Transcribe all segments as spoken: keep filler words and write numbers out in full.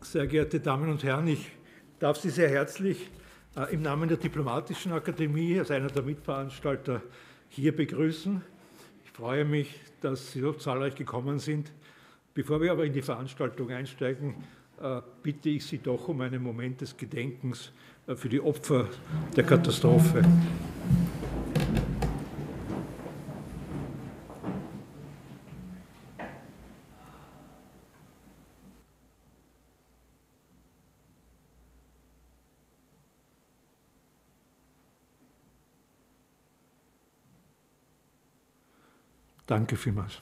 Sehr geehrte Damen und Herren, ich darf Sie sehr herzlich äh, im Namen der Diplomatischen Akademie als einer der Mitveranstalter hier begrüßen. Ich freue mich, dass Sie so zahlreich gekommen sind. Bevor wir aber in die Veranstaltung einsteigen, äh, bitte ich Sie doch um einen Moment des Gedenkens äh, für die Opfer der Katastrophe. Danke vielmals.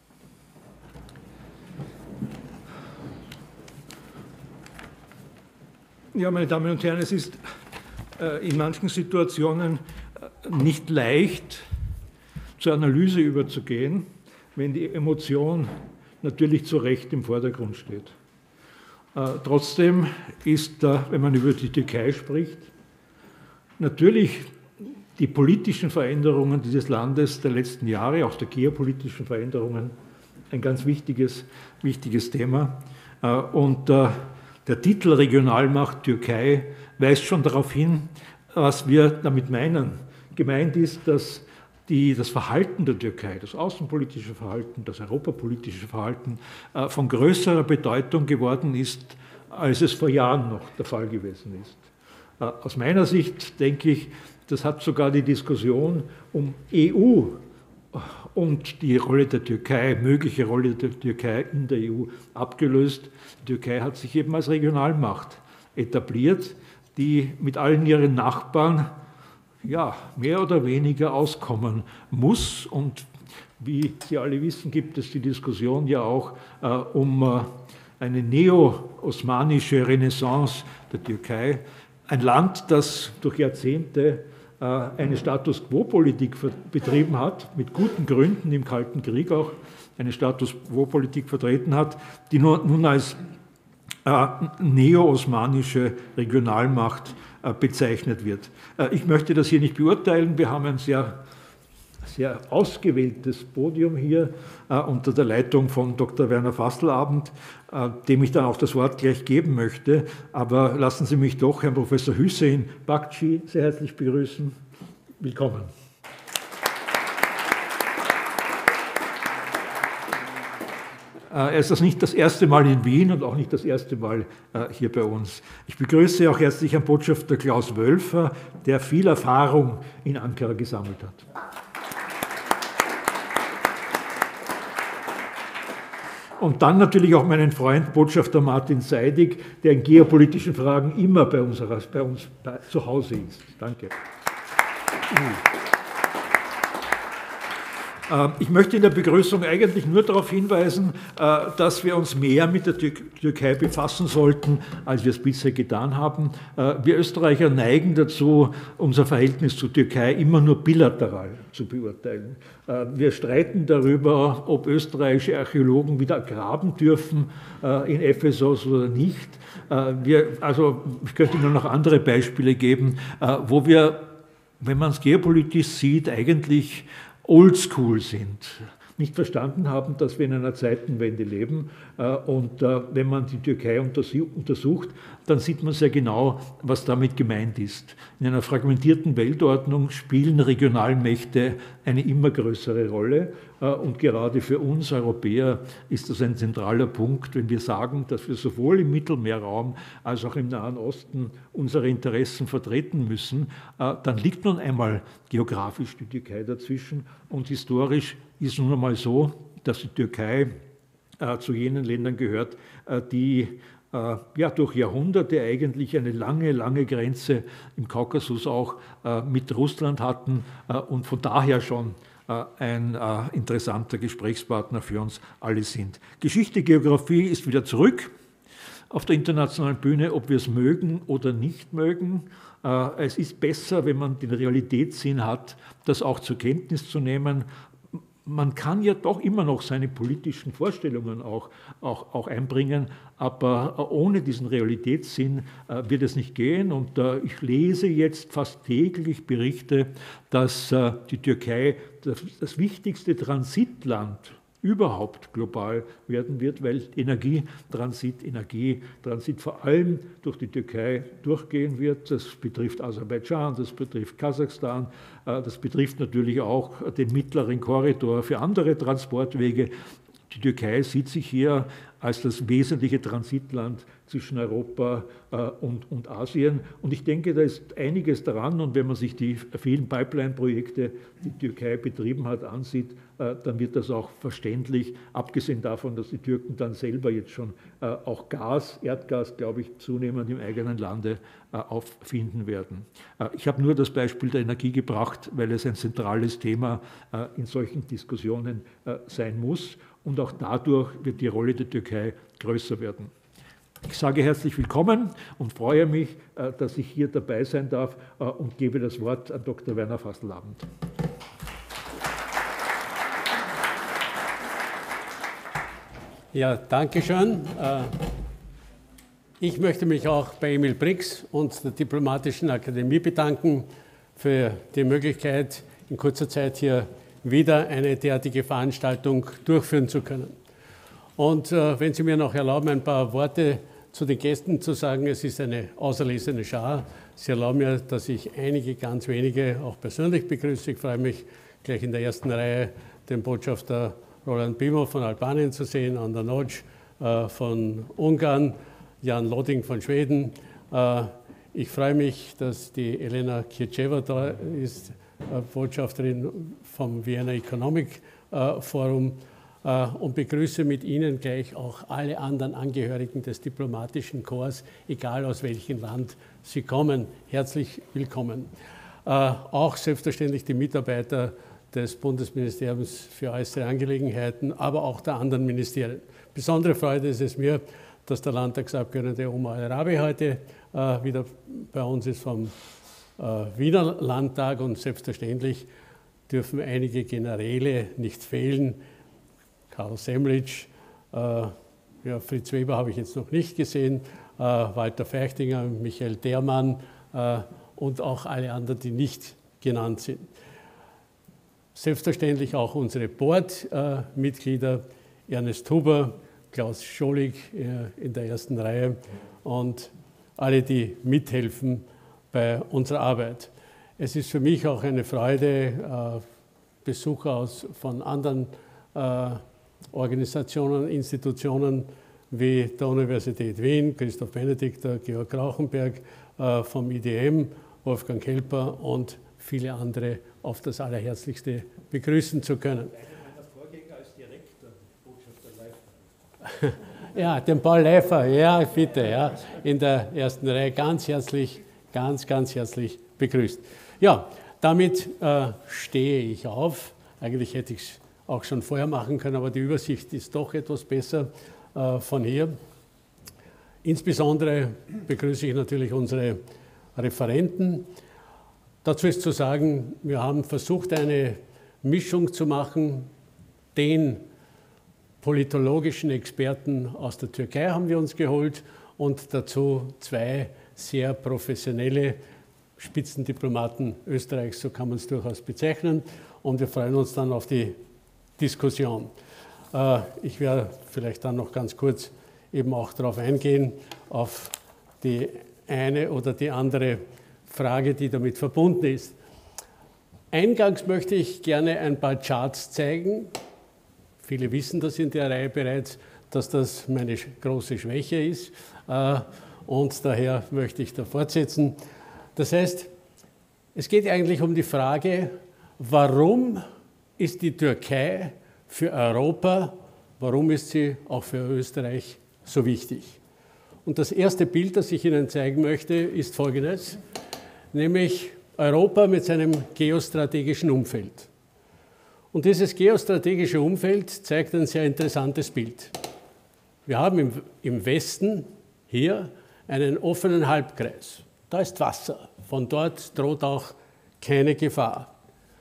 Ja, meine Damen und Herren, es ist äh, in manchen Situationen äh, nicht leicht, zur Analyse überzugehen, wenn die Emotion natürlich zu Recht im Vordergrund steht. Äh, trotzdem ist, äh, wenn man über die Türkei spricht, natürlich die politischen Veränderungen dieses Landes der letzten Jahre, auch der geopolitischen Veränderungen, ein ganz wichtiges, wichtiges Thema. Und der Titel Regionalmacht Türkei weist schon darauf hin, was wir damit meinen. Gemeint ist, dass die, das Verhalten der Türkei, das außenpolitische Verhalten, das europapolitische Verhalten von größerer Bedeutung geworden ist, als es vor Jahren noch der Fall gewesen ist. Aus meiner Sicht denke ich, das hat sogar die Diskussion um E U und die Rolle der Türkei, mögliche Rolle der Türkei in der E U abgelöst. Die Türkei hat sich eben als Regionalmacht etabliert, die mit allen ihren Nachbarn ja, mehr oder weniger auskommen muss. Und wie Sie alle wissen, gibt es die Diskussion ja auch äh, um äh, eine neo-osmanische Renaissance der Türkei. Ein Land, das durch Jahrzehnte eine Status-quo-Politik betrieben hat, mit guten Gründen im Kalten Krieg auch eine Status-quo-Politik vertreten hat, die nun als äh, neo-osmanische Regionalmacht äh, bezeichnet wird. Äh, ich möchte das hier nicht beurteilen. Wir haben ein sehr, sehr ausgewähltes Podium hier äh, unter der Leitung von Doktor Werner Fasselabend, äh, dem ich dann auch das Wort gleich geben möchte. Aber lassen Sie mich doch Herrn Professor Hüseyin Bakci sehr herzlich begrüßen. Willkommen. Er ist das nicht das erste Mal in Wien und auch nicht das erste Mal äh, hier bei uns. Ich begrüße auch herzlich Herrn Botschafter Klaus Wölfer, der viel Erfahrung in Ankara gesammelt hat. Und dann natürlich auch meinen Freund Botschafter Martin Seidig, der in geopolitischen Fragen immer bei uns, bei uns bei, zu Hause ist. Danke. Ich möchte in der Begrüßung eigentlich nur darauf hinweisen, dass wir uns mehr mit der Türkei befassen sollten, als wir es bisher getan haben. Wir Österreicher neigen dazu, unser Verhältnis zur Türkei immer nur bilateral zu beurteilen. Wir streiten darüber, ob österreichische Archäologen wieder graben dürfen in Ephesos oder nicht. Wir, also, ich könnte nur noch andere Beispiele geben, wo wir, wenn man es geopolitisch sieht, eigentlich oldschool sind, nicht verstanden haben, dass wir in einer Zeitenwende leben. Und wenn man die Türkei untersucht, dann sieht man sehr genau, was damit gemeint ist. In einer fragmentierten Weltordnung spielen Regionalmächte eine immer größere Rolle. Und gerade für uns Europäer ist das ein zentraler Punkt, wenn wir sagen, dass wir sowohl im Mittelmeerraum als auch im Nahen Osten unsere Interessen vertreten müssen. Dann liegt nun einmal geografisch die Türkei dazwischen. Und historisch ist nun einmal so, dass die Türkei äh, zu jenen Ländern gehört, äh, die äh, ja, durch Jahrhunderte eigentlich eine lange, lange Grenze im Kaukasus auch äh, mit Russland hatten äh, und von daher schon äh, ein äh, interessanter Gesprächspartner für uns alle sind. Geschichte, Geografie ist wieder zurück auf der internationalen Bühne, ob wir es mögen oder nicht mögen. Äh, es ist besser, wenn man den Realitätssinn hat, das auch zur Kenntnis zu nehmen. Man kann ja doch immer noch seine politischen Vorstellungen auch, auch, auch einbringen, aber ohne diesen Realitätssinn äh, wird es nicht gehen. Und äh, ich lese jetzt fast täglich Berichte, dass äh, die Türkei das, das wichtigste Transitland überhaupt global werden wird, weil Energietransit, Energietransit vor allem durch die Türkei durchgehen wird. Das betrifft Aserbaidschan, das betrifft Kasachstan, das betrifft natürlich auch den mittleren Korridor für andere Transportwege. Die Türkei sieht sich hier als das wesentliche Transitland zwischen Europa äh, und, und Asien. Und ich denke, da ist einiges daran. Und wenn man sich die vielen Pipeline-Projekte, die die Türkei betrieben hat, ansieht, äh, dann wird das auch verständlich, abgesehen davon, dass die Türken dann selber jetzt schon äh, auch Gas, Erdgas, glaube ich, zunehmend im eigenen Lande äh, auffinden werden. Äh, ich habe nur das Beispiel der Energie gebracht, weil es ein zentrales Thema äh, in solchen Diskussionen äh, sein muss. Und auch dadurch wird die Rolle der Türkei größer werden. Ich sage herzlich willkommen und freue mich, dass ich hier dabei sein darf und gebe das Wort an Doktor Werner Fasel-Abend. Ja, danke schön. Ich möchte mich auch bei Emil Brix und der Diplomatischen Akademie bedanken für die Möglichkeit, in kurzer Zeit hier wieder eine derartige Veranstaltung durchführen zu können. Und äh, wenn Sie mir noch erlauben, ein paar Worte zu den Gästen zu sagen. Es ist eine auserlesene Schar. Sie erlauben mir, dass ich einige, ganz wenige auch persönlich begrüße. Ich freue mich, gleich in der ersten Reihe den Botschafter Roland Bimo von Albanien zu sehen, Ander Notsch äh, von Ungarn, Jan Lodding von Schweden. Äh, ich freue mich, dass die Elena Kircheva da ist, Botschafterin vom Vienna Economic Forum, und begrüße mit Ihnen gleich auch alle anderen Angehörigen des diplomatischen Korps, egal aus welchem Land Sie kommen. Herzlich willkommen. Auch selbstverständlich die Mitarbeiter des Bundesministeriums für äußere Angelegenheiten, aber auch der anderen Ministerien. Besondere Freude ist es mir, dass der Landtagsabgeordnete Omar El-Rabi heute wieder bei uns ist vom Wiener Landtag, und selbstverständlich dürfen einige Generäle nicht fehlen. Karl Semlitsch, äh, ja, Fritz Weber habe ich jetzt noch nicht gesehen, äh, Walter Feichtinger, Michael Dermann äh, und auch alle anderen, die nicht genannt sind. Selbstverständlich auch unsere Board-Mitglieder, äh, Ernest Huber, Klaus Scholig äh, in der ersten Reihe und alle, die mithelfen bei unserer Arbeit. Es ist für mich auch eine Freude, Besucher aus, von anderen äh, Organisationen, Institutionen wie der Universität Wien, Christoph Benedikter, Georg Rauchenberg, äh, vom I D M, Wolfgang Kelper und viele andere auf das Allerherzlichste begrüßen zu können. Einer meiner Vorgänger als Direktor, Botschafter Leifer. Ja, den Paul Leifer, ja, bitte, ja, in der ersten Reihe ganz herzlich Ganz, ganz herzlich begrüßt. Ja, damit äh, stehe ich auf. Eigentlich hätte ich es auch schon vorher machen können, aber die Übersicht ist doch etwas besser äh, von hier. Insbesondere begrüße ich natürlich unsere Referenten. Dazu ist zu sagen, wir haben versucht, eine Mischung zu machen. Den politologischen Experten aus der Türkei haben wir uns geholt und dazu zwei sehr professionelle Spitzendiplomaten Österreichs, so kann man es durchaus bezeichnen. Und wir freuen uns dann auf die Diskussion. Ich werde vielleicht dann noch ganz kurz eben auch darauf eingehen, auf die eine oder die andere Frage, die damit verbunden ist. Eingangs möchte ich gerne ein paar Charts zeigen. Viele wissen das in der Reihe bereits, dass das meine große Schwäche ist. Und daher möchte ich da fortsetzen. Das heißt, es geht eigentlich um die Frage, warum ist die Türkei für Europa, warum ist sie auch für Österreich so wichtig? Und das erste Bild, das ich Ihnen zeigen möchte, ist folgendes, nämlich Europa mit seinem geostrategischen Umfeld. Und dieses geostrategische Umfeld zeigt ein sehr interessantes Bild. Wir haben im, im Westen hier einen offenen Halbkreis. Da ist Wasser. Von dort droht auch keine Gefahr.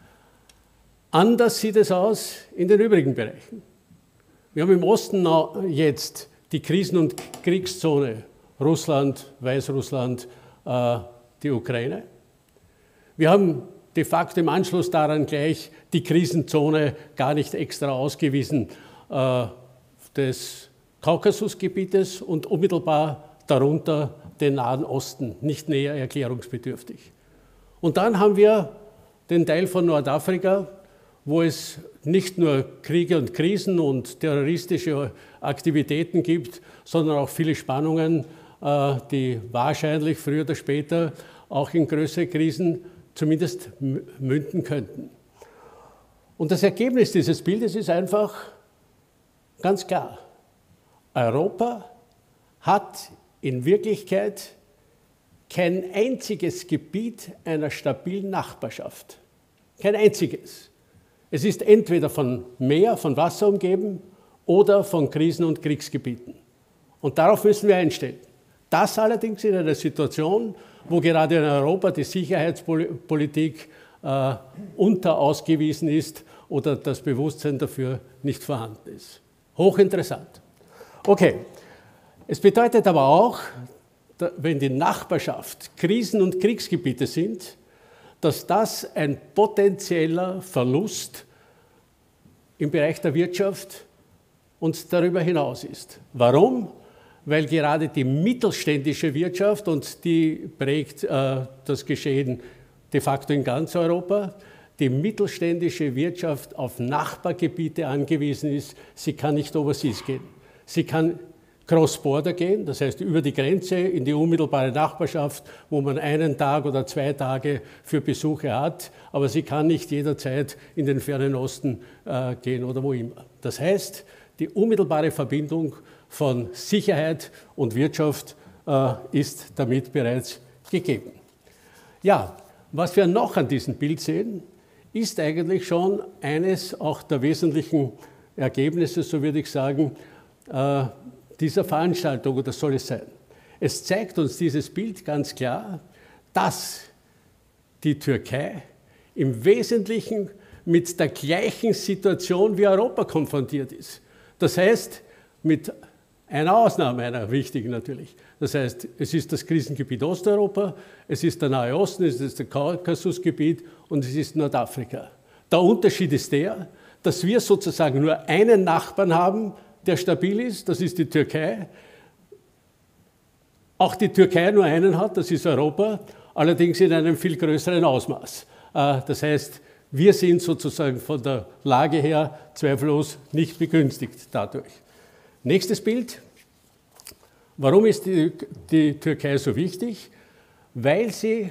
Anders sieht es aus in den übrigen Bereichen. Wir haben im Osten jetzt die Krisen- und Kriegszone, Russland, Weißrussland, äh, die Ukraine. Wir haben de facto im Anschluss daran gleich die Krisenzone gar nicht extra ausgewiesen äh, des Kaukasusgebietes und unmittelbar darunter den Nahen Osten, nicht näher erklärungsbedürftig. Und dann haben wir den Teil von Nordafrika, wo es nicht nur Kriege und Krisen und terroristische Aktivitäten gibt, sondern auch viele Spannungen, die wahrscheinlich früher oder später auch in größere Krisen zumindest münden könnten. Und das Ergebnis dieses Bildes ist einfach ganz klar. Europa hat in Wirklichkeit kein einziges Gebiet einer stabilen Nachbarschaft. Kein einziges. Es ist entweder von Meer, von Wasser umgeben oder von Krisen- und Kriegsgebieten. Und darauf müssen wir einstellen. Das allerdings in einer Situation, wo gerade in Europa die Sicherheitspolitik äh, unterausgewiesen ist oder das Bewusstsein dafür nicht vorhanden ist. Hochinteressant. Okay, es bedeutet aber auch, wenn die Nachbarschaft Krisen- und Kriegsgebiete sind, dass das ein potenzieller Verlust im Bereich der Wirtschaft und darüber hinaus ist. Warum? Weil gerade die mittelständische Wirtschaft, und die prägt äh, das Geschehen de facto in ganz Europa, die mittelständische Wirtschaft auf Nachbargebiete angewiesen ist. Sie kann nicht overseas gehen. Sie kann cross-border gehen, das heißt über die Grenze in die unmittelbare Nachbarschaft, wo man einen Tag oder zwei Tage für Besuche hat, aber sie kann nicht jederzeit in den fernen Osten äh, gehen oder wo immer. Das heißt, die unmittelbare Verbindung von Sicherheit und Wirtschaft äh, ist damit bereits gegeben. Ja, was wir noch an diesem Bild sehen, ist eigentlich schon eines auch der wesentlichen Ergebnisse, so würde ich sagen, äh, dieser Veranstaltung, oder soll es sein. Es zeigt uns dieses Bild ganz klar, dass die Türkei im Wesentlichen mit der gleichen Situation wie Europa konfrontiert ist. Das heißt, mit einer Ausnahme, einer wichtigen natürlich. Das heißt, es ist das Krisengebiet Osteuropa, es ist der Nahe Osten, es ist das Kaukasusgebiet und es ist Nordafrika. Der Unterschied ist der, dass wir sozusagen nur einen Nachbarn haben, der stabil ist, das ist die Türkei. Auch die Türkei nur einen hat, das ist Europa, allerdings in einem viel größeren Ausmaß. Das heißt, wir sind sozusagen von der Lage her zweifellos nicht begünstigt dadurch. Nächstes Bild. Warum ist die, die Türkei so wichtig? Weil sie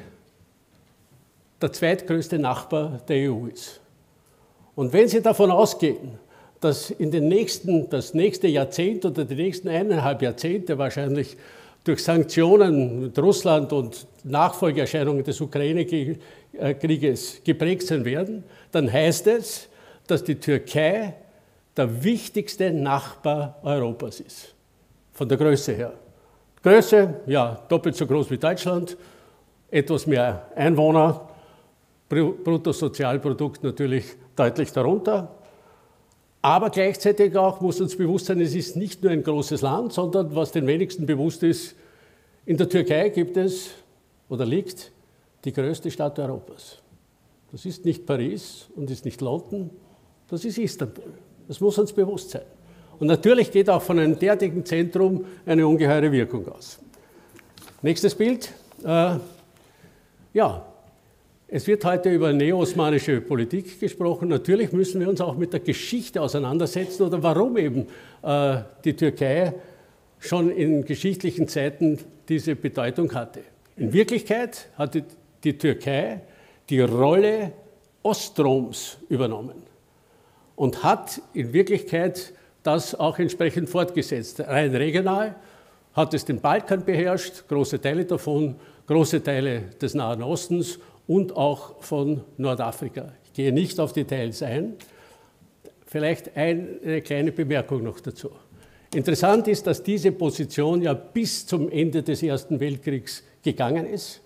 der zweitgrößte Nachbar der E U ist. Und wenn Sie davon ausgehen, dass in den nächsten, das nächste Jahrzehnt oder die nächsten eineinhalb Jahrzehnte wahrscheinlich durch Sanktionen mit Russland und Nachfolgeerscheinungen des Ukraine-Krieges geprägt sein werden, dann heißt es, dass die Türkei der wichtigste Nachbar Europas ist, von der Größe her. Größe, ja, doppelt so groß wie Deutschland, etwas mehr Einwohner, Bruttosozialprodukt natürlich deutlich darunter. Aber gleichzeitig auch muss uns bewusst sein, es ist nicht nur ein großes Land, sondern was den wenigsten bewusst ist, in der Türkei gibt es oder liegt die größte Stadt Europas. Das ist nicht Paris und ist nicht London, das ist Istanbul. Das muss uns bewusst sein. Und natürlich geht auch von einem derartigen Zentrum eine ungeheure Wirkung aus. Nächstes Bild. Äh, ja. Es wird heute über neo-osmanische Politik gesprochen. Natürlich müssen wir uns auch mit der Geschichte auseinandersetzen oder warum eben äh, die Türkei schon in geschichtlichen Zeiten diese Bedeutung hatte. In Wirklichkeit hatte die Türkei die Rolle Ostroms übernommen und hat in Wirklichkeit das auch entsprechend fortgesetzt. Rein regional hat es den Balkan beherrscht, große Teile davon, große Teile des Nahen Ostens und auch von Nordafrika. Ich gehe nicht auf Details ein. Vielleicht eine kleine Bemerkung noch dazu. Interessant ist, dass diese Position ja bis zum Ende des Ersten Weltkriegs gegangen ist.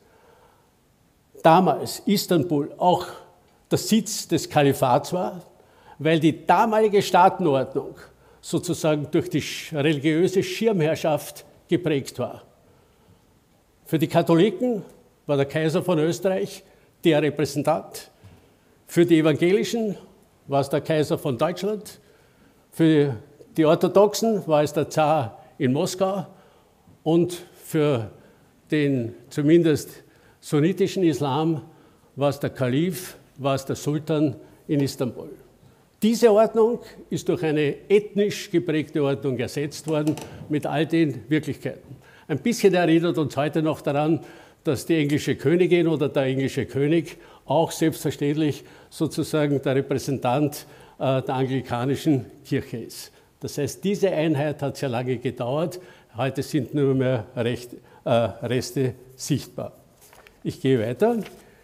Damals Istanbul auch der Sitz des Kalifats war, weil die damalige Staatenordnung sozusagen durch die religiöse Schirmherrschaft geprägt war. Für die Katholiken war der Kaiser von Österreich der Repräsentant. Für die Evangelischen war es der Kaiser von Deutschland. Für die Orthodoxen war es der Zar in Moskau. Und für den zumindest sunnitischen Islam war es der Kalif, war es der Sultan in Istanbul. Diese Ordnung ist durch eine ethnisch geprägte Ordnung ersetzt worden mit all den Wirklichkeiten. Ein bisschen erinnert uns heute noch daran, dass die englische Königin oder der englische König auch selbstverständlich sozusagen der Repräsentant äh, der anglikanischen Kirche ist. Das heißt, diese Einheit hat sehr lange gedauert. Heute sind nur mehr Recht, äh, Reste sichtbar. Ich gehe weiter.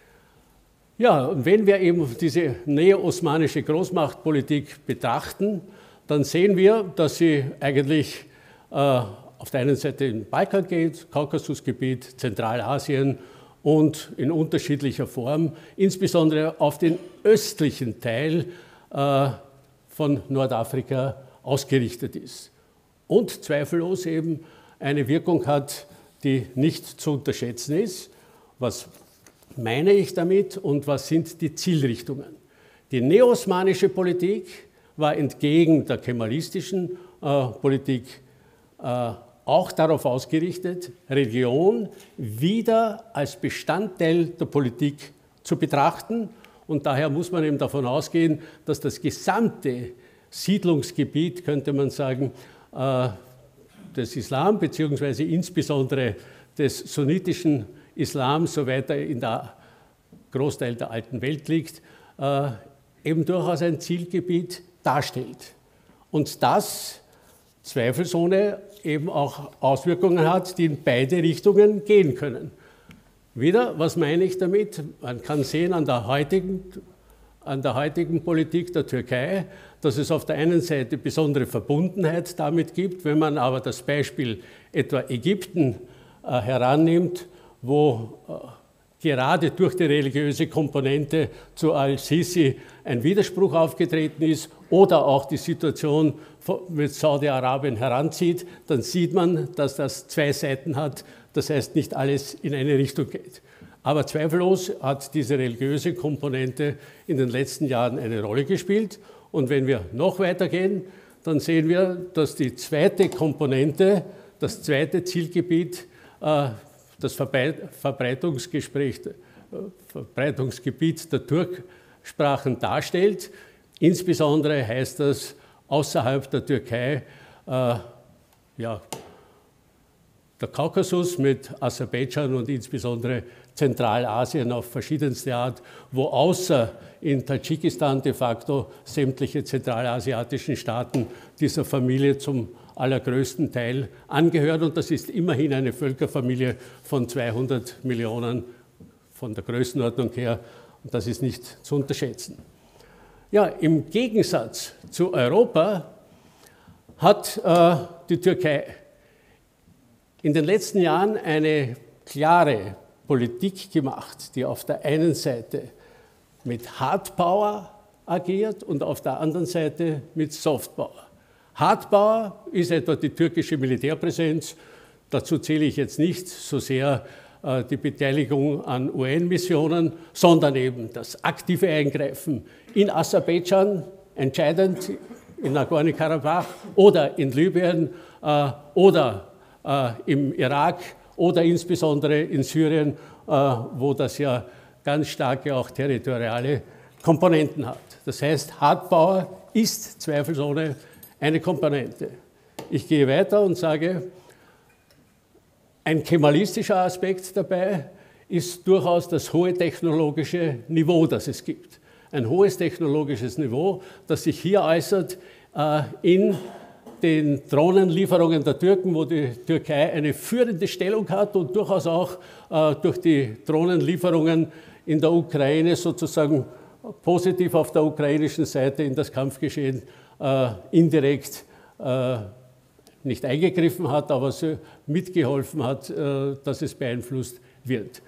Ja, und wenn wir eben diese neo-osmanische Großmachtpolitik betrachten, dann sehen wir, dass sie eigentlich äh, auf der einen Seite in den Balkan geht, Kaukasusgebiet, Zentralasien und in unterschiedlicher Form, insbesondere auf den östlichen Teil äh, von Nordafrika ausgerichtet ist. Und zweifellos eben eine Wirkung hat, die nicht zu unterschätzen ist. Was meine ich damit und was sind die Zielrichtungen? Die neo-osmanische Politik war entgegen der kemalistischen äh, Politik äh, auch darauf ausgerichtet, Religion wieder als Bestandteil der Politik zu betrachten. Und daher muss man eben davon ausgehen, dass das gesamte Siedlungsgebiet, könnte man sagen, äh, des Islam, beziehungsweise insbesondere des sunnitischen Islam, soweit er in der Großteil der alten Welt liegt, äh, eben durchaus ein Zielgebiet darstellt. Und das zweifelsohne eben auch Auswirkungen hat, die in beide Richtungen gehen können. Wieder, was meine ich damit? Man kann sehen an der heutigen, an der heutigen Politik der Türkei, dass es auf der einen Seite besondere Verbundenheit damit gibt. Wenn man aber das Beispiel etwa Ägypten äh, herannimmt, wo äh, gerade durch die religiöse Komponente zu al-Sisi ein Widerspruch aufgetreten ist oder auch die Situation mit Saudi-Arabien heranzieht, dann sieht man, dass das zwei Seiten hat, das heißt nicht alles in eine Richtung geht. Aber zweifellos hat diese religiöse Komponente in den letzten Jahren eine Rolle gespielt. Und wenn wir noch weitergehen, dann sehen wir, dass die zweite Komponente, das zweite Zielgebiet, äh, das Verbreitungsgespräch, Verbreitungsgebiet der Turksprachen darstellt. Insbesondere heißt das außerhalb der Türkei, äh, ja, der Kaukasus mit Aserbaidschan und insbesondere Zentralasien auf verschiedenste Art, wo außer in Tadschikistan de facto sämtliche zentralasiatischen Staaten dieser Familie zum allergrößten Teil angehört. Und das ist immerhin eine Völkerfamilie von zweihundert Millionen von der Größenordnung her. Und das ist nicht zu unterschätzen. Ja, im Gegensatz zu Europa hat äh, die Türkei in den letzten Jahren eine klare Politik gemacht, die auf der einen Seite mit Hardpower agiert und auf der anderen Seite mit Softpower. Hardpower ist etwa die türkische Militärpräsenz. Dazu zähle ich jetzt nicht so sehr äh, die Beteiligung an U N-Missionen, sondern eben das aktive Eingreifen in Aserbaidschan, entscheidend in Nagorno-Karabach oder in Libyen äh, oder äh, im Irak oder insbesondere in Syrien, äh, wo das ja ganz starke auch territoriale Komponenten hat. Das heißt, Hardpower ist zweifelsohne eine Komponente. Ich gehe weiter und sage, ein kemalistischer Aspekt dabei ist durchaus das hohe technologische Niveau, das es gibt. Ein hohes technologisches Niveau, das sich hier äußert äh, in den Drohnenlieferungen der Türken, wo die Türkei eine führende Stellung hat und durchaus auch äh, durch die Drohnenlieferungen in der Ukraine sozusagen positiv auf der ukrainischen Seite in das Kampfgeschehen äh, indirekt äh, nicht eingegriffen hat, aber so mitgeholfen hat, äh, dass es beeinflusst wird.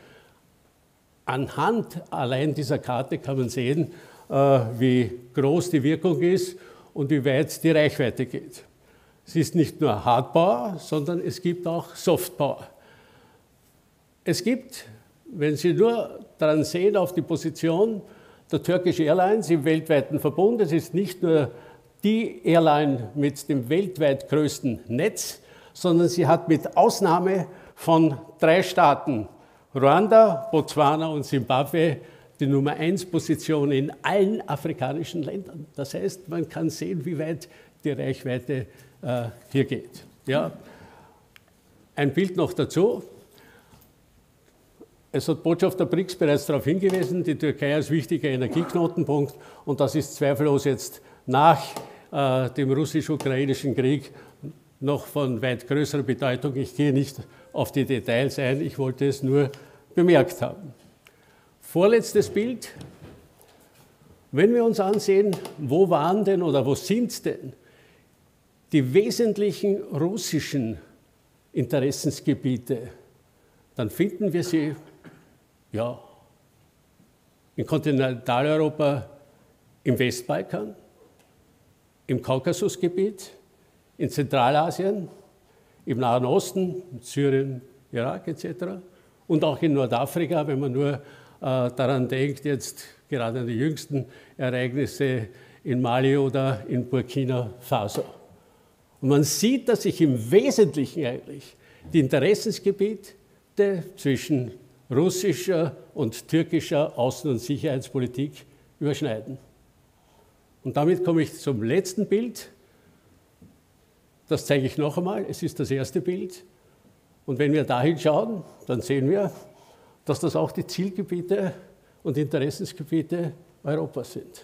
Anhand allein dieser Karte kann man sehen, äh, wie groß die Wirkung ist und wie weit die Reichweite geht. Es ist nicht nur Hardpower, sondern es gibt auch Softpower. Es gibt, wenn Sie nur daran sehen, auf die Position der Turkish Airlines im weltweiten Verbund. Es ist nicht nur die Airline mit dem weltweit größten Netz, sondern sie hat mit Ausnahme von drei Staaten, Ruanda, Botswana und Simbabwe, die Nummer eins Position in allen afrikanischen Ländern. Das heißt, man kann sehen, wie weit die Reichweite äh, hier geht. Ja. Ein Bild noch dazu. Es hat Botschafter Brix bereits darauf hingewiesen, die Türkei als wichtiger Energieknotenpunkt, und das ist zweifellos jetzt nach äh, dem russisch-ukrainischen Krieg noch von weit größerer Bedeutung. Ich gehe nicht auf die Details ein, ich wollte es nur bemerkt haben. Vorletztes Bild. Wenn wir uns ansehen, wo waren denn oder wo sind denn die wesentlichen russischen Interessensgebiete, dann finden wir sie ja, in Kontinentaleuropa, im Westbalkan, im Kaukasusgebiet, in Zentralasien, im Nahen Osten, Syrien, Irak et cetera und auch in Nordafrika, wenn man nur äh, daran denkt, jetzt gerade an die jüngsten Ereignisse in Mali oder in Burkina Faso. Und man sieht, dass sich im Wesentlichen eigentlich die Interessensgebiete zwischen russischer und türkischer Außen- und Sicherheitspolitik überschneiden. Und damit komme ich zum letzten Bild. Das zeige ich noch einmal. Es ist das erste Bild. Und wenn wir dahin schauen, dann sehen wir, dass das auch die Zielgebiete und Interessensgebiete Europas sind.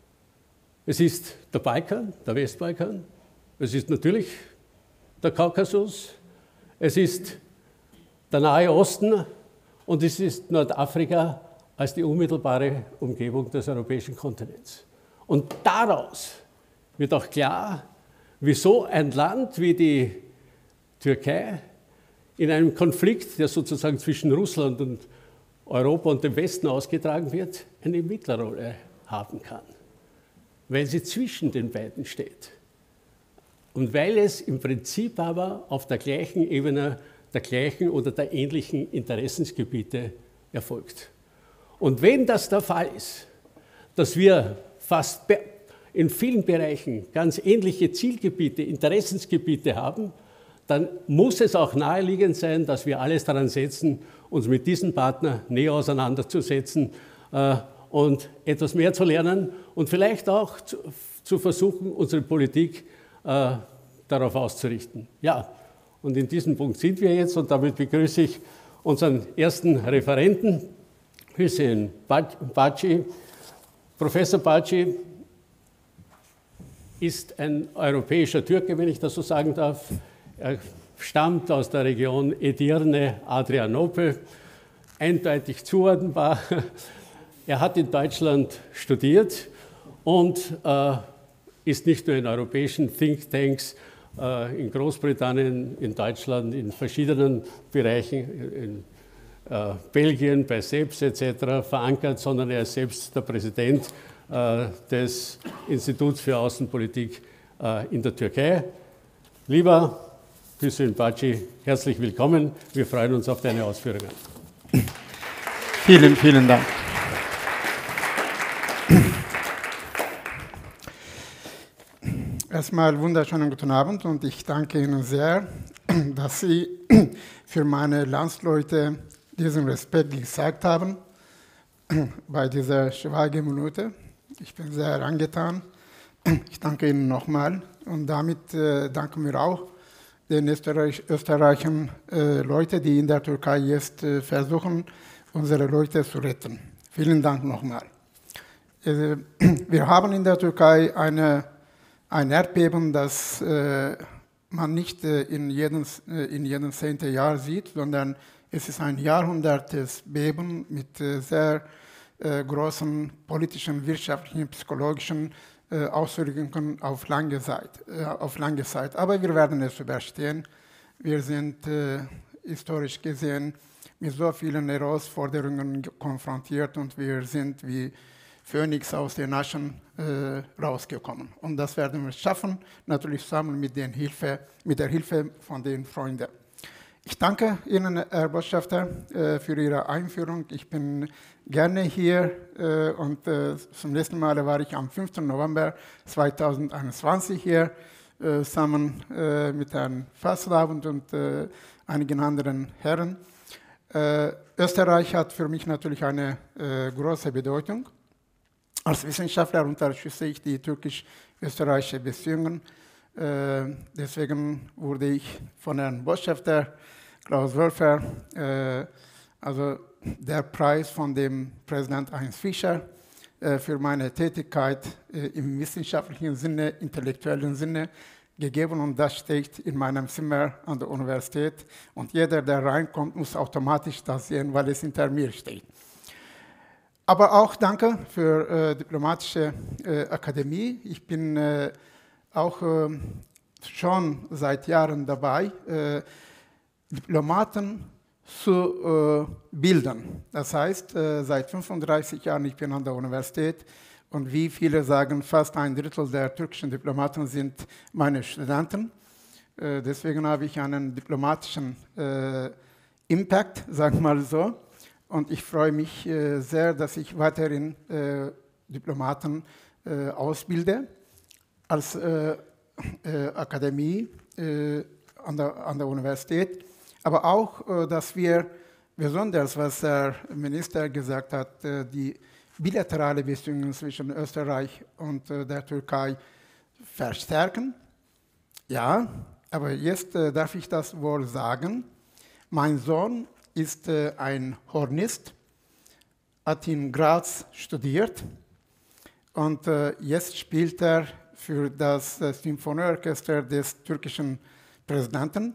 Es ist der Balkan, der Westbalkan. Es ist natürlich der Kaukasus. Es ist der Nahe Osten. Und es ist Nordafrika als die unmittelbare Umgebung des europäischen Kontinents. Und daraus wird auch klar, wieso ein Land wie die Türkei in einem Konflikt, der sozusagen zwischen Russland und Europa und dem Westen ausgetragen wird, eine Mittlerrolle haben kann. Weil sie zwischen den beiden steht. Und weil es im Prinzip aber auf der gleichen Ebene der gleichen oder der ähnlichen Interessensgebiete erfolgt. Und wenn das der Fall ist, dass wir fast in vielen Bereichen ganz ähnliche Zielgebiete, Interessensgebiete haben, dann muss es auch naheliegend sein, dass wir alles daran setzen, uns mit diesen Partnern näher auseinanderzusetzen äh, und etwas mehr zu lernen und vielleicht auch zu, zu versuchen, unsere Politik äh, darauf auszurichten. Ja. Und in diesem Punkt sind wir jetzt, und damit begrüße ich unseren ersten Referenten, Hüseyin Baci. Professor Baci ist ein europäischer Türke, wenn ich das so sagen darf. Er stammt aus der Region Edirne, Adrianopel, eindeutig zuordnenbar. Er hat in Deutschland studiert und äh, ist nicht nur in europäischen Thinktanks, in Großbritannien, in Deutschland, in verschiedenen Bereichen, in äh, Belgien, bei S E P S et cetera verankert, sondern er ist selbst der Präsident äh, des Instituts für Außenpolitik äh, in der Türkei. Lieber Hüseyin Baci, herzlich willkommen. Wir freuen uns auf deine Ausführungen. Vielen, vielen Dank. Erstmal wunderschönen guten Abend und ich danke Ihnen sehr, dass Sie für meine Landsleute diesen Respekt gezeigt haben bei dieser Schweigeminute. Ich bin sehr angetan. Ich danke Ihnen nochmal und damit äh, danken wir auch den Österreich, österreichischen äh, Leuten, die in der Türkei jetzt äh, versuchen, unsere Leute zu retten. Vielen Dank nochmal. Äh, wir haben in der Türkei eine Ein Erdbeben, das äh, man nicht äh, in jedem, äh, in jedem zehnten Jahr sieht, sondern es ist ein Jahrhundertesbeben mit äh, sehr äh, großen politischen, wirtschaftlichen, psychologischen äh, Auswirkungen auf lange Zeit, äh, auf lange Zeit. Aber wir werden es überstehen. Wir sind äh, historisch gesehen mit so vielen Herausforderungen konfrontiert und wir sind wie Phönix aus den Aschen äh, rausgekommen. Und das werden wir schaffen, natürlich zusammen mit, den Hilfe, mit der Hilfe von den Freunden. Ich danke Ihnen, Herr Botschafter, für Ihre Einführung. Ich bin gerne hier und zum letzten Mal war ich am fünften November zweitausendeinundzwanzig hier, zusammen mit Herrn Faslavund und einigen anderen Herren. Österreich hat für mich natürlich eine große Bedeutung. Als Wissenschaftler unterstütze ich die türkisch-österreichische Beziehungen. Deswegen wurde ich von Herrn Botschafter Klaus Wölfer, äh, also der Preis von dem Präsident Heinz Fischer äh, für meine Tätigkeit äh, im wissenschaftlichen Sinne, intellektuellen Sinne gegeben und das steht in meinem Zimmer an der Universität und jeder, der reinkommt, muss automatisch das sehen, weil es hinter mir steht. Aber auch danke für äh, diplomatische äh, Akademie. Ich bin äh, auch äh, schon seit Jahren dabei, äh, Diplomaten zu äh, bilden. Das heißt, äh, seit fünfunddreißig Jahren, ich bin an der Universität und wie viele sagen, fast ein Drittel der türkischen Diplomaten sind meine Studenten. Äh, deswegen habe ich einen diplomatischen äh, Impact, sagen wir mal so. Und ich freue mich äh, sehr, dass ich weiterhin äh, Diplomaten äh, ausbilde als äh, äh, Akademie äh, an, der, an der Universität. Aber auch, dass wir besonders, was der Minister gesagt hat, die bilaterale Beziehungen zwischen Österreich und der Türkei verstärken. Ja, aber jetzt darf ich das wohl sagen. Mein Sohn ist ein Hornist, hat in Graz studiert und jetzt spielt er für das Symphonieorchester des türkischen Präsidenten.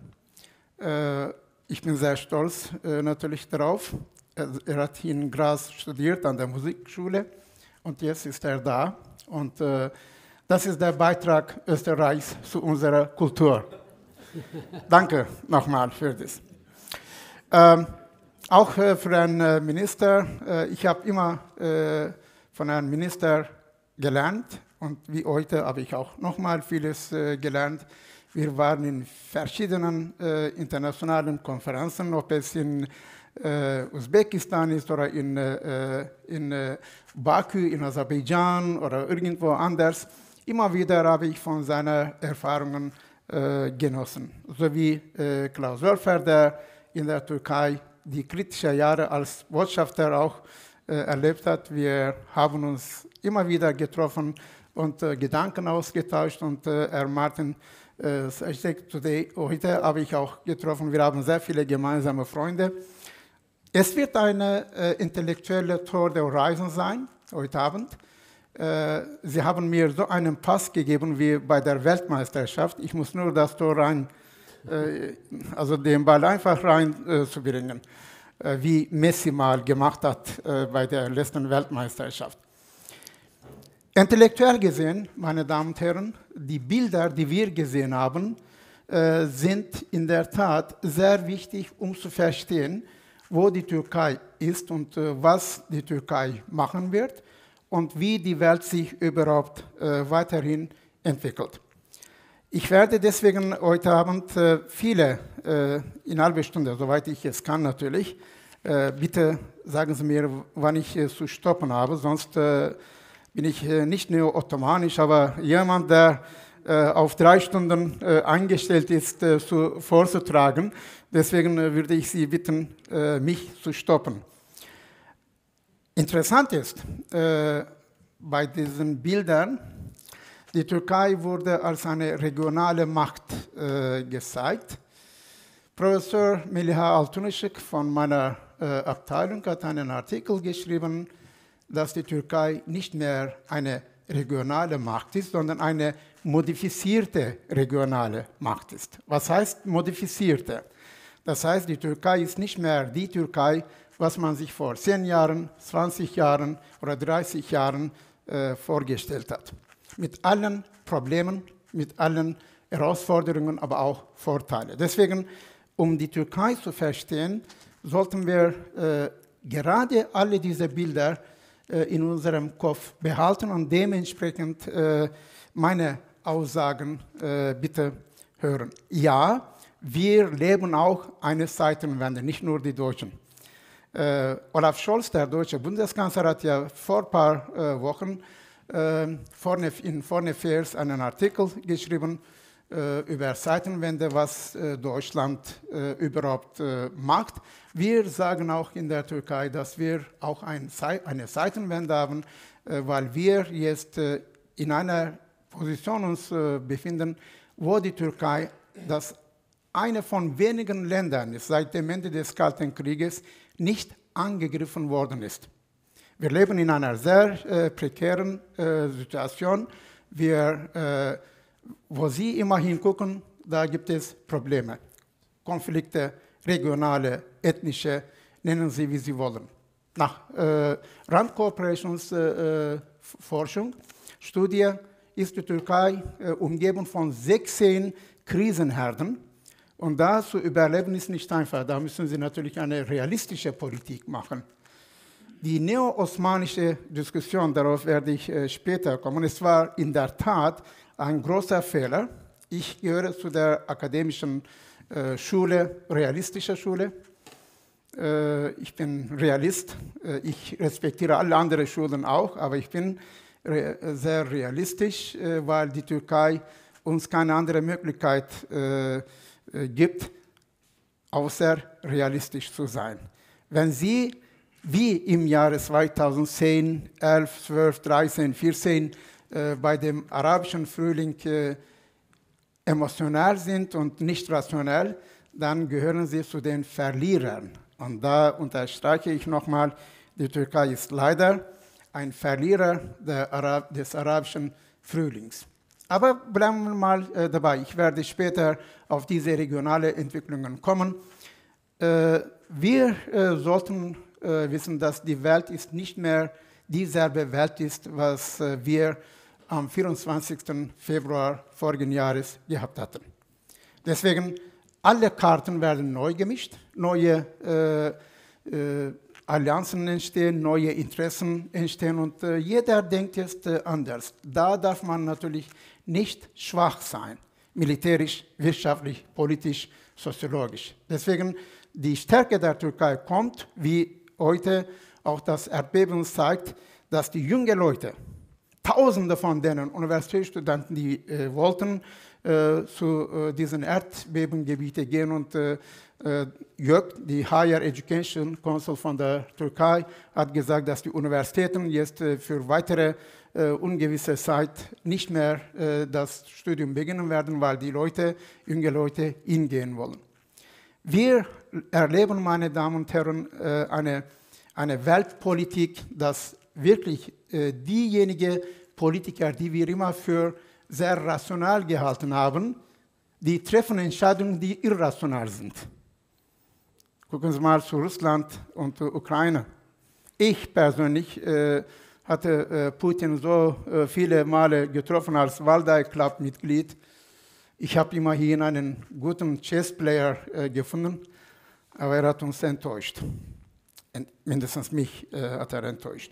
Ich bin sehr stolz äh, natürlich darauf. Er hat in Graz studiert an der Musikschule und jetzt ist er da. Und äh, das ist der Beitrag Österreichs zu unserer Kultur. Danke nochmal für das. Ähm, auch äh, für den äh, Minister. Äh, ich habe immer äh, von einem Minister gelernt und wie heute habe ich auch nochmal vieles äh, gelernt. Wir waren in verschiedenen äh, internationalen Konferenzen, ob es in äh, Usbekistan ist oder in, äh, in äh, Baku, in Aserbaidschan oder irgendwo anders. Immer wieder habe ich von seinen Erfahrungen äh, genossen. So wie äh, Klaus Wölfer, der in der Türkei die kritischen Jahre als Botschafter auch äh, erlebt hat. Wir haben uns immer wieder getroffen und äh, Gedanken ausgetauscht und äh, Herr Martin, Uh, ich denke, today, heute habe ich auch getroffen, wir haben sehr viele gemeinsame Freunde. Es wird eine uh, intellektuelle Tour der Horizon sein, heute Abend. Uh, Sie haben mir so einen Pass gegeben wie bei der Weltmeisterschaft. Ich muss nur das Tor rein, uh, also den Ball einfach rein uh, zu bringen, uh, wie Messi mal gemacht hat uh, bei der letzten Weltmeisterschaft. Intellektuell gesehen, meine Damen und Herren, die Bilder, die wir gesehen haben, äh, sind in der Tat sehr wichtig, um zu verstehen, wo die Türkei ist und äh, was die Türkei machen wird und wie die Welt sich überhaupt äh, weiterhin entwickelt. Ich werde deswegen heute Abend äh, viele, äh, in einer halben Stunde, soweit ich es kann natürlich, äh, bitte sagen Sie mir, wann ich äh, zu stoppen habe, sonst äh, bin ich äh, nicht nur ottomanisch, aber jemand, der äh, auf drei Stunden äh, eingestellt ist, äh, zu, vorzutragen. Deswegen äh, würde ich Sie bitten, äh, mich zu stoppen. Interessant ist, äh, bei diesen Bildern, die Türkei wurde als eine regionale Macht äh, gezeigt. Professor Meliha Altunışık von meiner äh, Abteilung hat einen Artikel geschrieben, dass die Türkei nicht mehr eine regionale Macht ist, sondern eine modifizierte regionale Macht ist. Was heißt modifizierte? Das heißt, die Türkei ist nicht mehr die Türkei, was man sich vor zehn Jahren, zwanzig Jahren oder dreißig Jahren äh, vorgestellt hat. Mit allen Problemen, mit allen Herausforderungen, aber auch Vorteilen. Deswegen, um die Türkei zu verstehen, sollten wir äh, gerade alle diese Bilder in unserem Kopf behalten und dementsprechend äh, meine Aussagen äh, bitte hören. Ja, wir leben auch eine Zeitenwende, nicht nur die Deutschen. Äh, Olaf Scholz, der deutsche Bundeskanzler, hat ja vor ein paar äh, Wochen äh, in Foreign Affairs einen Artikel geschrieben äh, über Zeitenwende, was äh, Deutschland äh, überhaupt äh, macht. Wir sagen auch in der Türkei, dass wir auch ein, eine Zeitenwende haben, äh, weil wir jetzt äh, in einer Position uns äh, befinden, wo die Türkei das eine von wenigen Ländern ist, seit dem Ende des Kalten Krieges nicht angegriffen worden ist. Wir leben in einer sehr äh, prekären äh, Situation. Wir, äh, wo Sie immer hingucken, da gibt es Probleme, Konflikte, regionale, ethnische, nennen Sie, wie Sie wollen. Nach äh, Rand Corporations äh, Forschung, Studie, ist die Türkei äh, umgeben von sechzehn Krisenherden. Und da zu überleben ist nicht einfach. Da müssen Sie natürlich eine realistische Politik machen. Die neo-osmanische Diskussion, darauf werde ich äh, später kommen, es war in der Tat ein großer Fehler. Ich gehöre zu der akademischen äh, Schule, realistischer Schule. Äh, ich bin Realist. Äh, ich respektiere alle anderen Schulen auch, aber ich bin re sehr realistisch, äh, weil die Türkei uns keine andere Möglichkeit äh, gibt, außer realistisch zu sein. Wenn Sie wie im Jahre zweitausendzehn, elf, zwölf, dreizehn, vierzehn äh, bei dem arabischen Frühling äh, emotional sind und nicht rationell, dann gehören Sie zu den Verlierern. Und da unterstreiche ich nochmal, die Türkei ist leider ein Verlierer der Arab des arabischen Frühlings. Aber bleiben wir mal äh, dabei. Ich werde später auf diese regionalen Entwicklungen kommen. Äh, wir äh, sollten äh, wissen, dass die Welt ist nicht mehr dieselbe Welt ist, was äh, wir am vierundzwanzigsten Februar vorigen Jahres gehabt hatten. Deswegen, alle Karten werden neu gemischt, neue äh, äh, Allianzen entstehen, neue Interessen entstehen und äh, jeder denkt jetzt äh, anders. Da darf man natürlich nicht schwach sein, militärisch, wirtschaftlich, politisch, soziologisch. Deswegen die Stärke der Türkei kommt, wie heute auch das Erdbeben zeigt, dass die jungen Leute, Tausende von denen Universitätsstudenten, die äh, wollten äh, zu äh, diesen Erdbebengebieten gehen und äh, äh, Gök, die Higher Education Council von der Türkei, hat gesagt, dass die Universitäten jetzt äh, für weitere äh, ungewisse Zeit nicht mehr äh, das Studium beginnen werden, weil die Leute, junge Leute hingehen wollen. Wir erleben, meine Damen und Herren, äh, eine, eine Weltpolitik, dass wirklich äh, diejenigen Politiker, die wir immer für sehr rational gehalten haben, die treffen Entscheidungen, die irrational sind. Gucken Sie mal zu Russland und uh, Ukraine. Ich persönlich äh, hatte äh, Putin so äh, viele Male getroffen als Waldai Club-Mitglied. Ich habe immerhin einen guten Chessplayer äh, gefunden, aber er hat uns enttäuscht. Ent mindestens mich äh, hat er enttäuscht.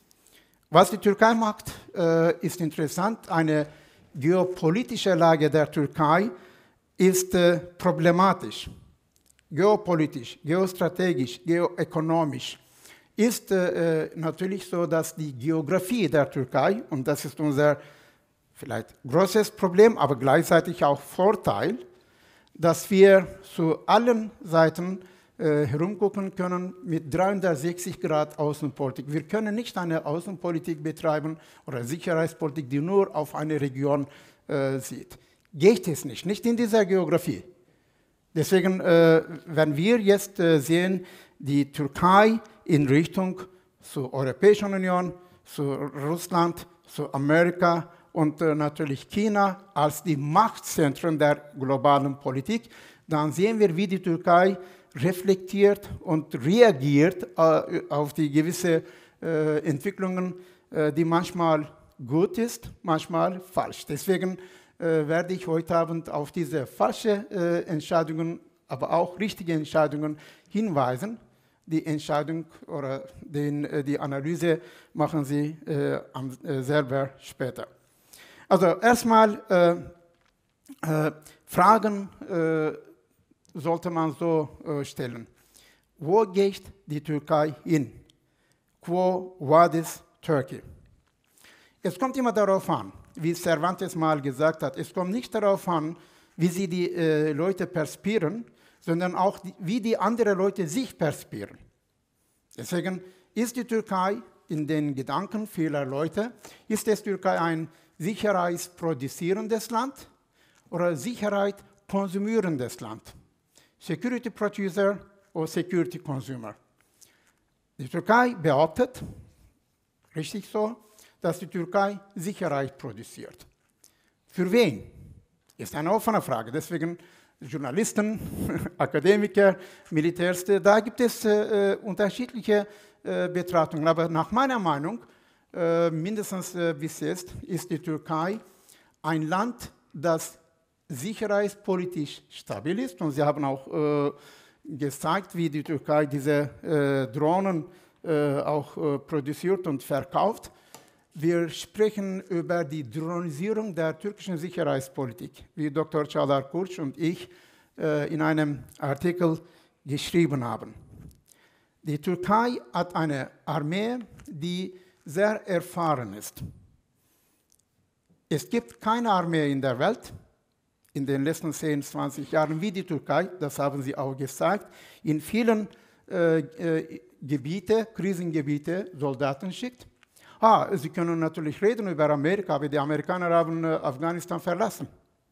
Was die Türkei macht, äh, ist interessant. Eine geopolitische Lage der Türkei ist äh, problematisch. Geopolitisch, geostrategisch, geoökonomisch ist äh, natürlich so, dass die Geografie der Türkei, und das ist unser vielleicht großes Problem, aber gleichzeitig auch Vorteil, dass wir zu allen Seiten äh, herumgucken können mit dreihundertsechzig Grad Außenpolitik. Wir können nicht eine Außenpolitik betreiben oder Sicherheitspolitik, die nur auf eine Region äh, sieht. Geht es nicht, nicht in dieser Geografie. Deswegen, äh, wenn wir jetzt äh, sehen, die Türkei in Richtung zur Europäischen Union, zu Russland, zu Amerika und äh, natürlich China als die Machtzentren der globalen Politik, dann sehen wir, wie die Türkei reflektiert und reagiert äh, auf die gewisse äh, Entwicklungen, äh, die manchmal gut ist, manchmal falsch. Deswegen äh, werde ich heute Abend auf diese falschen äh, Entscheidungen, aber auch richtige Entscheidungen hinweisen. Die Entscheidung oder den, äh, die Analyse machen Sie äh, am, äh, selber später. Also erstmal äh, äh, Fragen, äh, sollte man so äh, stellen. Wo geht die Türkei hin? Quo vadis Turkey? Es kommt immer darauf an, wie Cervantes mal gesagt hat, es kommt nicht darauf an, wie sie die äh, Leute perspieren, sondern auch, die, wie die anderen Leute sich perspieren. Deswegen ist die Türkei in den Gedanken vieler Leute, ist die Türkei ein sicherheitsproduzierendes Land oder sicherheitskonsumierendes Land? Security Producer oder Security Consumer? Die Türkei behauptet, richtig so, dass die Türkei Sicherheit produziert. Für wen? Ist eine offene Frage. Deswegen Journalisten, Akademiker, Militärs, da gibt es äh, unterschiedliche äh, Betrachtungen. Aber nach meiner Meinung, äh, mindestens äh, bis jetzt, ist die Türkei ein Land, das sicherheitspolitisch stabil ist. Und Sie haben auch äh, gezeigt, wie die Türkei diese äh, Drohnen äh, auch äh, produziert und verkauft. Wir sprechen über die Drohnisierung der türkischen Sicherheitspolitik, wie Doktor Çağlar Kurç und ich äh, in einem Artikel geschrieben haben. Die Türkei hat eine Armee, die sehr erfahren ist. Es gibt keine Armee in der Welt in den letzten zehn, zwanzig Jahren wie die Türkei, das haben Sie auch gesagt, in vielen äh, äh, Gebiete, Krisengebiete Soldaten schickt. Ah, Sie können natürlich reden über Amerika, aber die Amerikaner haben äh, Afghanistan verlassen.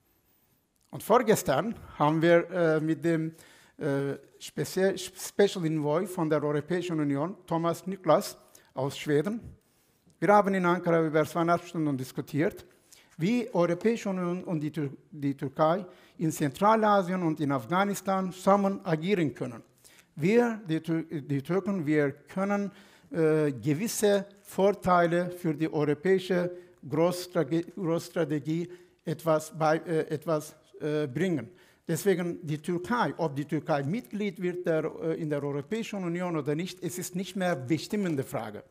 Und vorgestern haben wir äh, mit dem äh, Special, Special Envoy von der Europäischen Union, Thomas Niklas aus Schweden, wir haben in Ankara über zweieinhalb Stunden diskutiert, wie die Europäische Union und die, Tür die Türkei in Zentralasien und in Afghanistan zusammen agieren können. Wir, die, Tür die Türken, wir können äh, gewisse Vorteile für die europäische Großstrategie, Großstrategie etwas, bei, äh, etwas äh, bringen. Deswegen die Türkei, ob die Türkei Mitglied wird der, äh, in der Europäischen Union oder nicht, es ist nicht mehr bestimmende Frage.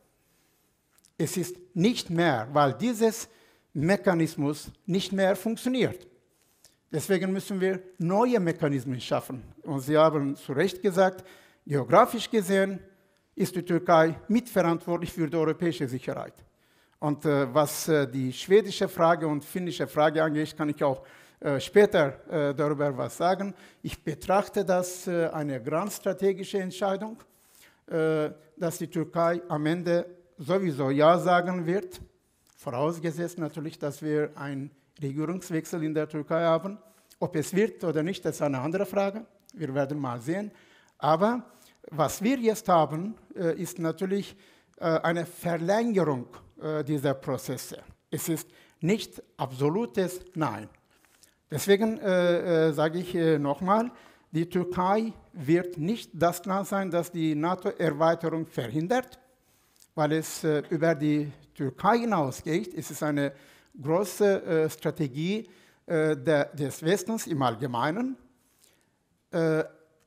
Es ist nicht mehr, weil dieses Mechanismus nicht mehr funktioniert. Deswegen müssen wir neue Mechanismen schaffen. Und Sie haben zu Recht gesagt, geografisch gesehen ist die Türkei mitverantwortlich für die europäische Sicherheit. Und äh, was äh, die schwedische Frage und finnische Frage angeht, kann ich auch äh, später äh, darüber was sagen. Ich betrachte das äh, eine ganz strategische Entscheidung, äh, dass die Türkei am Ende sowieso Ja sagen wird, vorausgesetzt natürlich, dass wir einen Regierungswechsel in der Türkei haben. Ob es wird oder nicht, das ist eine andere Frage. Wir werden mal sehen. Aber was wir jetzt haben, äh, ist natürlich äh, eine Verlängerung äh, dieser Prozesse. Es ist nicht absolutes Nein. Deswegen äh, äh, sage ich äh, nochmal, die Türkei wird nicht das Land sein, das die NATO-Erweiterung verhindert, weil es äh, über die Türkei hinausgeht. Es ist eine große äh, Strategie äh, der, des Westens im Allgemeinen. Äh,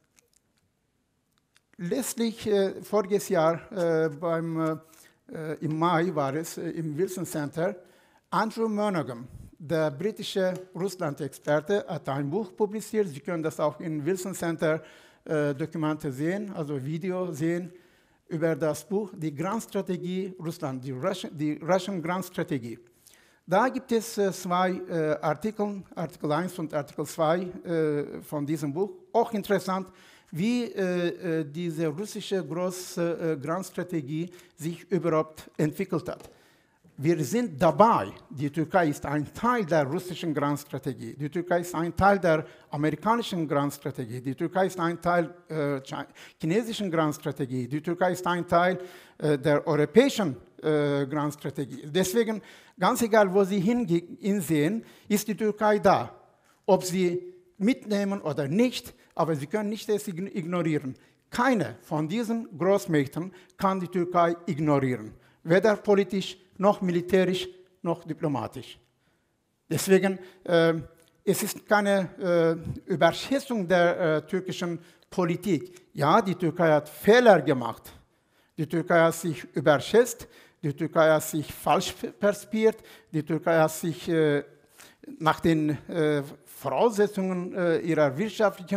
letztlich, äh, voriges Jahr, äh, beim, äh, im Mai war es, äh, im Wilson Center, Andrew Monaghan, der britische Russland-Experte, hat ein Buch publiziert. Sie können das auch im Wilson Center äh, Dokumente sehen, also Video sehen, über das Buch Die Grenzstrategie Russland, die Russian, die Russian Grenzstrategie. Da gibt es äh, zwei äh, Artikel, Artikel eins und Artikel zwei äh, von diesem Buch. Auch interessant, wie äh, äh, diese russische große äh, Grenzstrategie sich überhaupt entwickelt hat. Wir sind dabei, die Türkei ist ein Teil der russischen Grenzstrategie, die Türkei ist ein Teil der amerikanischen Grenzstrategie, die Türkei ist ein Teil der äh, chinesischen Grenzstrategie, die Türkei ist ein Teil äh, der europäischen äh, Grenzstrategie. Deswegen, ganz egal, wo Sie hinsehen, ist die Türkei da. Ob Sie mitnehmen oder nicht, aber Sie können nicht das ignorieren. Keine von diesen Großmächten kann die Türkei ignorieren, weder politisch, noch militärisch, noch diplomatisch. Deswegen, äh, es ist keine äh, Überschätzung der äh, türkischen Politik. Ja, die Türkei hat Fehler gemacht. Die Türkei hat sich überschätzt, die Türkei hat sich falsch perspiert, die Türkei hat sich äh, nach den äh, Voraussetzungen äh, ihrer wirtschaftlichen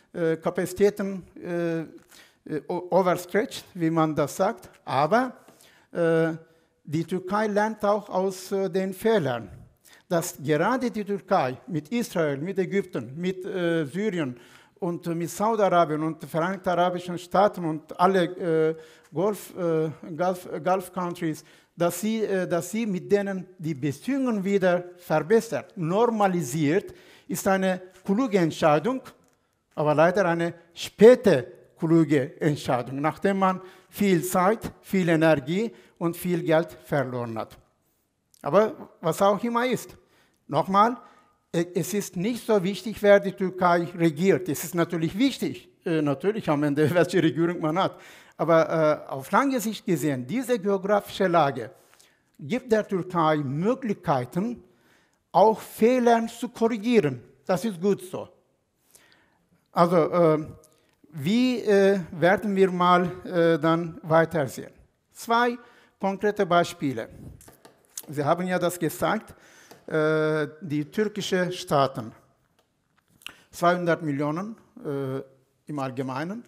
äh, Kapazitäten äh, overstretched, wie man das sagt. Aber äh, die Türkei lernt auch aus äh, den Fehlern, dass gerade die Türkei mit Israel, mit Ägypten, mit äh, Syrien und äh, mit Saudi-Arabien und den Vereinigten Arabischen Staaten und alle äh, Gulf, äh, Gulf, Gulf Countries, dass sie, äh, dass sie mit denen die Beziehungen wieder verbessert, normalisiert, ist eine kluge Entscheidung, aber leider eine späte kluge Entscheidung, nachdem man viel Zeit, viel Energie und viel Geld verloren hat. Aber was auch immer ist, nochmal, es ist nicht so wichtig, wer die Türkei regiert. Es ist natürlich wichtig, äh, natürlich am Ende, welche Regierung man hat. Aber äh, auf lange Sicht gesehen, diese geografische Lage gibt der Türkei Möglichkeiten, auch Fehler zu korrigieren. Das ist gut so. Also, äh, wie äh, werden wir mal äh, dann weitersehen? Zwei konkrete Beispiele. Sie haben ja das gesagt, äh, die türkischen Staaten, zweihundert Millionen äh, im Allgemeinen.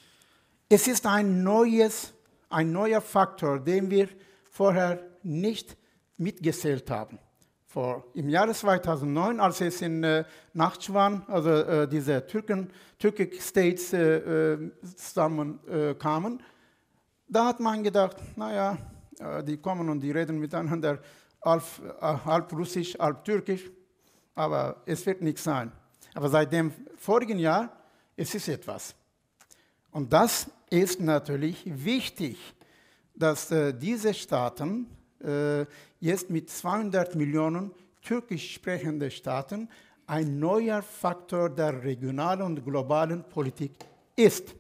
Es ist ein, neues, ein neuer Faktor, den wir vorher nicht mitgezählt haben. Vor, Im Jahre zweitausendneun, als es in äh, Nakhchivan, also äh, diese Türken, Turkic States äh, äh, zusammenkamen, äh, da hat man gedacht, naja, äh, die kommen und die reden miteinander halb, äh, halb russisch, halb türkisch, aber es wird nichts sein. Aber seit dem vorigen Jahr, es ist etwas. Und das ist natürlich wichtig, dass äh, diese Staaten äh, jetzt mit zweihundert Millionen türkisch sprechenden Staaten ein neuer Faktor der regionalen und globalen Politik ist.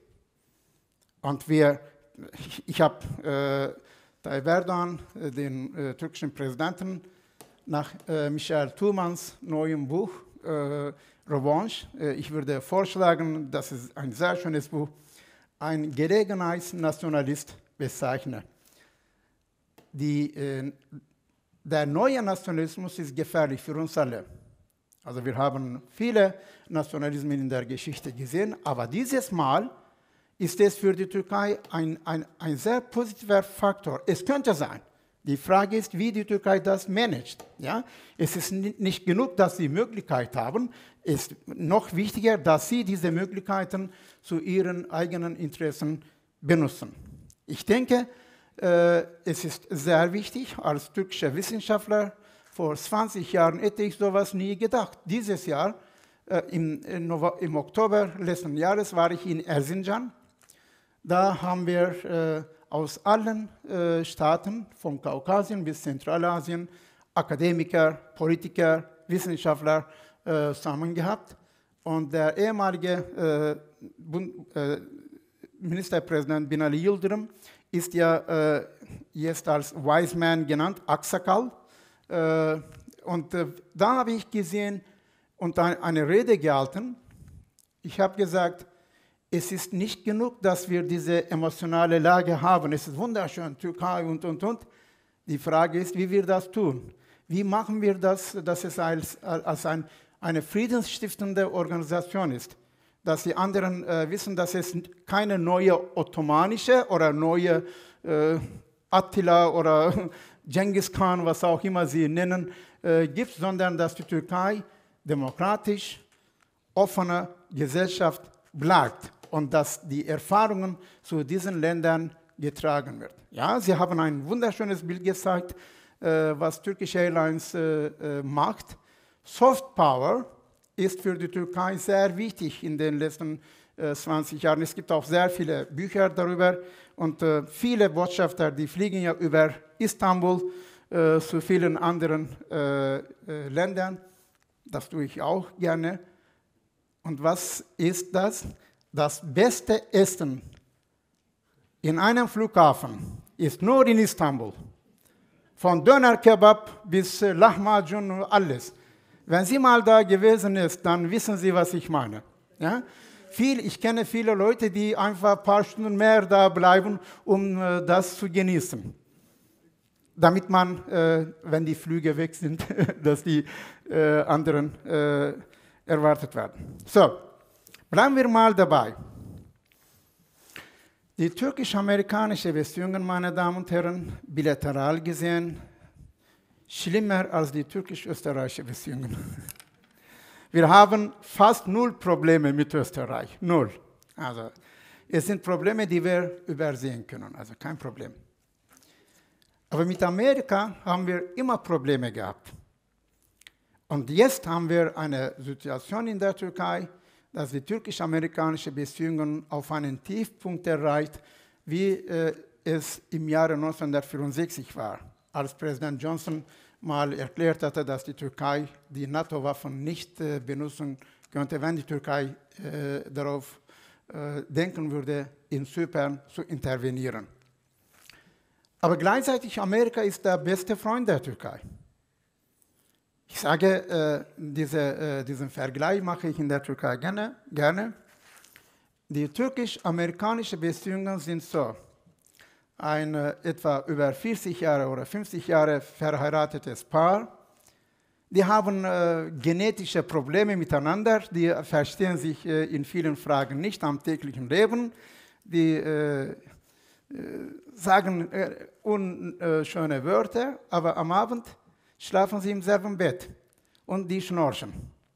Und wir, ich, ich habe äh, Tayyip Erdogan, äh, den äh, türkischen Präsidenten, nach äh, Michael Thurmans neuem Buch, äh, Revanche, äh, ich würde vorschlagen, das ist ein sehr schönes Buch, ein Gelegenheitsnationalist bezeichnen. Die, äh, der neue Nationalismus ist gefährlich für uns alle. Also wir haben viele Nationalismen in der Geschichte gesehen, aber dieses Mal ist es für die Türkei ein, ein, ein sehr positiver Faktor. Es könnte sein. Die Frage ist, wie die Türkei das managt. Ja? Es ist nicht genug, dass sie Möglichkeit haben. Es ist noch wichtiger, dass sie diese Möglichkeiten zu ihren eigenen Interessen benutzen. Ich denke, äh, es ist sehr wichtig, als türkischer Wissenschaftler, vor zwanzig Jahren hätte ich sowas nie gedacht. Dieses Jahr, äh, im, im Oktober letzten Jahres, war ich in Erzincan. Da haben wir äh, aus allen äh, Staaten, von Kaukasien bis Zentralasien, Akademiker, Politiker, Wissenschaftler äh, zusammen gehabt. Und der ehemalige äh, Bund, äh, Ministerpräsident Binali Yildirim ist ja äh, jetzt als Wise Man genannt, Aksakal. Äh, und äh, da habe ich gesehen und ein, eine Rede gehalten. Ich habe gesagt, es ist nicht genug, dass wir diese emotionale Lage haben. Es ist wunderschön, Türkei und, und, und. Die Frage ist, wie wir das tun. Wie machen wir das, dass es als, als ein, eine friedensstiftende Organisation ist? Dass die anderen äh, wissen, dass es keine neue ottomanische oder neue äh, Attila oder Genghis Khan, was auch immer sie nennen, äh, gibt, sondern dass die Türkei demokratisch, offene Gesellschaft bleibt und dass die Erfahrungen zu diesen Ländern getragen werden. Ja, Sie haben ein wunderschönes Bild gezeigt, äh, was Turkish Airlines äh, äh, macht. Soft Power ist für die Türkei sehr wichtig in den letzten äh, zwanzig Jahren. Es gibt auch sehr viele Bücher darüber und äh, viele Botschafter, die fliegen ja über Istanbul äh, zu vielen anderen äh, äh, Ländern. Das tue ich auch gerne. Und was ist das? Das beste Essen in einem Flughafen ist nur in Istanbul. Von Döner-Kebab bis äh, Lahmacun und alles. Wenn Sie mal da gewesen sind, dann wissen Sie, was ich meine. Ja? Viel, ich kenne viele Leute, die einfach ein paar Stunden mehr da bleiben, um äh, das zu genießen. Damit man, äh, wenn die Flüge weg sind, dass die äh, anderen äh, erwartet werden. So, Bleiben wir mal dabei. Die türkisch-amerikanische Beziehungen, meine Damen und Herren, bilateral gesehen, schlimmer als die türkisch-österreichische Beziehungen. Wir haben fast null Probleme mit Österreich, null. Also, es sind Probleme, die wir übersehen können, also kein Problem. Aber mit Amerika haben wir immer Probleme gehabt. Und jetzt haben wir eine Situation in der Türkei, dass die türkisch-amerikanischen Beziehungen auf einen Tiefpunkt erreicht, wie äh, es im Jahre neunzehnhundertvierundsechzig war, als Präsident Johnson mal erklärt hatte, dass die Türkei die NATO-Waffen nicht äh, benutzen könnte, wenn die Türkei äh, darauf äh, denken würde, in Zypern zu intervenieren. Aber gleichzeitig Amerika ist der beste Freund der Türkei. Ich sage, äh, diese, äh, diesen Vergleich mache ich in der Türkei gerne. gerne. Die türkisch-amerikanischen Beziehungen sind so. Ein äh, etwa über vierzig Jahre oder fünfzig Jahre verheiratetes Paar. Die haben äh, genetische Probleme miteinander, die verstehen sich äh, in vielen Fragen nicht am täglichen Leben. Die äh, äh, sagen äh, unschöne Wörter, aber am Abend schlafen sie im selben Bett und die schnorchen.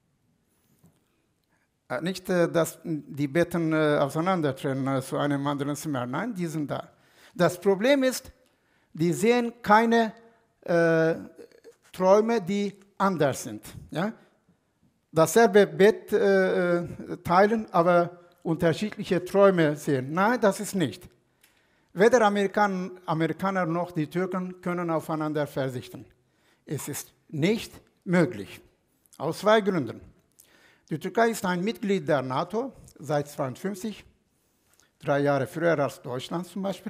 Äh, nicht, äh, dass die Betten äh, auseinandertrennen äh, zu einem anderen Zimmer, nein, die sind da. Das Problem ist, die sehen keine äh, Träume, die anders sind. Ja? Dasselbe Bett äh, teilen, aber unterschiedliche Träume sehen. Nein, das ist nicht. Weder Amerikan Amerikaner noch die Türken können aufeinander verzichten. Es ist nicht möglich. Aus zwei Gründen. Die Türkei ist ein Mitglied der NATO seit neunzehnhundertzweiundfünfzig, drei Jahre früher als Deutschland zum Beispiel.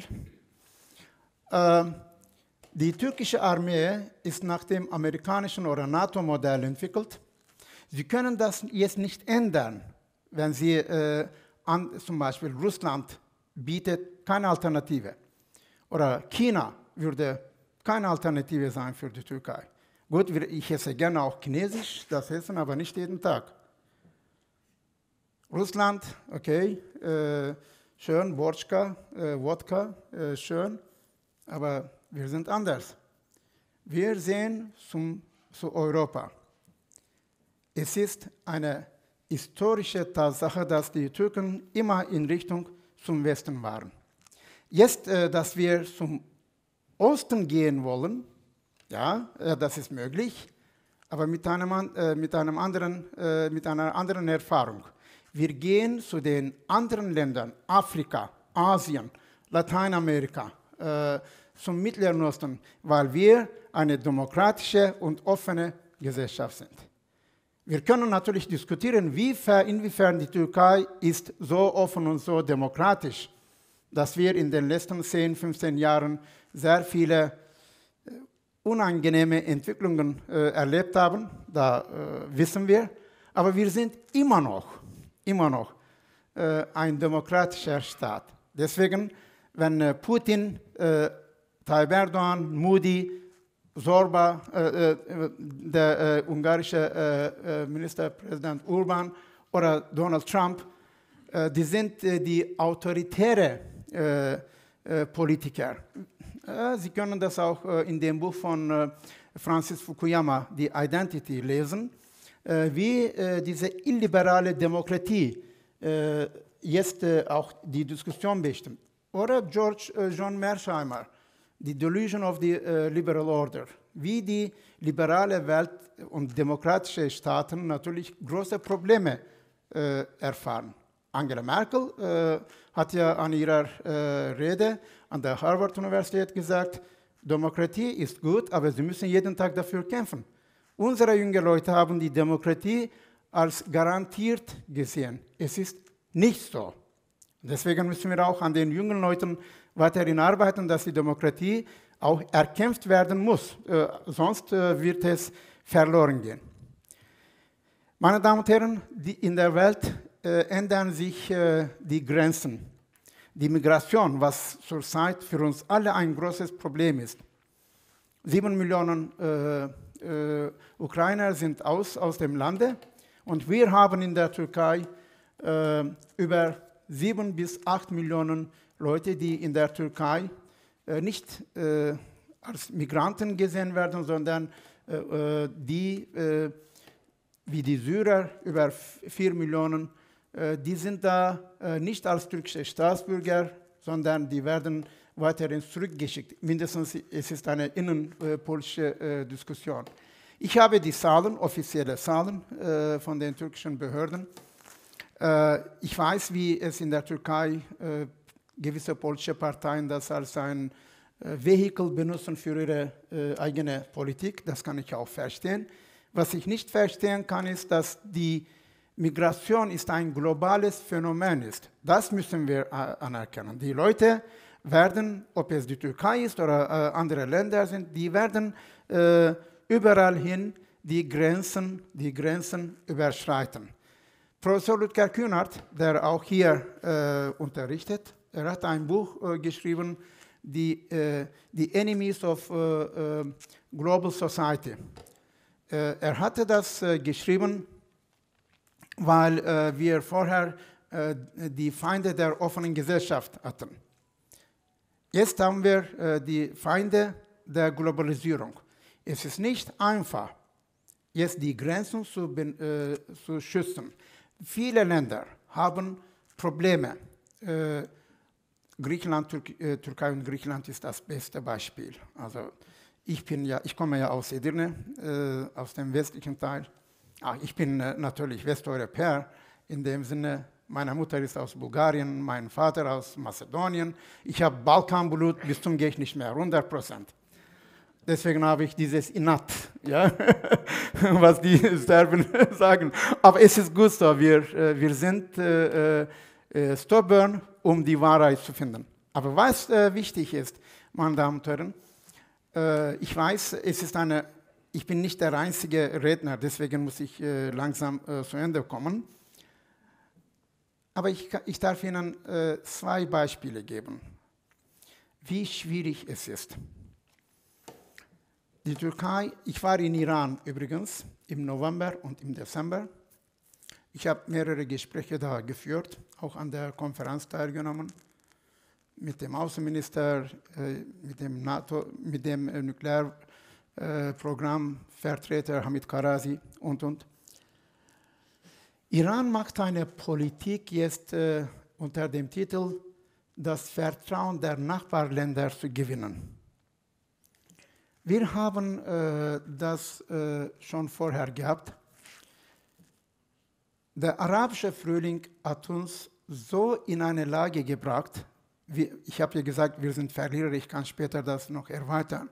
Äh, die türkische Armee ist nach dem amerikanischen oder NATO-Modell entwickelt. Sie können das jetzt nicht ändern, wenn sie äh, an, zum Beispiel Russland bietet keine Alternative. Oder China würde keine Alternative sein für die Türkei. Gut, ich esse gerne auch Chinesisch, das essen aber nicht jeden Tag. Russland, okay, äh, schön, Wodka, äh, Wodka, äh, schön, aber wir sind anders. Wir sehen zum, zu Europa. Es ist eine historische Tatsache, dass die Türken immer in Richtung zum Westen waren. Jetzt, äh, dass wir zum Osten gehen wollen, ja, äh, das ist möglich, aber mit, einem, äh, mit, einem anderen, äh, mit einer anderen Erfahrung. Wir gehen zu den anderen Ländern, Afrika, Asien, Lateinamerika, äh, zum Mittleren Osten, weil wir eine demokratische und offene Gesellschaft sind. Wir können natürlich diskutieren, wie, inwiefern die Türkei ist so offen und so demokratisch, dass wir in den letzten zehn, fünfzehn Jahren sehr viele äh, unangenehme Entwicklungen äh, erlebt haben, da äh, wissen wir. Aber wir sind immer noch, immer noch äh, ein demokratischer Staat. Deswegen, wenn äh, Putin, äh, Tayyip Erdogan, Modi, Zorba, äh, äh, der äh, ungarische äh, Ministerpräsident Urban oder Donald Trump, äh, die sind äh, die autoritäre äh, äh, Politiker. Äh, Sie können das auch äh, in dem Buch von äh, Francis Fukuyama, The Identity, lesen, äh, wie äh, diese illiberale Demokratie äh, jetzt äh, auch die Diskussion bestimmt. Oder George äh, John Mearsheimer, The Delusion of the uh, Liberal Order, wie die liberale Welt und demokratische Staaten natürlich große Probleme äh, erfahren. Angela Merkel äh, hat ja an ihrer äh, Rede an der Harvard-Universität gesagt, Demokratie ist gut, aber sie müssen jeden Tag dafür kämpfen. Unsere jungen Leute haben die Demokratie als garantiert gesehen. Es ist nicht so. Deswegen müssen wir auch an den jungen Leuten weiterhin arbeiten, dass die Demokratie auch erkämpft werden muss. Äh, sonst äh, wird es verloren gehen. Meine Damen und Herren, die, in der Welt äh, ändern sich äh, die Grenzen. Die Migration, was zurzeit für uns alle ein großes Problem ist. Sieben Millionen äh, äh, Ukrainer sind aus, aus dem Lande und wir haben in der Türkei äh, über sieben bis acht Millionen Leute, die in der Türkei äh, nicht äh, als Migranten gesehen werden, sondern äh, die, äh, wie die Syrer, über vier Millionen, äh, die sind da äh, nicht als türkische Staatsbürger, sondern die werden weiterhin zurückgeschickt. Mindestens es ist eine innenpolitische äh, Diskussion. Ich habe die Zahlen, offizielle Zahlen äh, von den türkischen Behörden. Äh, ich weiß, wie es in der Türkei äh, gewisse politische Parteien das als ein äh, Vehikel benutzen für ihre äh, eigene Politik. Das kann ich auch verstehen. Was ich nicht verstehen kann, ist, dass die Migration ist ein globales Phänomen ist. Das müssen wir äh, anerkennen. Die Leute werden, ob es die Türkei ist oder äh, andere Länder sind, die werden äh, überall hin die Grenzen, die Grenzen überschreiten. Professor Ludger Kühnert, der auch hier äh, unterrichtet, er hat ein Buch äh, geschrieben, die, äh, The Enemies of äh, äh, Global Society. Äh, er hatte das äh, geschrieben, weil äh, wir vorher äh, die Feinde der offenen Gesellschaft hatten. Jetzt haben wir äh, die Feinde der Globalisierung. Es ist nicht einfach, jetzt die Grenzen zu, äh, zu schützen. Viele Länder haben Probleme. Äh, Griechenland, Türk äh, Türkei und Griechenland ist das beste Beispiel. Also ich, bin ja, ich komme ja aus Edirne, äh, aus dem westlichen Teil. Ach, ich bin äh, natürlich Westeuropäer, in dem Sinne, meine Mutter ist aus Bulgarien, mein Vater aus Mazedonien. Ich habe Balkanblut bis zum Geht nicht mehr, hundert Prozent. Deswegen habe ich dieses Inat, ja, was die Serben sagen. Aber es ist gut so, wir, äh, wir sind äh, äh, stubborn, um die Wahrheit zu finden. Aber was äh, wichtig ist, meine Damen und Herren, äh, ich weiß, es ist eine, ich bin nicht der einzige Redner, deswegen muss ich äh, langsam äh, zu Ende kommen. Aber ich, ich darf Ihnen äh, zwei Beispiele geben, wie schwierig es ist. Die Türkei, ich war in Iran übrigens im November und im Dezember. Ich habe mehrere Gespräche da geführt, auch an der Konferenz teilgenommen, mit dem Außenminister, äh, mit dem NATO, mit dem äh, Nuklearprogrammvertreter äh, Hamid Karazi und, und. Iran macht eine Politik jetzt äh, unter dem Titel, das Vertrauen der Nachbarländer zu gewinnen. Wir haben äh, das äh, schon vorher gehabt. Der arabische Frühling hat uns so in eine Lage gebracht, wie, ich habe ja gesagt, wir sind Verlierer, ich kann später das noch erweitern.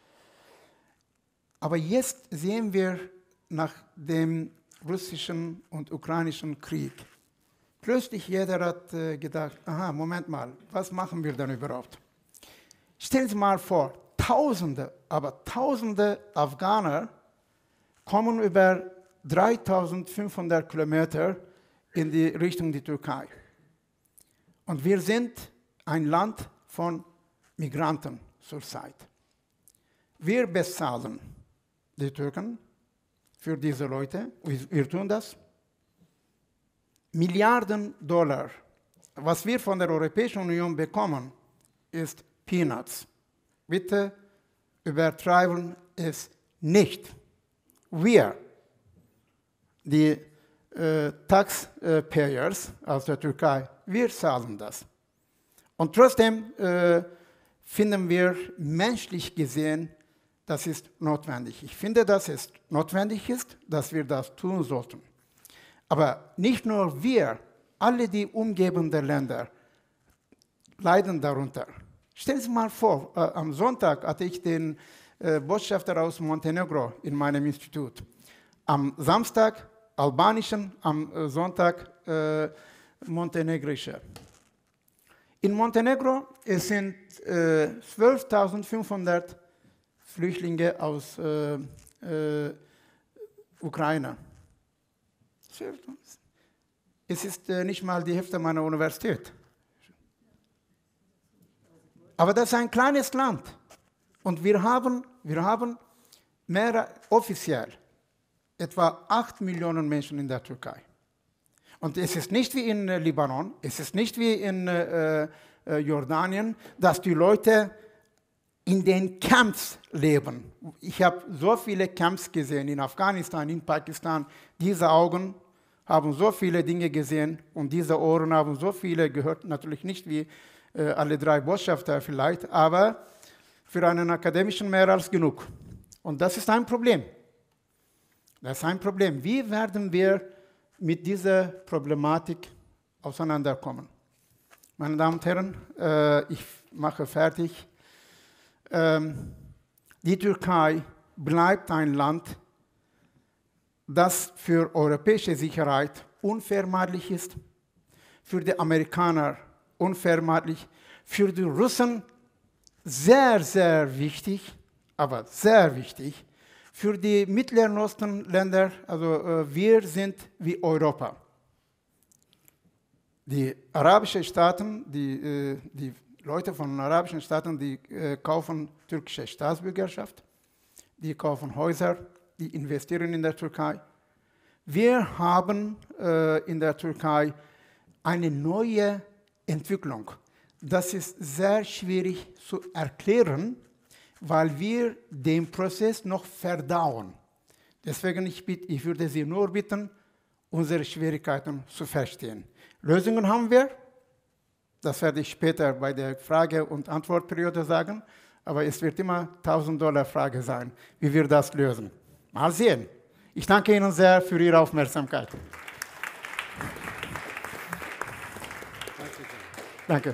Aber jetzt sehen wir nach dem russischen und ukrainischen Krieg, plötzlich jeder hat äh, gedacht, aha, Moment mal, was machen wir denn überhaupt? Stellen Sie mal vor, Tausende, aber Tausende Afghaner kommen über dreitausendfünfhundert Kilometer in die Richtung der Türkei. Und wir sind ein Land von Migranten zurzeit. Wir bezahlen die Türken für diese Leute, wir, wir tun das, Milliarden Dollar. Was wir von der Europäischen Union bekommen, ist Peanuts. Bitte übertreiben es nicht. Wir, die äh, Taxpayers aus der Türkei, wir zahlen das. Und trotzdem äh, finden wir menschlich gesehen, das ist notwendig. Ich finde, dass es notwendig ist, dass wir das tun sollten. Aber nicht nur wir, alle die umgebenden Länder leiden darunter. Stellen Sie mal vor, äh, am Sonntag hatte ich den äh, Botschafter aus Montenegro in meinem Institut. Am Samstag albanischen, am äh, Sonntag äh, montenegrische. In Montenegro es sind äh, zwölftausendfünfhundert Flüchtlinge aus äh, äh, Ukraine. Es ist äh, nicht mal die Hälfte meiner Universität. Aber das ist ein kleines Land. Und wir haben, wir haben mehr offiziell etwa acht Millionen Menschen in der Türkei. Und es ist nicht wie in äh, Libanon, es ist nicht wie in äh, äh, Jordanien, dass die Leute in den Camps leben. Ich habe so viele Camps gesehen in Afghanistan, in Pakistan. Diese Augen haben so viele Dinge gesehen und diese Ohren haben so viele gehört. Natürlich nicht wie äh, alle drei Botschafter vielleicht, aber für einen Akademischen mehr als genug. Und das ist ein Problem. Das ist ein Problem. Wie werden wir mit dieser Problematik auseinanderkommen? Meine Damen und Herren, äh, ich mache fertig. Ähm, die Türkei bleibt ein Land, das für europäische Sicherheit unvermeidlich ist, für die Amerikaner unvermeidlich, für die Russen sehr, sehr wichtig, aber sehr wichtig, für die Mittleren Osten-Länder, also äh, wir sind wie Europa. Die arabischen Staaten, die, äh, die Leute von den arabischen Staaten, die äh, kaufen türkische Staatsbürgerschaft, die kaufen Häuser, die investieren in der Türkei. Wir haben äh, in der Türkei eine neue Entwicklung. Das ist sehr schwierig zu erklären, weil wir den Prozess noch verdauen. Deswegen ich, bitte, ich würde Sie nur bitten, unsere Schwierigkeiten zu verstehen. Lösungen haben wir. Das werde ich später bei der Frage- und Antwortperiode sagen. Aber es wird immer tausend Dollar Frage sein, wie wir das lösen. Mal sehen. Ich danke Ihnen sehr für Ihre Aufmerksamkeit. Danke.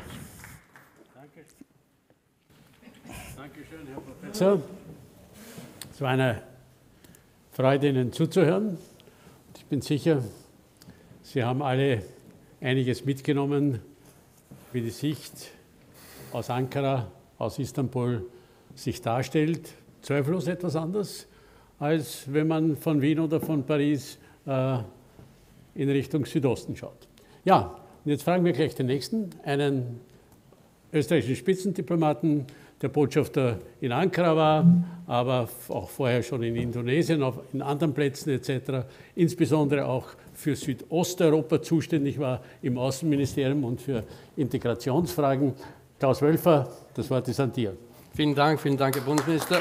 Dankeschön, Herr Professor. Es war eine Freude, Ihnen zuzuhören. Ich bin sicher, Sie haben alle einiges mitgenommen, wie die Sicht aus Ankara, aus Istanbul sich darstellt. Zweifellos etwas anders, als wenn man von Wien oder von Paris äh, in Richtung Südosten schaut. Ja, und jetzt fragen wir gleich den nächsten, einen österreichischen Spitzendiplomaten, der Botschafter in Ankara war, aber auch vorher schon in Indonesien, auf, in anderen Plätzen et cetera, insbesondere auch für Südosteuropa zuständig war im Außenministerium und für Integrationsfragen. Klaus Wölfer, das Wort ist an dir. Vielen Dank, vielen Dank, Herr Bundesminister.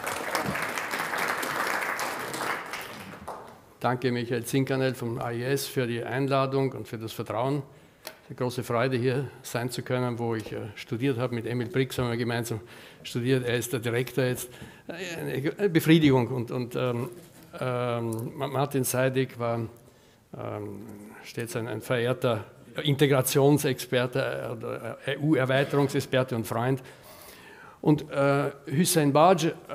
Danke Michael Zinkanel vom A I S für die Einladung und für das Vertrauen. Eine große Freude, hier sein zu können, wo ich äh, studiert habe. Mit Emil Brix haben wir gemeinsam studiert. Er ist der Direktor jetzt. Eine Befriedigung. Und, und ähm, ähm, Martin Seidig war ähm, stets ein, ein verehrter Integrationsexperte oder E U-Erweiterungsexperte und Freund. Und äh, Hüseyin Baj, äh,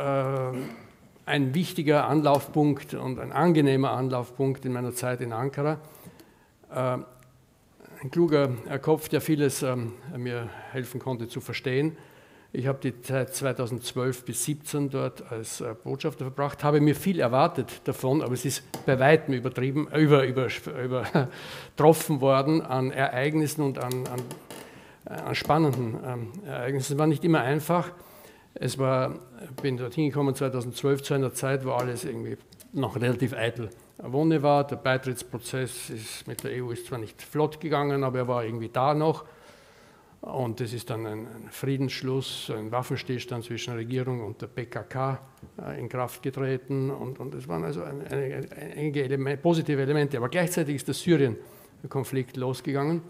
ein wichtiger Anlaufpunkt und ein angenehmer Anlaufpunkt in meiner Zeit in Ankara. Äh, Ein kluger Kopf, der vieles ähm, mir helfen konnte zu verstehen. Ich habe die Zeit zweitausendzwölf bis siebzehn dort als äh, Botschafter verbracht, habe mir viel erwartet davon, aber es ist bei weitem übertrieben, über, über, übertroffen worden an Ereignissen und an, an, an spannenden ähm, Ereignissen. Es war nicht immer einfach. Es war, ich bin dort hingekommen zweitausendzwölf zu einer Zeit, wo alles irgendwie noch relativ eitel Wonne war. Der Beitrittsprozess ist mit der E U ist zwar nicht flott gegangen, aber er war irgendwie da noch. Und es ist dann ein Friedensschluss, ein Waffenstillstand zwischen Regierung und der P K K in Kraft getreten. Und, und es waren also einige Element, positive Elemente. Aber gleichzeitig ist der Syrien-Konflikt losgegangen.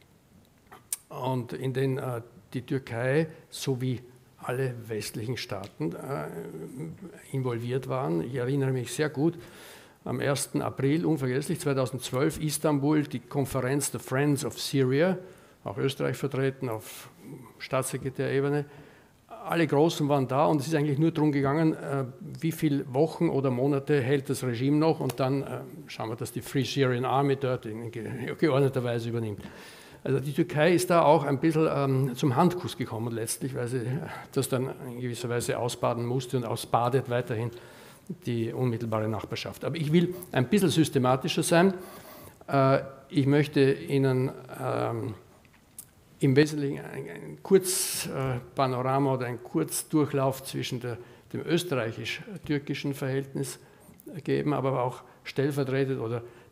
Und in den äh, die Türkei sowie alle westlichen Staaten äh, involviert waren. Ich erinnere mich sehr gut, am ersten April, unvergesslich, zweitausendzwölf, Istanbul, die Konferenz der Friends of Syria, auch Österreich vertreten auf Staatssekretärebene. Alle Großen waren da und es ist eigentlich nur darum gegangen, wie viele Wochen oder Monate hält das Regime noch und dann schauen wir, dass die Free Syrian Army dort in geordneter Weise übernimmt. Also die Türkei ist da auch ein bisschen ähm, zum Handkuss gekommen letztlich, weil sie das dann in gewisser Weise ausbaden musste und ausbadet weiterhin die unmittelbare Nachbarschaft. Aber ich will ein bisschen systematischer sein. Äh, ich möchte Ihnen ähm, im Wesentlichen ein, ein Kurzpanorama oder einen Kurzdurchlauf zwischen der, dem österreichisch-türkischen Verhältnis geben, aber auch stellvertretend oder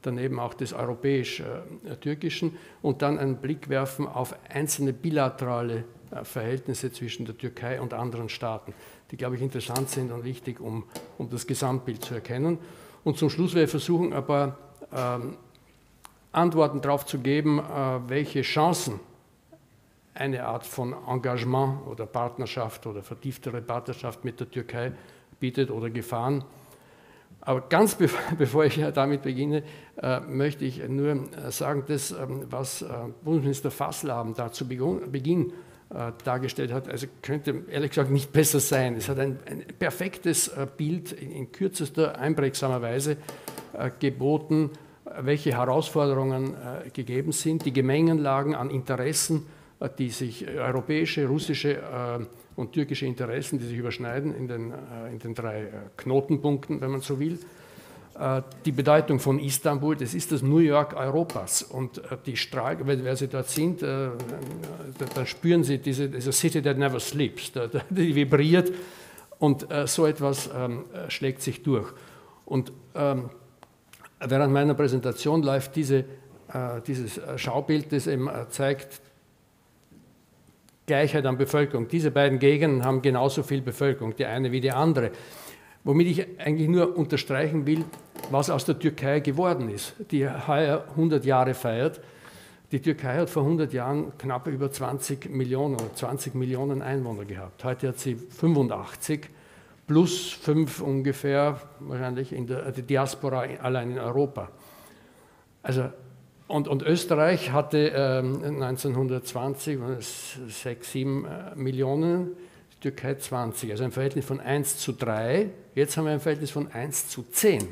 daneben auch des europäisch-türkischen und dann einen Blick werfen auf einzelne bilaterale Verhältnisse zwischen der Türkei und anderen Staaten, die, glaube ich, interessant sind und wichtig, um, um das Gesamtbild zu erkennen. Und zum Schluss werde ich versuchen, ein paar ähm, Antworten darauf zu geben, äh, welche Chancen eine Art von Engagement oder Partnerschaft oder vertieftere Partnerschaft mit der Türkei bietet oder Gefahren. Aber ganz be bevor ich damit beginne, äh, möchte ich nur sagen, das, ähm, was äh, Bundesminister Fasselabend da zu Beginn äh, dargestellt hat, also könnte ehrlich gesagt nicht besser sein. Es hat ein, ein perfektes äh, Bild in, in kürzester, einprägsamer Weise äh, geboten, welche Herausforderungen äh, gegeben sind, die Gemengenlagen an Interessen, äh, die sich äh, europäische, russische äh, und türkische Interessen, die sich überschneiden in den, äh, in den drei äh, Knotenpunkten, wenn man so will. Äh, die Bedeutung von Istanbul, das ist das New York Europas. Und äh, die Strahl, wer Sie dort sind, äh, dann spüren Sie diese, diese City that never sleeps, die, die vibriert und äh, so etwas ähm, schlägt sich durch. Und ähm, während meiner Präsentation läuft diese, äh, dieses Schaubild, das eben äh, zeigt, Gleichheit an Bevölkerung. Diese beiden Gegenden haben genauso viel Bevölkerung, die eine wie die andere. Womit ich eigentlich nur unterstreichen will, was aus der Türkei geworden ist, die heuer hundert Jahre feiert. Die Türkei hat vor hundert Jahren knapp über zwanzig Millionen oder zwanzig Millionen Einwohner gehabt. Heute hat sie fünfundachtzig, plus fünf ungefähr wahrscheinlich in der die Diaspora allein in Europa. Also Und, und Österreich hatte ähm, neunzehnhundertzwanzig sechs, sieben äh, Millionen, die Türkei zwanzig, also ein Verhältnis von eins zu drei. Jetzt haben wir ein Verhältnis von eins zu zehn.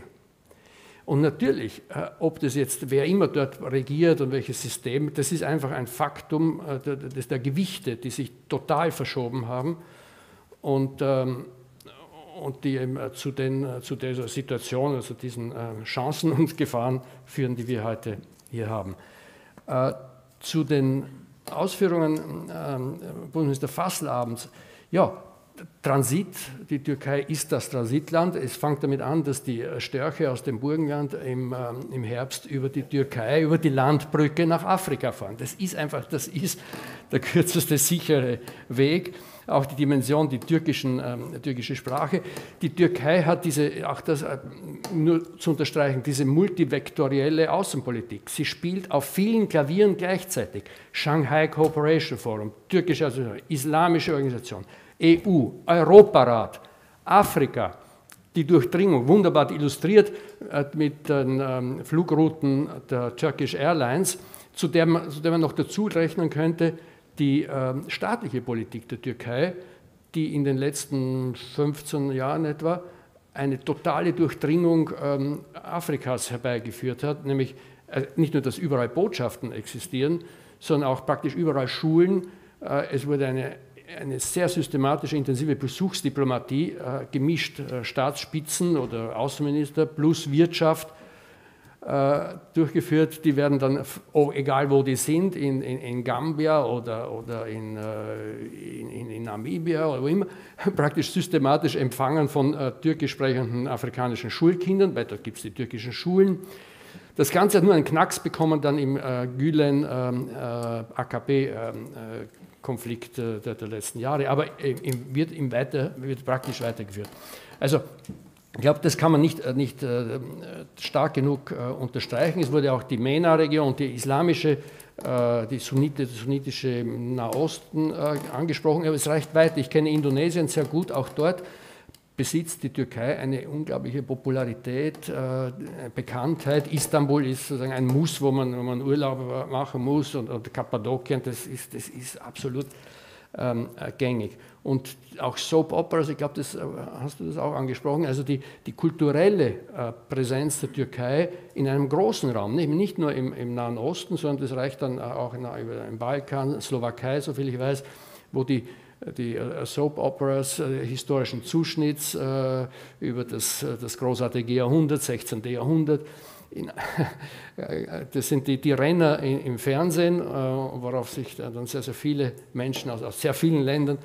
Und natürlich, äh, ob das jetzt, wer immer dort regiert und welches System, das ist einfach ein Faktum äh, der, der, der Gewichte, die sich total verschoben haben und, ähm, und die eben äh, zu, den, äh, zu dieser Situation, also diesen äh, Chancen und Gefahren führen, die wir heute hier haben. Äh, zu den Ausführungen äh, Bundesminister Fasselabends. Ja, Transit, die Türkei ist das Transitland. Es fängt damit an, dass die Störche aus dem Burgenland im, äh, im Herbst über die Türkei, über die Landbrücke nach Afrika fahren. Das ist einfach, das ist der kürzeste, sichere Weg. Auch die Dimension, die türkischen, ähm, türkische Sprache. Die Türkei hat diese, auch das äh, nur zu unterstreichen, diese multivektorielle Außenpolitik. Sie spielt auf vielen Klavieren gleichzeitig. Shanghai Cooperation Forum, türkische, also islamische Organisation, E U, Europarat, Afrika, die Durchdringung, wunderbar illustriert äh, mit den ähm, Flugrouten der Turkish Airlines, zu der man, zu der man noch dazu rechnen könnte, die äh, staatliche Politik der Türkei, die in den letzten fünfzehn Jahren etwa eine totale Durchdringung ähm, Afrikas herbeigeführt hat, nämlich äh, nicht nur, dass überall Botschaften existieren, sondern auch praktisch überall Schulen. Äh, es wurde eine, eine sehr systematische, intensive Besuchsdiplomatie äh, gemischt, äh, Staatsspitzen oder Außenminister plus Wirtschaft, durchgeführt, die werden dann, oh, egal wo die sind, in, in, in Gambia oder, oder in, in, in Namibia oder wo immer, praktisch systematisch empfangen von äh, türkisch sprechenden afrikanischen Schulkindern, weil dort gibt es die türkischen Schulen. Das Ganze hat nur einen Knacks bekommen dann im äh, Gülen-A K P-Konflikt äh, äh, der, der letzten Jahre, aber äh, wird, im weiter, wird praktisch weitergeführt. Also ich glaube, das kann man nicht, nicht äh, stark genug äh, unterstreichen. Es wurde auch die MENA-Region, die islamische, äh, die Sunnite, sunnitische Nahosten äh, angesprochen, aber es reicht weiter. Ich kenne Indonesien sehr gut, auch dort besitzt die Türkei eine unglaubliche Popularität, äh, Bekanntheit. Istanbul ist sozusagen ein Muss, wo man, wo man Urlaub machen muss und, und Kappadokien, das ist, das ist absolut ähm, gängig. Und auch Soap Operas, ich glaube, das hast du das auch angesprochen, also die, die kulturelle äh, Präsenz der Türkei in einem großen Raum, nicht, nicht nur im, im Nahen Osten, sondern das reicht dann auch in, im Balkan, Slowakei, soviel ich weiß, wo die, die äh, Soap Operas äh, historischen Zuschnitts äh, über das, das großartige Jahrhundert, sechzehnten Jahrhundert, in, das sind die, die Renner in, im Fernsehen, äh, worauf sich dann sehr, sehr viele Menschen aus, aus sehr vielen Ländern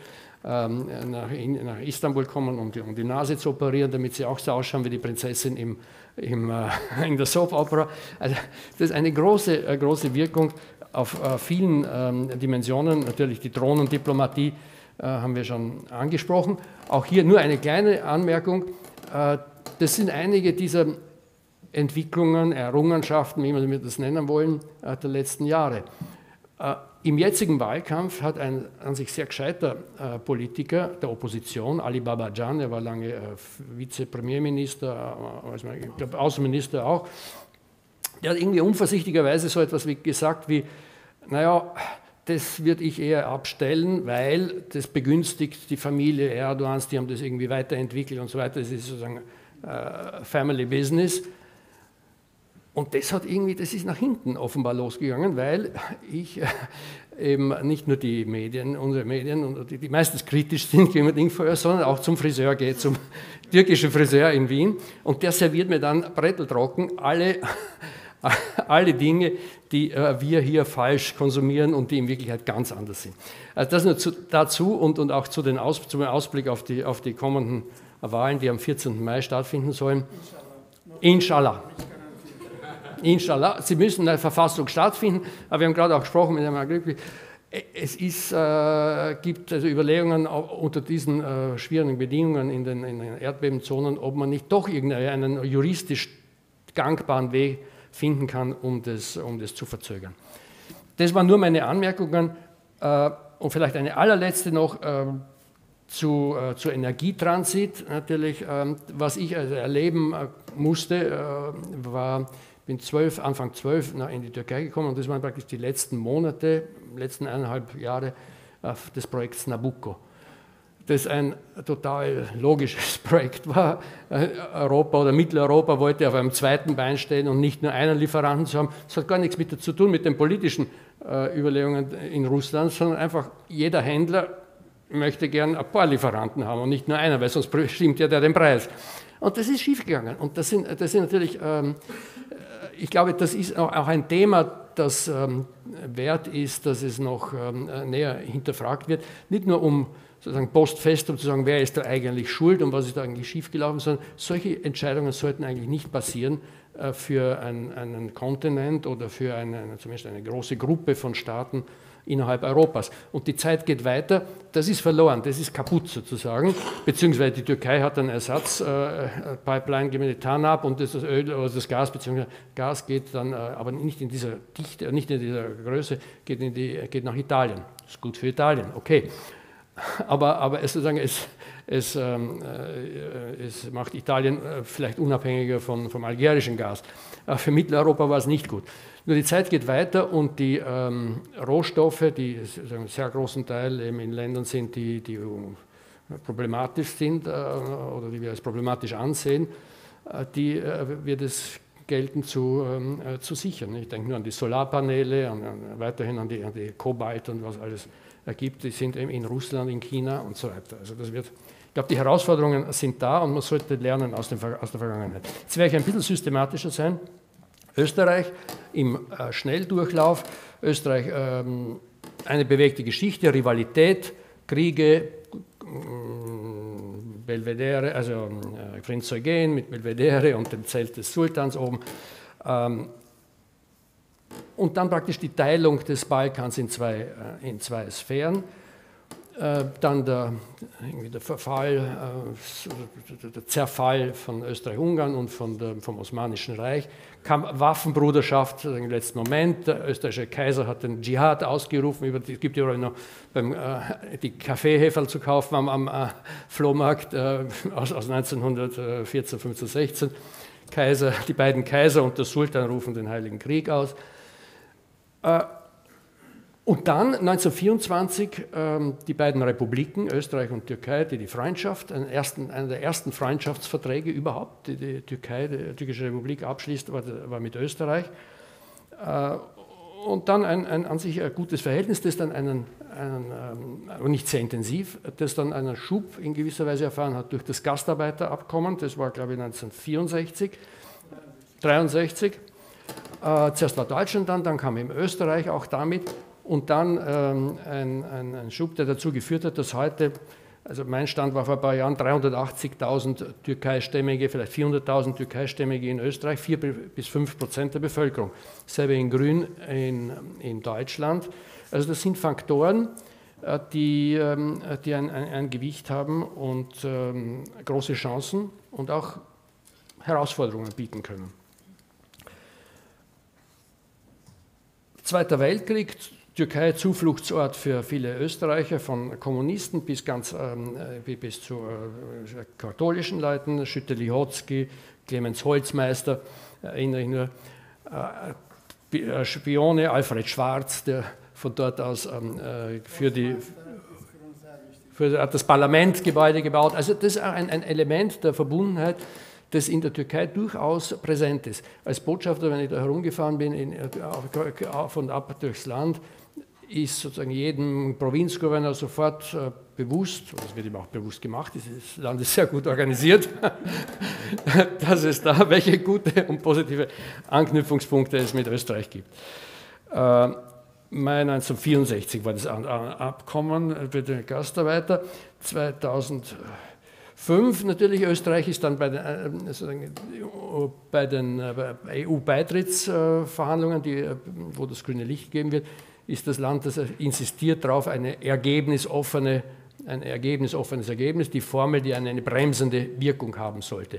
ähm, nach, in, nach Istanbul kommen, um die, um die Nase zu operieren, damit sie auch so ausschauen wie die Prinzessin im, im, äh, in der Soap Opera. Also das ist eine große, äh, große Wirkung auf äh, vielen ähm, Dimensionen. Natürlich die Drohnendiplomatie äh, haben wir schon angesprochen. Auch hier nur eine kleine Anmerkung. Äh, das sind einige dieser Entwicklungen, Errungenschaften, wie wir das nennen wollen, äh, der letzten Jahre. Äh, Im jetzigen Wahlkampf hat ein an sich sehr gescheiter äh, Politiker der Opposition, Ali Babacan, er war lange äh, Vizepremierminister, äh, ich glaube Außenminister auch, der hat irgendwie unvorsichtigerweise so etwas wie gesagt wie, naja, das würde ich eher abstellen, weil das begünstigt die Familie Erdogans, die haben das irgendwie weiterentwickelt und so weiter, das ist sozusagen äh, Family Business. Und das hat irgendwie, das ist nach hinten offenbar losgegangen, weil ich äh, eben nicht nur die Medien, unsere Medien, und die, die meistens kritisch sind gegenüber Dingfeuer, sondern auch zum Friseur gehe, zum türkischen Friseur in Wien. Und der serviert mir dann bretteltrocken alle, alle Dinge, die äh, wir hier falsch konsumieren und die in Wirklichkeit ganz anders sind. Also das nur zu, dazu und, und auch zu den Aus, zum Ausblick auf die, auf die kommenden Wahlen, die am vierzehnten Mai stattfinden sollen. Inshallah. Inshallah, sie müssen in der Verfassung stattfinden, aber wir haben gerade auch gesprochen mit Herrn Glücklich, es ist, äh, gibt also Überlegungen unter diesen äh, schwierigen Bedingungen in den, in den Erdbebenzonen, ob man nicht doch irgendeinen juristisch gangbaren Weg finden kann, um das, um das zu verzögern. Das waren nur meine Anmerkungen äh, und vielleicht eine allerletzte noch äh, zu, äh, zu Energietransit natürlich. Äh, was ich also erleben äh, musste, äh, war, bin zwölf, Anfang zwölf in die Türkei gekommen und das waren praktisch die letzten Monate, letzten eineinhalb Jahre äh, des Projekts Nabucco. Das ein total logisches Projekt war. Europa oder Mitteleuropa wollte auf einem zweiten Bein stehen und nicht nur einen Lieferanten zu haben. Das hat gar nichts mit zu tun mit den politischen äh, Überlegungen in Russland, sondern einfach jeder Händler möchte gern ein paar Lieferanten haben und nicht nur einer, weil sonst bestimmt ja der den Preis. Und das ist schiefgegangen. Und das sind, das sind natürlich, ähm, ich glaube, das ist auch ein Thema, das ähm, wert ist, dass es noch ähm, näher hinterfragt wird. Nicht nur um sozusagen postfestum zu sagen, wer ist da eigentlich schuld und was ist da eigentlich schiefgelaufen, sondern solche Entscheidungen sollten eigentlich nicht passieren äh, für ein, einen Kontinent oder für eine, zumindest eine große Gruppe von Staaten innerhalb Europas. Und die Zeit geht weiter, das ist verloren, das ist kaputt sozusagen, beziehungsweise die Türkei hat einen Ersatzpipeline, äh, mit TANAP und das, das Öl oder das Gas, beziehungsweise Gas geht dann, äh, aber nicht in dieser Dichte, nicht in dieser Größe, geht, in die, geht nach Italien. Das ist gut für Italien, okay. Aber, aber es, sozusagen, es, es, ähm, äh, es macht Italien äh, vielleicht unabhängiger von, vom algerischen Gas. Äh, für Mitteleuropa war es nicht gut. Nur die Zeit geht weiter und die ähm, Rohstoffe, die einen sehr großen Teil eben in Ländern sind, die, die problematisch sind äh, oder die wir als problematisch ansehen, äh, die äh, wird es gelten zu, äh, zu sichern. Ich denke nur an die Solarpaneele, an, an, weiterhin an die, an die Kobalt und was alles ergibt. Die sind eben in Russland, in China und so weiter. Also das wird, ich glaube, die Herausforderungen sind da und man sollte lernen aus, dem, aus der Vergangenheit. Jetzt werde ich ein bisschen systematischer sein. Österreich im äh, Schnelldurchlauf, Österreich ähm, eine bewegte Geschichte, Rivalität, Kriege, äh, Belvedere, also äh, Prinz Eugen mit Belvedere und dem Zelt des Sultans oben. Ähm, und dann praktisch die Teilung des Balkans in zwei, äh, in zwei Sphären. Äh, dann der, irgendwie der Verfall, äh, der Zerfall von Österreich-Ungarn und von der, vom Osmanischen Reich, kam Waffenbruderschaft im letzten Moment. Der österreichische Kaiser hat den Dschihad ausgerufen. Es gibt ja noch beim, äh, die Kaffeeheferl zu kaufen am, am äh, Flohmarkt äh, aus, aus neunzehnhundertvierzehn, fünfzehn, sechzehn. Kaiser, die beiden Kaiser und der Sultan rufen den Heiligen Krieg aus. Äh, Und dann neunzehnhundertvierundzwanzig ähm, die beiden Republiken, Österreich und Türkei, die die Freundschaft, einen ersten, einer der ersten Freundschaftsverträge überhaupt, die die Türkei, die Türkische Republik abschließt, war, war mit Österreich. Äh, und dann ein, ein an sich ein gutes Verhältnis, das dann einen, einen ähm, nicht sehr intensiv, das dann einen Schub in gewisser Weise erfahren hat durch das Gastarbeiterabkommen, das war glaube ich neunzehnhundertvierundsechzig, dreiundsechzig. Äh, zuerst war Deutschland dann, dann kam eben Österreich auch damit. und dann ähm, ein, ein, ein Schub, der dazu geführt hat, dass heute, also mein Stand war vor ein paar Jahren, dreihundertachtzigtausend türkeistämmige, vielleicht vierhunderttausend türkeistämmige in Österreich, vier bis fünf Prozent der Bevölkerung. Dasselbe in Grün in, in Deutschland. Also das sind Faktoren, die, die ein, ein, ein Gewicht haben und ähm, große Chancen und auch Herausforderungen bieten können. Zweiter Weltkrieg, Türkei Zufluchtsort für viele Österreicher, von Kommunisten bis, ganz, ähm, bis zu äh, katholischen Leuten, Schütte-Lihotzky, Clemens Holzmeister, erinnere ich nur, äh, Spione, Alfred Schwarz, der von dort aus ähm, für, die, für das Parlamentgebäude gebaut. Also das ist ein, ein Element der Verbundenheit, das in der Türkei durchaus präsent ist. Als Botschafter, wenn ich da herumgefahren bin, in, auf und ab durchs Land, ist sozusagen jedem Provinzgouverneur sofort äh, bewusst, und das wird ihm auch bewusst gemacht, dieses Land ist sehr gut organisiert, dass es da welche gute und positive Anknüpfungspunkte es mit Österreich gibt. Äh, neunzehnhundertvierundsechzig war das Abkommen für den Gastarbeiter. zweitausendfünf natürlich, Österreich ist dann bei den, äh, bei den äh, E U-Beitrittsverhandlungen, die, wo das grüne Licht gegeben wird, ist das Land, das insistiert darauf, eine ergebnisoffene, ein ergebnisoffenes Ergebnis, die Formel, die eine, eine bremsende Wirkung haben sollte.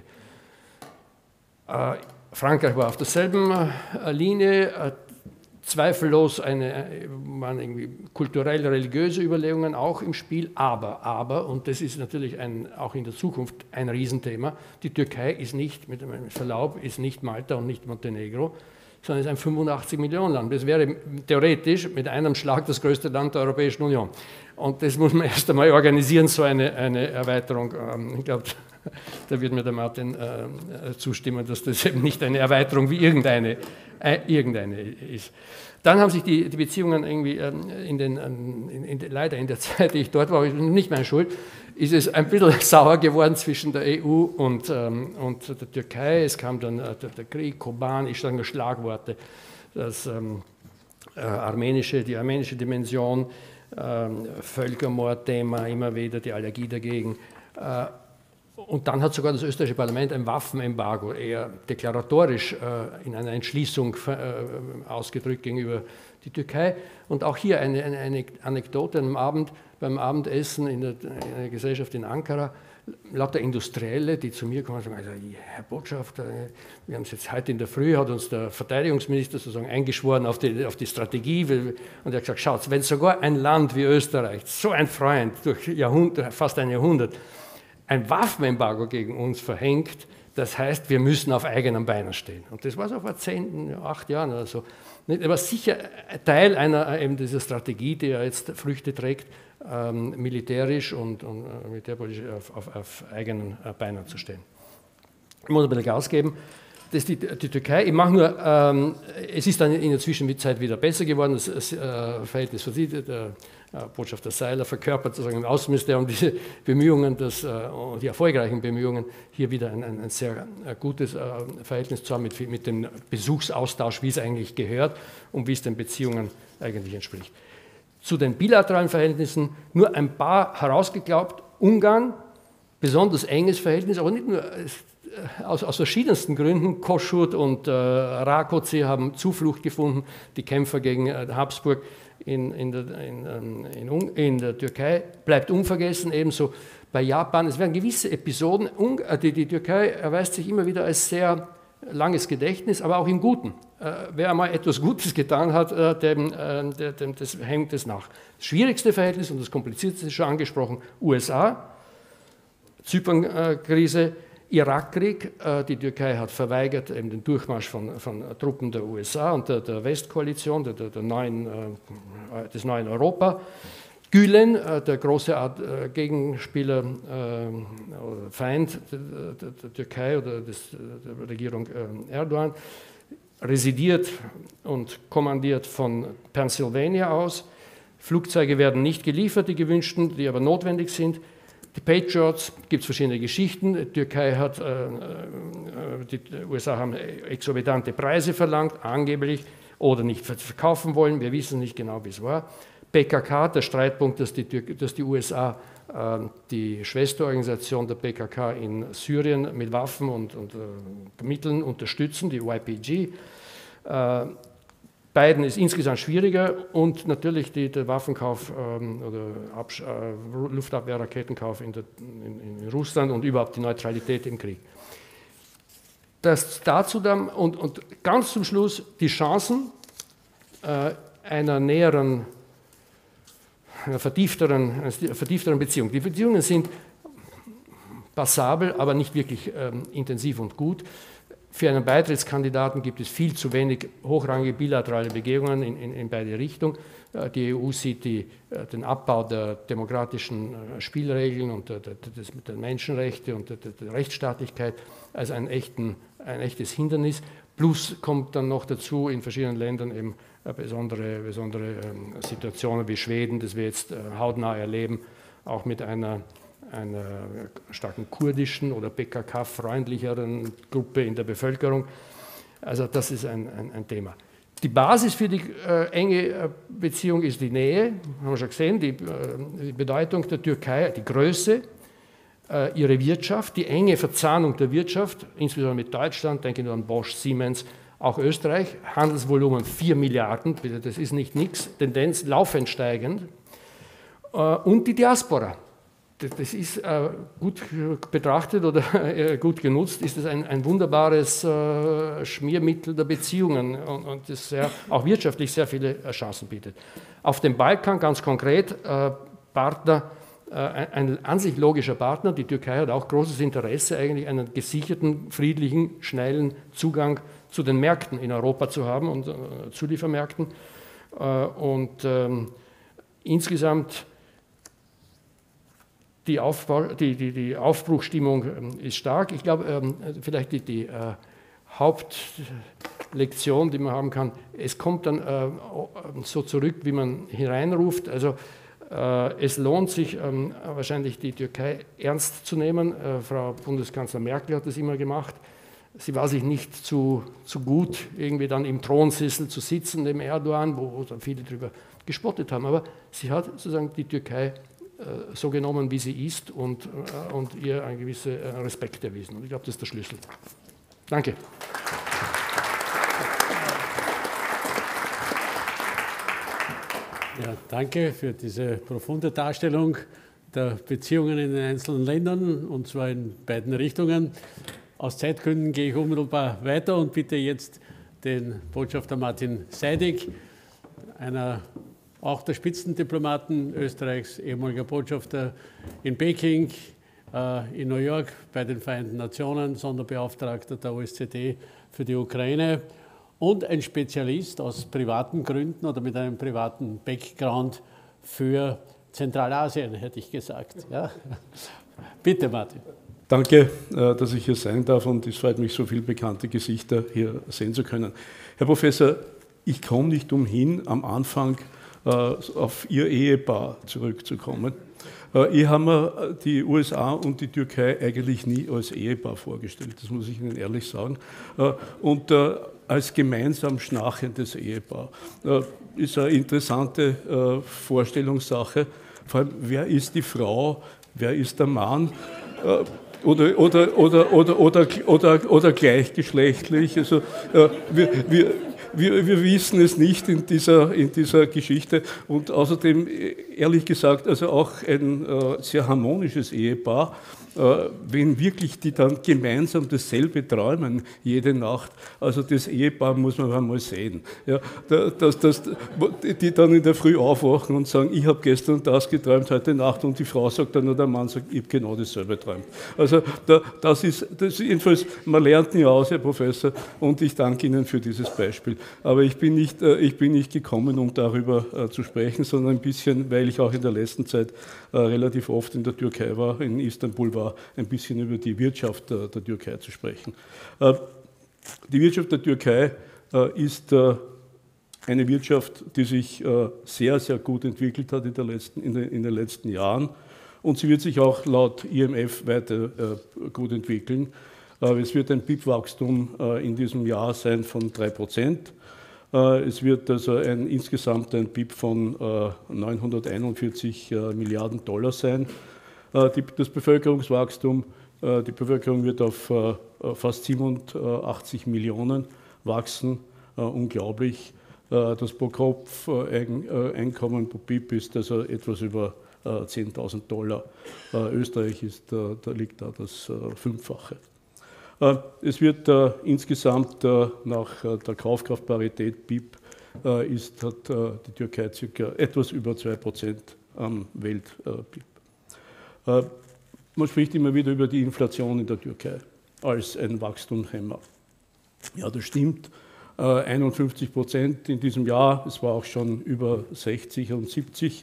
Äh, Frankreich war auf derselben äh, Linie, äh, zweifellos eine, waren irgendwie kulturell-religiöse Überlegungen auch im Spiel, aber, aber, und das ist natürlich ein, auch in der Zukunft ein Riesenthema, die Türkei ist nicht, mit Verlaub, ist nicht Malta und nicht Montenegro, sondern ist ein fünfundachtzig Millionen Land. Das wäre theoretisch mit einem Schlag das größte Land der Europäischen Union. Und das muss man erst einmal organisieren, so eine, eine Erweiterung. Ich glaube, da wird mir der Martin äh, zustimmen, dass das eben nicht eine Erweiterung wie irgendeine, äh, irgendeine ist. Dann haben sich die, die Beziehungen irgendwie ähm, in den, in, in, leider in der Zeit, die ich dort war, nicht meine Schuld, ist es ein bisschen sauer geworden zwischen der E U und, ähm, und der Türkei. Es kam dann äh, der, der Krieg, Koban, ich sage nur Schlagworte, das ähm, äh, armenische, die armenische Dimension, ähm, Völkermordthema, immer wieder die Allergie dagegen. Äh, Und dann hat sogar das österreichische Parlament ein Waffenembargo eher deklaratorisch äh, in einer Entschließung äh, ausgedrückt gegenüber die Türkei. Und auch hier eine, eine, eine Anekdote am Abend, beim Abendessen in der, in der Gesellschaft in Ankara, lauter Industrielle, die zu mir kommen und sagen, also, Herr Botschafter, wir haben es jetzt heute in der Früh, hat uns der Verteidigungsminister sozusagen eingeschworen auf die, auf die Strategie. Und er hat gesagt, schaut, wenn sogar ein Land wie Österreich, so ein Freund durch Jahrhundert, fast ein Jahrhundert, ein Waffenembargo gegen uns verhängt, das heißt, wir müssen auf eigenen Beinen stehen. Und das war so vor zehn, acht Jahren oder so. Das war sicher Teil einer eben dieser Strategie, die ja jetzt Früchte trägt, ähm, militärisch und, und äh, militärpolitisch auf, auf, auf eigenen äh, Beinen zu stehen. Ich muss ein bisschen Gas geben. Das die, die Türkei, ich mache nur, ähm, es ist dann in der Zwischenzeit wieder besser geworden, das äh, Verhältnis von Sie, der äh, Botschafter Seiler verkörpert sozusagen im Außenministerium diese Bemühungen, das, äh, die erfolgreichen Bemühungen, hier wieder ein, ein, ein sehr äh, gutes äh, Verhältnis zu haben mit, mit dem Besuchsaustausch, wie es eigentlich gehört und wie es den Beziehungen eigentlich entspricht. Zu den bilateralen Verhältnissen nur ein paar herausgeglaubt. Ungarn, besonders enges Verhältnis, aber nicht nur Aus, aus verschiedensten Gründen. Kossuth und äh, Rákóczi haben Zuflucht gefunden, die Kämpfer gegen äh, Habsburg in, in, der, in, in, in der Türkei, bleibt unvergessen, ebenso bei Japan. Es werden gewisse Episoden, die, die Türkei erweist sich immer wieder als sehr langes Gedächtnis, aber auch im Guten. Äh, wer einmal etwas Gutes getan hat, äh, dem, äh, dem, das hängt es nach. Das schwierigste Verhältnis und das komplizierteste ist schon angesprochen, U S A, Zypernkrise, Irakkrieg, die Türkei hat verweigert eben den Durchmarsch von, von Truppen der U S A und der, der Westkoalition, der, der neuen, des neuen Europa. Gülen, der große Art, äh, Gegenspieler, äh, oder Feind der, der, der Türkei oder des, der Regierung äh, Erdogan, residiert und kommandiert von Pennsylvania aus. Flugzeuge werden nicht geliefert, die gewünschten, die aber notwendig sind. Die Patriots, gibt es verschiedene Geschichten. Die Türkei hat, äh, die U S A haben exorbitante Preise verlangt, angeblich, oder nicht verkaufen wollen. Wir wissen nicht genau, wie es war. P K K, der Streitpunkt, dass die, dass die U S A äh, die Schwesterorganisation der P K K in Syrien mit Waffen und, und äh, Mitteln unterstützen, die Y P G. Äh, Biden ist insgesamt schwieriger und natürlich die, der Waffenkauf ähm, oder Absch äh, Luftabwehrraketenkauf in, der, in, in Russland und überhaupt die Neutralität im Krieg. Das dazu dann und, und ganz zum Schluss die Chancen äh, einer näheren, einer vertiefteren, einer vertiefteren Beziehung. Die Beziehungen sind passabel, aber nicht wirklich ähm, intensiv und gut. Für einen Beitrittskandidaten gibt es viel zu wenig hochrangige bilaterale Begegnungen in, in, in beide Richtungen. Die E U sieht die, den Abbau der demokratischen Spielregeln und der, der, der Menschenrechte und der, der Rechtsstaatlichkeit als einen echten, ein echtes Hindernis. Plus kommt dann noch dazu in verschiedenen Ländern eben besondere, besondere Situationen wie Schweden, das wir jetzt hautnah erleben, auch mit einer einer starken kurdischen oder P K K-freundlicheren Gruppe in der Bevölkerung. Also das ist ein, ein, ein Thema. Die Basis für die äh, enge Beziehung ist die Nähe, haben wir schon gesehen, die, äh, die Bedeutung der Türkei, die Größe, äh, ihre Wirtschaft, die enge Verzahnung der Wirtschaft, insbesondere mit Deutschland, denke nur an Bosch, Siemens, auch Österreich, Handelsvolumen vier Milliarden, das ist nicht nichts, Tendenz laufend steigend, äh, und die Diaspora. Das ist äh, gut betrachtet oder äh, gut genutzt, ist es ein, ein wunderbares äh, Schmiermittel der Beziehungen und, und das sehr, auch wirtschaftlich sehr viele Chancen bietet. Auf dem Balkan ganz konkret äh, Partner, äh, ein, ein an sich logischer Partner, die Türkei hat auch großes Interesse, eigentlich einen gesicherten, friedlichen, schnellen Zugang zu den Märkten in Europa zu haben und äh, Zuliefermärkten. Äh, und ähm, insgesamt Die, Aufbau, die, die, die Aufbruchstimmung ähm, ist stark. Ich glaube, ähm, vielleicht die, die äh, Hauptlektion, die man haben kann, es kommt dann äh, so zurück, wie man hineinruft. Also äh, es lohnt sich ähm, wahrscheinlich die Türkei ernst zu nehmen. Äh, Frau Bundeskanzler Merkel hat das immer gemacht. Sie war sich nicht zu, zu gut, irgendwie dann im Thronsessel zu sitzen, dem Erdogan, wo, wo dann viele darüber gespottet haben. Aber sie hat sozusagen die Türkei so genommen, wie sie ist und, und ihr einen gewissen Respekt erwiesen. Und ich glaube, das ist der Schlüssel. Danke. Ja, danke für diese profunde Darstellung der Beziehungen in den einzelnen Ländern, und zwar in beiden Richtungen. Aus Zeitgründen gehe ich unmittelbar weiter und bitte jetzt den Botschafter Martin Seidig, einer auch der Spitzendiplomaten Österreichs, ehemaliger Botschafter in Peking, äh, in New York bei den Vereinten Nationen, Sonderbeauftragter der O S Z E für die Ukraine und ein Spezialist aus privaten Gründen oder mit einem privaten Background für Zentralasien, hätte ich gesagt. Ja. Bitte, Martin. Danke, dass ich hier sein darf, und es freut mich, so viele bekannte Gesichter hier sehen zu können. Herr Professor, ich komme nicht umhin, am Anfang auf Ihr Ehepaar zurückzukommen. Ich habe mir die U S A und die Türkei eigentlich nie als Ehepaar vorgestellt, das muss ich Ihnen ehrlich sagen. Und als gemeinsam schnarchendes Ehepaar. Ist eine interessante Vorstellungssache. Vor allem, wer ist die Frau, wer ist der Mann? Oder, oder, oder, oder, oder, oder, oder gleichgeschlechtlich. Also, wir, wir Wir, wir wissen es nicht in dieser, in dieser Geschichte, und außerdem, ehrlich gesagt, also auch ein äh, sehr harmonisches Ehepaar, äh, wenn wirklich die dann gemeinsam dasselbe träumen, jede Nacht, also das Ehepaar muss man einmal sehen, ja, dass, dass, die dann in der Früh aufwachen und sagen, ich habe gestern das geträumt, heute Nacht, und die Frau sagt dann, oder der Mann sagt, ich habe genau dasselbe geträumt. Also da, das ist, das ist jedenfalls, man lernt nie aus, Herr Professor, und ich danke Ihnen für dieses Beispiel. Aber ich bin nicht, ich bin nicht gekommen, um darüber zu sprechen, sondern ein bisschen, weil ich auch in der letzten Zeit relativ oft in der Türkei war, in Istanbul war, ein bisschen über die Wirtschaft der, der Türkei zu sprechen. Die Wirtschaft der Türkei ist eine Wirtschaft, die sich sehr, sehr gut entwickelt hat in, der letzten, in, den, in den letzten Jahren, und sie wird sich auch laut I M F weiter gut entwickeln. Es wird ein B I P-Wachstum in diesem Jahr sein von drei Prozent. Es wird also ein, insgesamt ein B I P von neunhunderteinundvierzig Milliarden Dollar sein. Das Bevölkerungswachstum, die Bevölkerung wird auf fast siebenundachtzig Millionen wachsen, unglaublich. Das Pro-Kopf-Einkommen pro B I P ist also etwas über zehntausend Dollar. Österreich ist, da liegt da das Fünffache. Es wird insgesamt nach der Kaufkraftparität B I P ist, hat die Türkei circa etwas über zwei Prozent am Welt-B I P. Man spricht immer wieder über die Inflation in der Türkei als ein Wachstumshemmer. Ja, das stimmt. einundfünfzig Prozent in diesem Jahr, es war auch schon über sechzig und siebzig.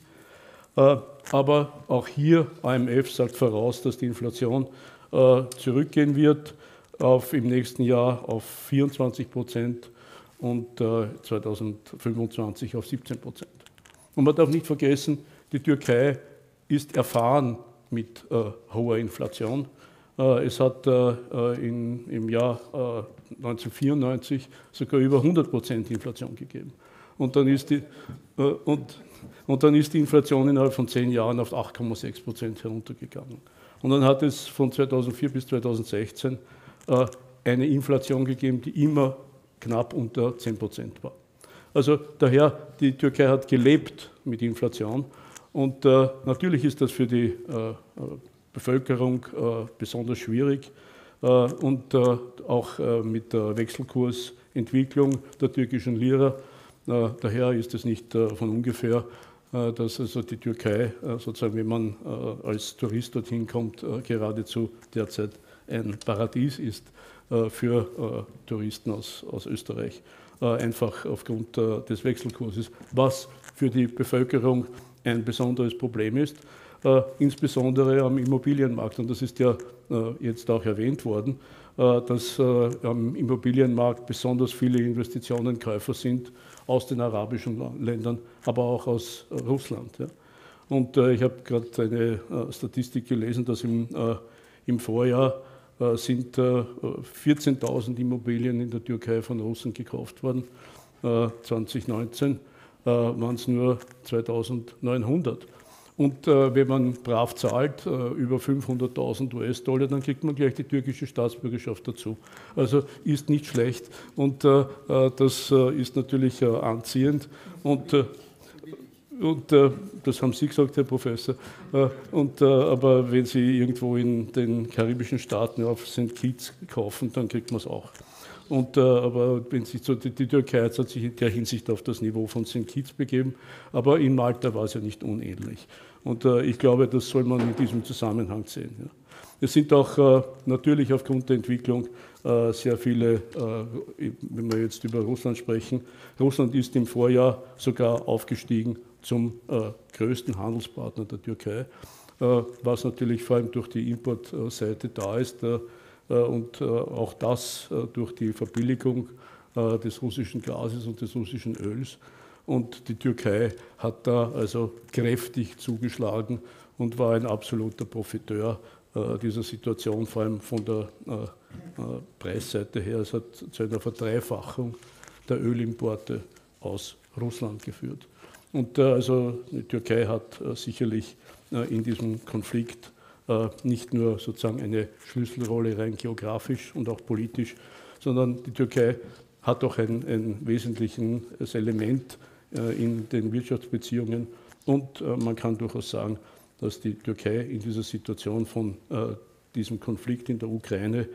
Aber auch hier, I M F sagt voraus, dass die Inflation zurückgehen wird auf im nächsten Jahr auf vierundzwanzig Prozent und zweitausendfünfundzwanzig auf siebzehn Prozent. Und man darf nicht vergessen, die Türkei ist erfahren mit äh, hoher Inflation. Äh, es hat äh, in, im Jahr äh, neunzehnhundertvierundneunzig sogar über hundert Prozent Inflation gegeben. Und dann, ist die, äh, und, und dann ist die Inflation innerhalb von zehn Jahren auf acht Komma sechs Prozent heruntergegangen. Und dann hat es von zweitausendvier bis zweitausendsechzehn äh, eine Inflation gegeben, die immer knapp unter zehn Prozent war. Also daher, die Türkei hat gelebt mit Inflation. Und äh, natürlich ist das für die äh, Bevölkerung äh, besonders schwierig äh, und äh, auch äh, mit der Wechselkursentwicklung der türkischen Lira. Äh, daher ist es nicht äh, von ungefähr, äh, dass also die Türkei, äh, sozusagen, wenn man äh, als Tourist dorthin kommt, äh, geradezu derzeit ein Paradies ist äh, für äh, Touristen aus, aus Österreich, äh, einfach aufgrund äh, des Wechselkurses, was für die Bevölkerung ein besonderes Problem ist, äh, insbesondere am Immobilienmarkt. Und das ist ja äh, jetzt auch erwähnt worden, äh, dass äh, am Immobilienmarkt besonders viele Investitionenkäufer sind aus den arabischen Ländern, aber auch aus äh, Russland. Ja. Und äh, ich habe gerade eine äh, Statistik gelesen, dass im, äh, im Vorjahr äh, sind äh, vierzehntausend Immobilien in der Türkei von Russen gekauft worden, äh, zweitausendneunzehn. Äh, waren es nur zweitausendneunhundert. Und äh, wenn man brav zahlt, äh, über fünfhunderttausend U S-Dollar, dann kriegt man gleich die türkische Staatsbürgerschaft dazu. Also ist nicht schlecht und äh, das äh, ist natürlich äh, anziehend. Und, äh, und äh, das haben Sie gesagt, Herr Professor. Äh, und, äh, aber wenn Sie irgendwo in den karibischen Staaten auf Sankt Kitts kaufen, dann kriegt man es auch. Und, äh, aber wenn sich so die, die Türkei hat sich in der Hinsicht auf das Niveau von Sankt Kitts begeben, aber in Malta war es ja nicht unähnlich. Und äh, ich glaube, das soll man in diesem Zusammenhang sehen. Ja. Es sind auch äh, natürlich aufgrund der Entwicklung äh, sehr viele, äh, wenn wir jetzt über Russland sprechen, Russland ist im Vorjahr sogar aufgestiegen zum äh, größten Handelspartner der Türkei, äh, was natürlich vor allem durch die Importseite da ist. Äh, Und auch das durch die Verbilligung des russischen Gases und des russischen Öls. Und die Türkei hat da also kräftig zugeschlagen und war ein absoluter Profiteur dieser Situation, vor allem von der Preisseite her. Es hat zu einer Verdreifachung der Ölimporte aus Russland geführt. Und also die Türkei hat sicherlich in diesem Konflikt nicht nur sozusagen eine Schlüsselrolle rein geografisch und auch politisch, sondern die Türkei hat auch ein, ein wesentliches Element in den Wirtschaftsbeziehungen. Und man kann durchaus sagen, dass die Türkei in dieser Situation von diesem Konflikt in der Ukraine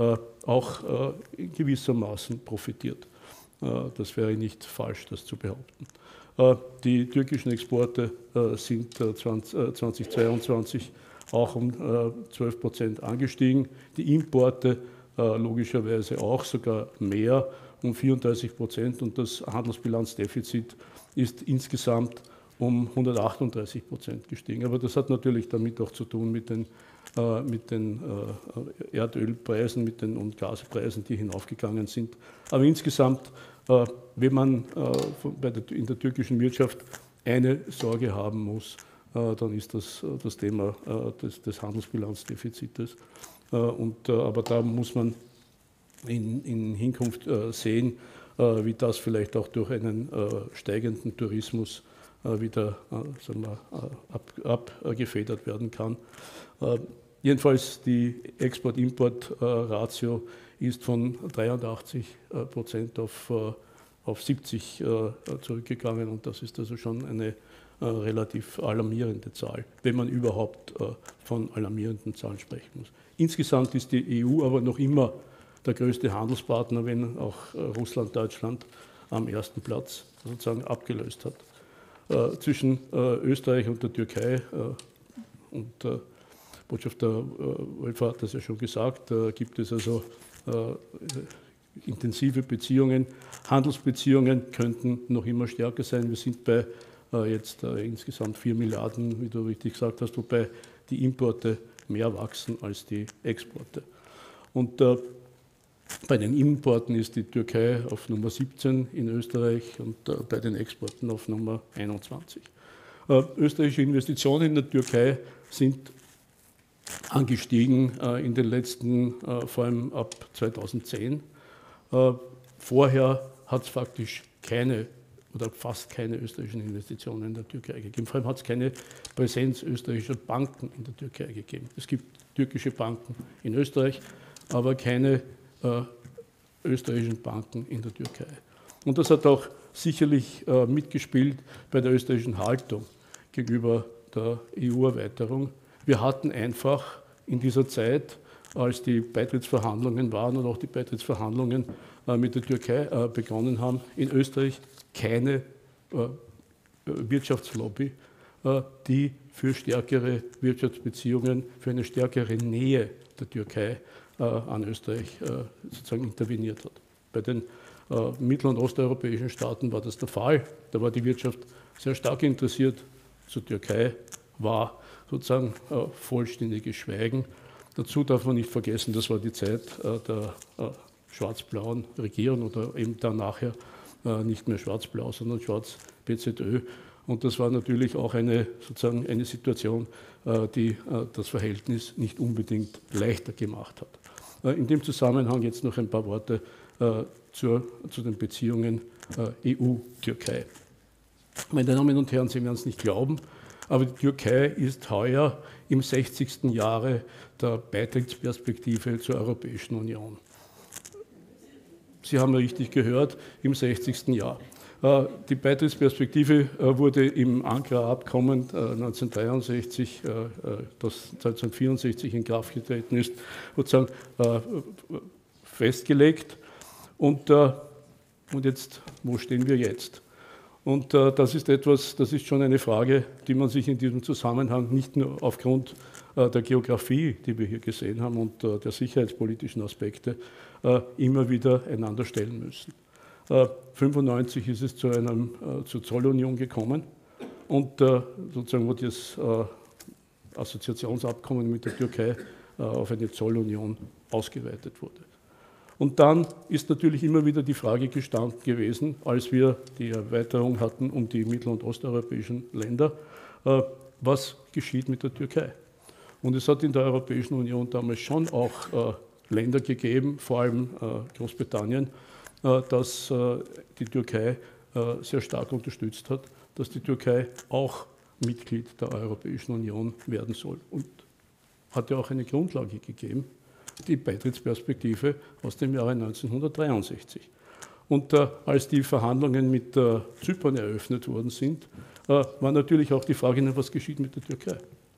auch in gewissermaßen profitiert. Das wäre nicht falsch, das zu behaupten. Die türkischen Exporte sind zweitausendzweiundzwanzig auch um zwölf Prozent angestiegen. Die Importe äh, logischerweise auch sogar mehr, um vierunddreißig Prozent. Und das Handelsbilanzdefizit ist insgesamt um hundertachtunddreißig Prozent gestiegen. Aber das hat natürlich damit auch zu tun mit den, äh, mit den äh, Erdölpreisen mit den, und Gaspreisen, die hinaufgegangen sind. Aber insgesamt, äh, wenn man äh, bei der, in der türkischen Wirtschaft eine Sorge haben muss, dann ist das das Thema des, des Handelsbilanzdefizites. Und, aber da muss man in, in Hinkunft sehen, wie das vielleicht auch durch einen steigenden Tourismus wieder sagen wir, ab, abgefedert werden kann. Jedenfalls die Export-Import-Ratio ist von dreiundachtzig Prozent auf, auf siebzig zurückgegangen und das ist also schon eine relativ alarmierende Zahl, wenn man überhaupt von alarmierenden Zahlen sprechen muss. Insgesamt ist die E U aber noch immer der größte Handelspartner, wenn auch Russland, Deutschland am ersten Platz sozusagen abgelöst hat. Äh, zwischen äh, Österreich und der Türkei, äh, und äh, Botschafter äh, Wolfer hat das ja schon gesagt, äh, gibt es also äh, intensive Beziehungen. Handelsbeziehungen könnten noch immer stärker sein. Wir sind bei äh, jetzt äh, insgesamt vier Milliarden, wie du richtig gesagt hast, wobei die Importe mehr wachsen als die Exporte. Und äh, bei den Importen ist die Türkei auf Nummer siebzehn in Österreich und äh, bei den Exporten auf Nummer einundzwanzig. Äh, österreichische Investitionen in der Türkei sind angestiegen äh, in den letzten, äh, vor allem ab zweitausendzehn. Äh, vorher hat es faktisch keine oder fast keine österreichischen Investitionen in der Türkei gegeben. Vor allem hat es keine Präsenz österreichischer Banken in der Türkei gegeben. Es gibt türkische Banken in Österreich, aber keine Äh, österreichischen Banken in der Türkei. Und das hat auch sicherlich äh, mitgespielt bei der österreichischen Haltung gegenüber der E U-Erweiterung. Wir hatten einfach in dieser Zeit, als die Beitrittsverhandlungen waren und auch die Beitrittsverhandlungen äh, mit der Türkei äh, begonnen haben, in Österreich keine äh, Wirtschaftslobby, äh, die für stärkere Wirtschaftsbeziehungen, für eine stärkere Nähe der Türkei an Österreich sozusagen interveniert hat. Bei den mittel- und osteuropäischen Staaten war das der Fall. Da war die Wirtschaft sehr stark interessiert. Zur Türkei war sozusagen vollständiges Schweigen. Dazu darf man nicht vergessen, das war die Zeit der schwarz-blauen Regierung oder eben dann nachher nicht mehr schwarz-blau, sondern schwarz-B Z Ö. Und das war natürlich auch eine, sozusagen eine Situation, die das Verhältnis nicht unbedingt leichter gemacht hat. In dem Zusammenhang jetzt noch ein paar Worte äh, zur, zu den Beziehungen äh, E U-Türkei. Meine Damen und Herren, Sie werden es nicht glauben, aber die Türkei ist heuer im sechzigsten Jahre der Beitrittsperspektive zur Europäischen Union. Sie haben richtig gehört, im sechzigsten Jahr. Die Beitrittsperspektive wurde im Ankara-Abkommen neunzehnhundertdreiundsechzig, das neunzehnhundertvierundsechzig in Kraft getreten ist, sozusagen festgelegt. Und, und jetzt, wo stehen wir jetzt? Und das ist etwas, das ist schon eine Frage, die man sich in diesem Zusammenhang nicht nur aufgrund der Geografie, die wir hier gesehen haben, und der sicherheitspolitischen Aspekte immer wieder einander stellen müssen. neunzehnhundertfünfundneunzig ist es zu einem, äh, zur Zollunion gekommen und äh, sozusagen wo das äh, Assoziationsabkommen mit der Türkei äh, auf eine Zollunion ausgeweitet wurde. Und dann ist natürlich immer wieder die Frage gestanden gewesen, als wir die Erweiterung hatten um die mittel- und osteuropäischen Länder, äh, was geschieht mit der Türkei? Und es hat in der Europäischen Union damals schon auch äh, Länder gegeben, vor allem äh, Großbritannien, dass die Türkei sehr stark unterstützt hat, dass die Türkei auch Mitglied der Europäischen Union werden soll. Und hat ja auch eine Grundlage gegeben, die Beitrittsperspektive aus dem Jahre neunzehnhundertdreiundsechzig. Und als die Verhandlungen mit Zypern eröffnet worden sind, war natürlich auch die Frage, was geschieht mit der Türkei.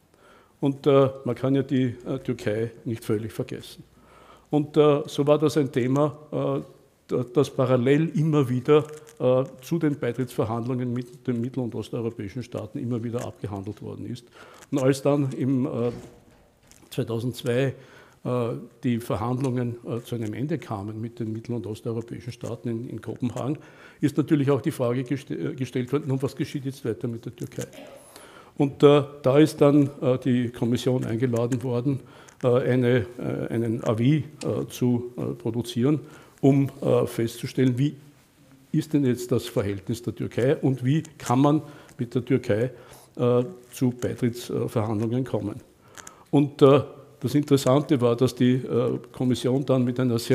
Und man kann ja die Türkei nicht völlig vergessen. Und so war das ein Thema, das parallel immer wieder äh, zu den Beitrittsverhandlungen mit den mittel- und osteuropäischen Staaten immer wieder abgehandelt worden ist. Und als dann im äh, zweitausendzwei äh, die Verhandlungen äh, zu einem Ende kamen mit den mittel- und osteuropäischen Staaten in, in Kopenhagen, ist natürlich auch die Frage gest gestellt worden, nun, was geschieht jetzt weiter mit der Türkei? Und äh, da ist dann äh, die Kommission eingeladen worden, äh, eine, äh, einen Avis äh, zu äh, produzieren, um äh, festzustellen, wie ist denn jetzt das Verhältnis der Türkei und wie kann man mit der Türkei äh, zu Beitrittsverhandlungen kommen. Und äh, das Interessante war, dass die äh, Kommission dann mit einer sehr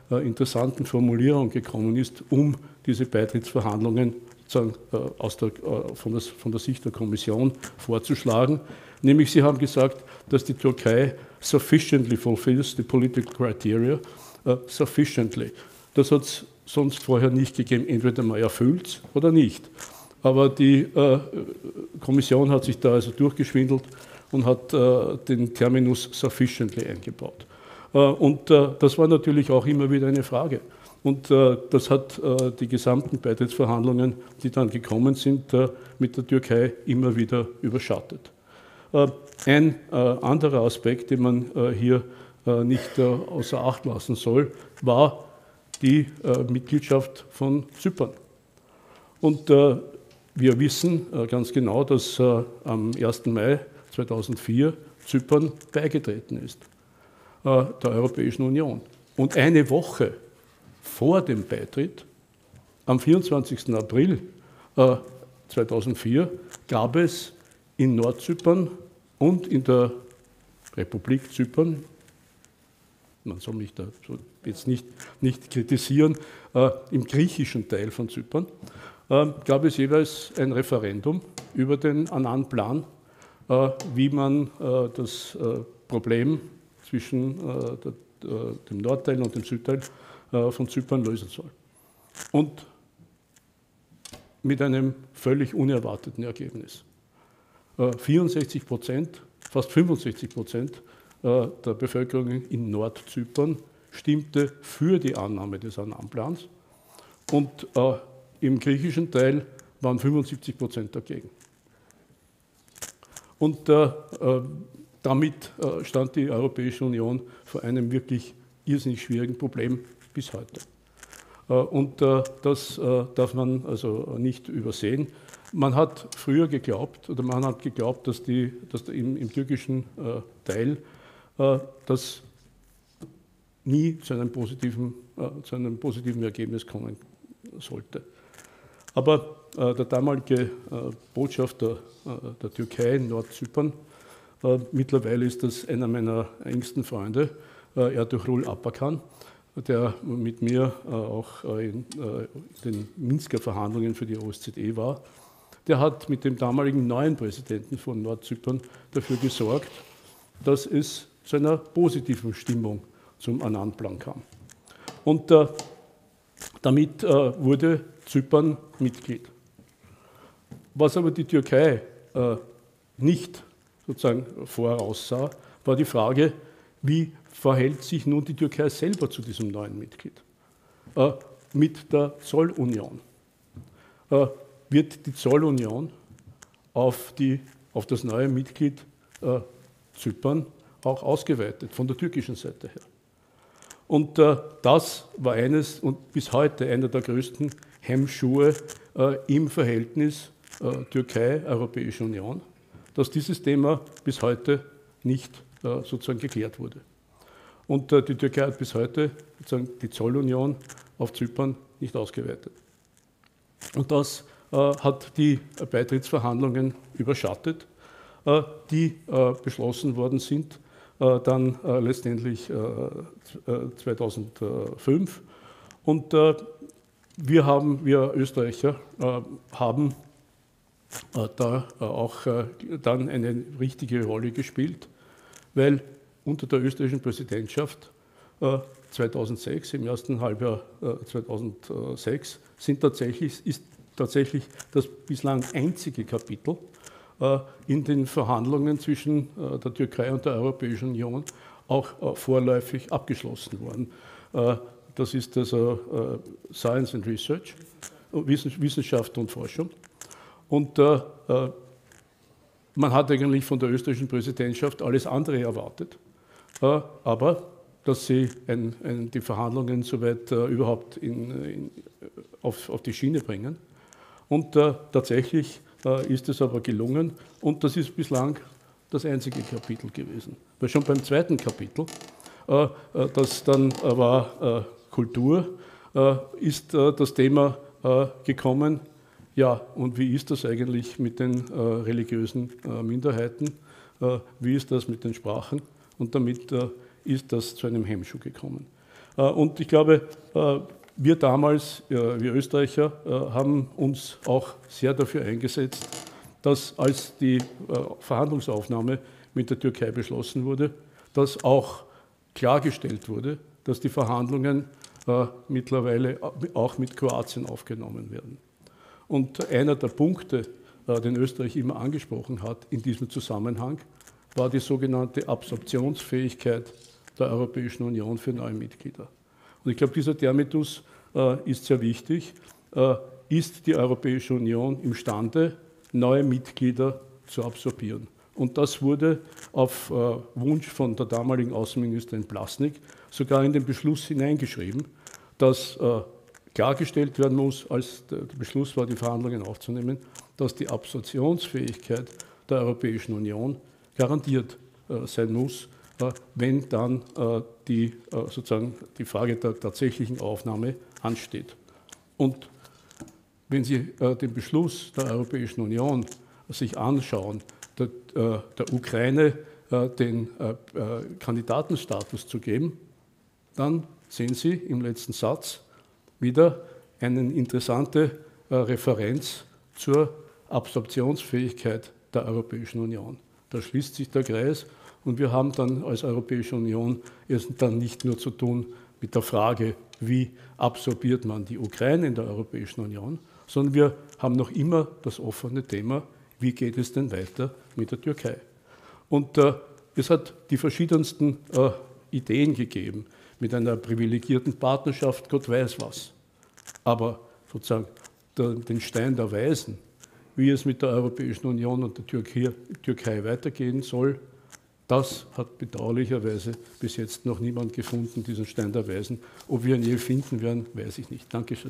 interessanten Formulierung gekommen ist, um diese Beitrittsverhandlungen sozusagen aus der, von, der, von der Sicht der Kommission vorzuschlagen. Nämlich, Sie haben gesagt, dass die Türkei sufficiently fulfills the political criteria. Uh, sufficiently. Das hat es sonst vorher nicht gegeben. Entweder man erfüllt es oder nicht. Aber die äh, Kommission hat sich da also durchgeschwindelt und hat äh, den Terminus sufficiently eingebaut. Äh, und äh, das war natürlich auch immer wieder eine Frage. Und äh, das hat äh, die gesamten Beitrittsverhandlungen, die dann gekommen sind, äh, mit der Türkei immer wieder überschattet. Äh, ein äh, anderer Aspekt, den man äh, hier nicht außer Acht lassen soll, war die Mitgliedschaft von Zypern. Und wir wissen ganz genau, dass am ersten Mai zweitausendvier Zypern beigetreten ist der Europäischen Union. Und eine Woche vor dem Beitritt, am vierundzwanzigsten April zweitausendvier, gab es in Nordzypern und in der Republik Zypern, man soll mich da jetzt nicht, nicht kritisieren, äh, im griechischen Teil von Zypern, äh, gab es jeweils ein Referendum über den Annan-Plan, äh, wie man äh, das äh, Problem zwischen äh, der, äh, dem Nordteil und dem Südteil äh, von Zypern lösen soll. Und mit einem völlig unerwarteten Ergebnis. Äh, vierundsechzig Prozent, fast fünfundsechzig Prozent der Bevölkerung in Nordzypern stimmte für die Annahme des Annan-Plans und äh, im griechischen Teil waren fünfundsiebzig Prozent dagegen. Und äh, äh, damit äh, stand die Europäische Union vor einem wirklich irrsinnig schwierigen Problem bis heute. Äh, und äh, das äh, darf man also nicht übersehen. Man hat früher geglaubt, oder man hat geglaubt, dass, die, dass im, im türkischen äh, Teil das nie zu einem, positiven, äh, zu einem positiven Ergebnis kommen sollte. Aber äh, der damalige äh, Botschafter äh, der Türkei in Nordzypern, äh, mittlerweile ist das einer meiner engsten Freunde, äh, Ertuğrul Apakan, der mit mir äh, auch äh, in äh, den Minsker Verhandlungen für die O S Z E war, der hat mit dem damaligen neuen Präsidenten von Nordzypern dafür gesorgt, dass es zu einer positiven Stimmung zum Annan-Plan kam. Und äh, damit äh, wurde Zypern Mitglied. Was aber die Türkei äh, nicht sozusagen voraussah, war die Frage, wie verhält sich nun die Türkei selber zu diesem neuen Mitglied? Äh, mit der Zollunion. Äh, wird die Zollunion auf, die, auf das neue Mitglied äh, Zypern auch ausgeweitet, von der türkischen Seite her. Und äh, das war eines und bis heute einer der größten Hemmschuhe äh, im Verhältnis äh, Türkei-Europäische Union, dass dieses Thema bis heute nicht äh, sozusagen geklärt wurde. Und äh, die Türkei hat bis heute sozusagen die Zollunion auf Zypern nicht ausgeweitet. Und das äh, hat die Beitrittsverhandlungen überschattet, äh, die äh, beschlossen worden sind, dann äh, letztendlich äh, zweitausendfünf. Und äh, wir haben, wir Österreicher, äh, haben äh, da äh, auch äh, dann eine richtige Rolle gespielt, weil unter der österreichischen Präsidentschaft äh, zweitausendsechs, im ersten Halbjahr äh, zweitausendsechs, sind tatsächlich, ist tatsächlich das bislang einzige Kapitel in den Verhandlungen zwischen der Türkei und der Europäischen Union auch vorläufig abgeschlossen worden. Das ist also Science and Research, Wissenschaft und Forschung. Und man hat eigentlich von der österreichischen Präsidentschaft alles andere erwartet, aber dass sie ein, ein, die Verhandlungen soweit überhaupt in, in, auf, auf die Schiene bringen. Und tatsächlich ist es aber gelungen und das ist bislang das einzige Kapitel gewesen. Weil schon beim zweiten Kapitel, äh, das dann war äh, Kultur, äh, ist äh, das Thema äh, gekommen, ja, und wie ist das eigentlich mit den äh, religiösen äh, Minderheiten, äh, wie ist das mit den Sprachen und damit äh, ist das zu einem Hemmschuh gekommen. Und ich glaube, wir damals, wir Österreicher, haben uns auch sehr dafür eingesetzt, dass als die Verhandlungsaufnahme mit der Türkei beschlossen wurde, dass auch klargestellt wurde, dass die Verhandlungen mittlerweile auch mit Kroatien aufgenommen werden. Und einer der Punkte, den Österreich immer angesprochen hat in diesem Zusammenhang, war die sogenannte Absorptionsfähigkeit der Europäischen Union für neue Mitglieder. Und ich glaube, dieser Terminus äh, ist sehr wichtig. Äh, ist die Europäische Union imstande, neue Mitglieder zu absorbieren? Und das wurde auf äh, Wunsch von der damaligen Außenministerin Plasnik sogar in den Beschluss hineingeschrieben, dass äh, klargestellt werden muss, als der Beschluss war, die Verhandlungen aufzunehmen, dass die Absorptionsfähigkeit der Europäischen Union garantiert äh, sein muss, äh, wenn dann äh, die, äh, sozusagen die Frage der tatsächlichen Aufnahme ansteht. Und wenn Sie äh, den Beschluss der Europäischen Union sich anschauen, der, äh, der Ukraine äh, den äh, äh, Kandidatenstatus zu geben, dann sehen Sie im letzten Satz wieder eine interessante äh, Referenz zur Absorptionsfähigkeit der Europäischen Union. Da schließt sich der Kreis und wir haben dann als Europäische Union es dann nicht nur zu tun mit der Frage, wie absorbiert man die Ukraine in der Europäischen Union, sondern wir haben noch immer das offene Thema, wie geht es denn weiter mit der Türkei. Und äh, es hat die verschiedensten äh, Ideen gegeben, mit einer privilegierten Partnerschaft, Gott weiß was. Aber sozusagen der, den Stein der Weisen, wie es mit der Europäischen Union und der Türkei, Türkei weitergehen soll, das hat bedauerlicherweise bis jetzt noch niemand gefunden, diesen Stein der Weisen. Ob wir ihn je finden werden, weiß ich nicht. Dankeschön.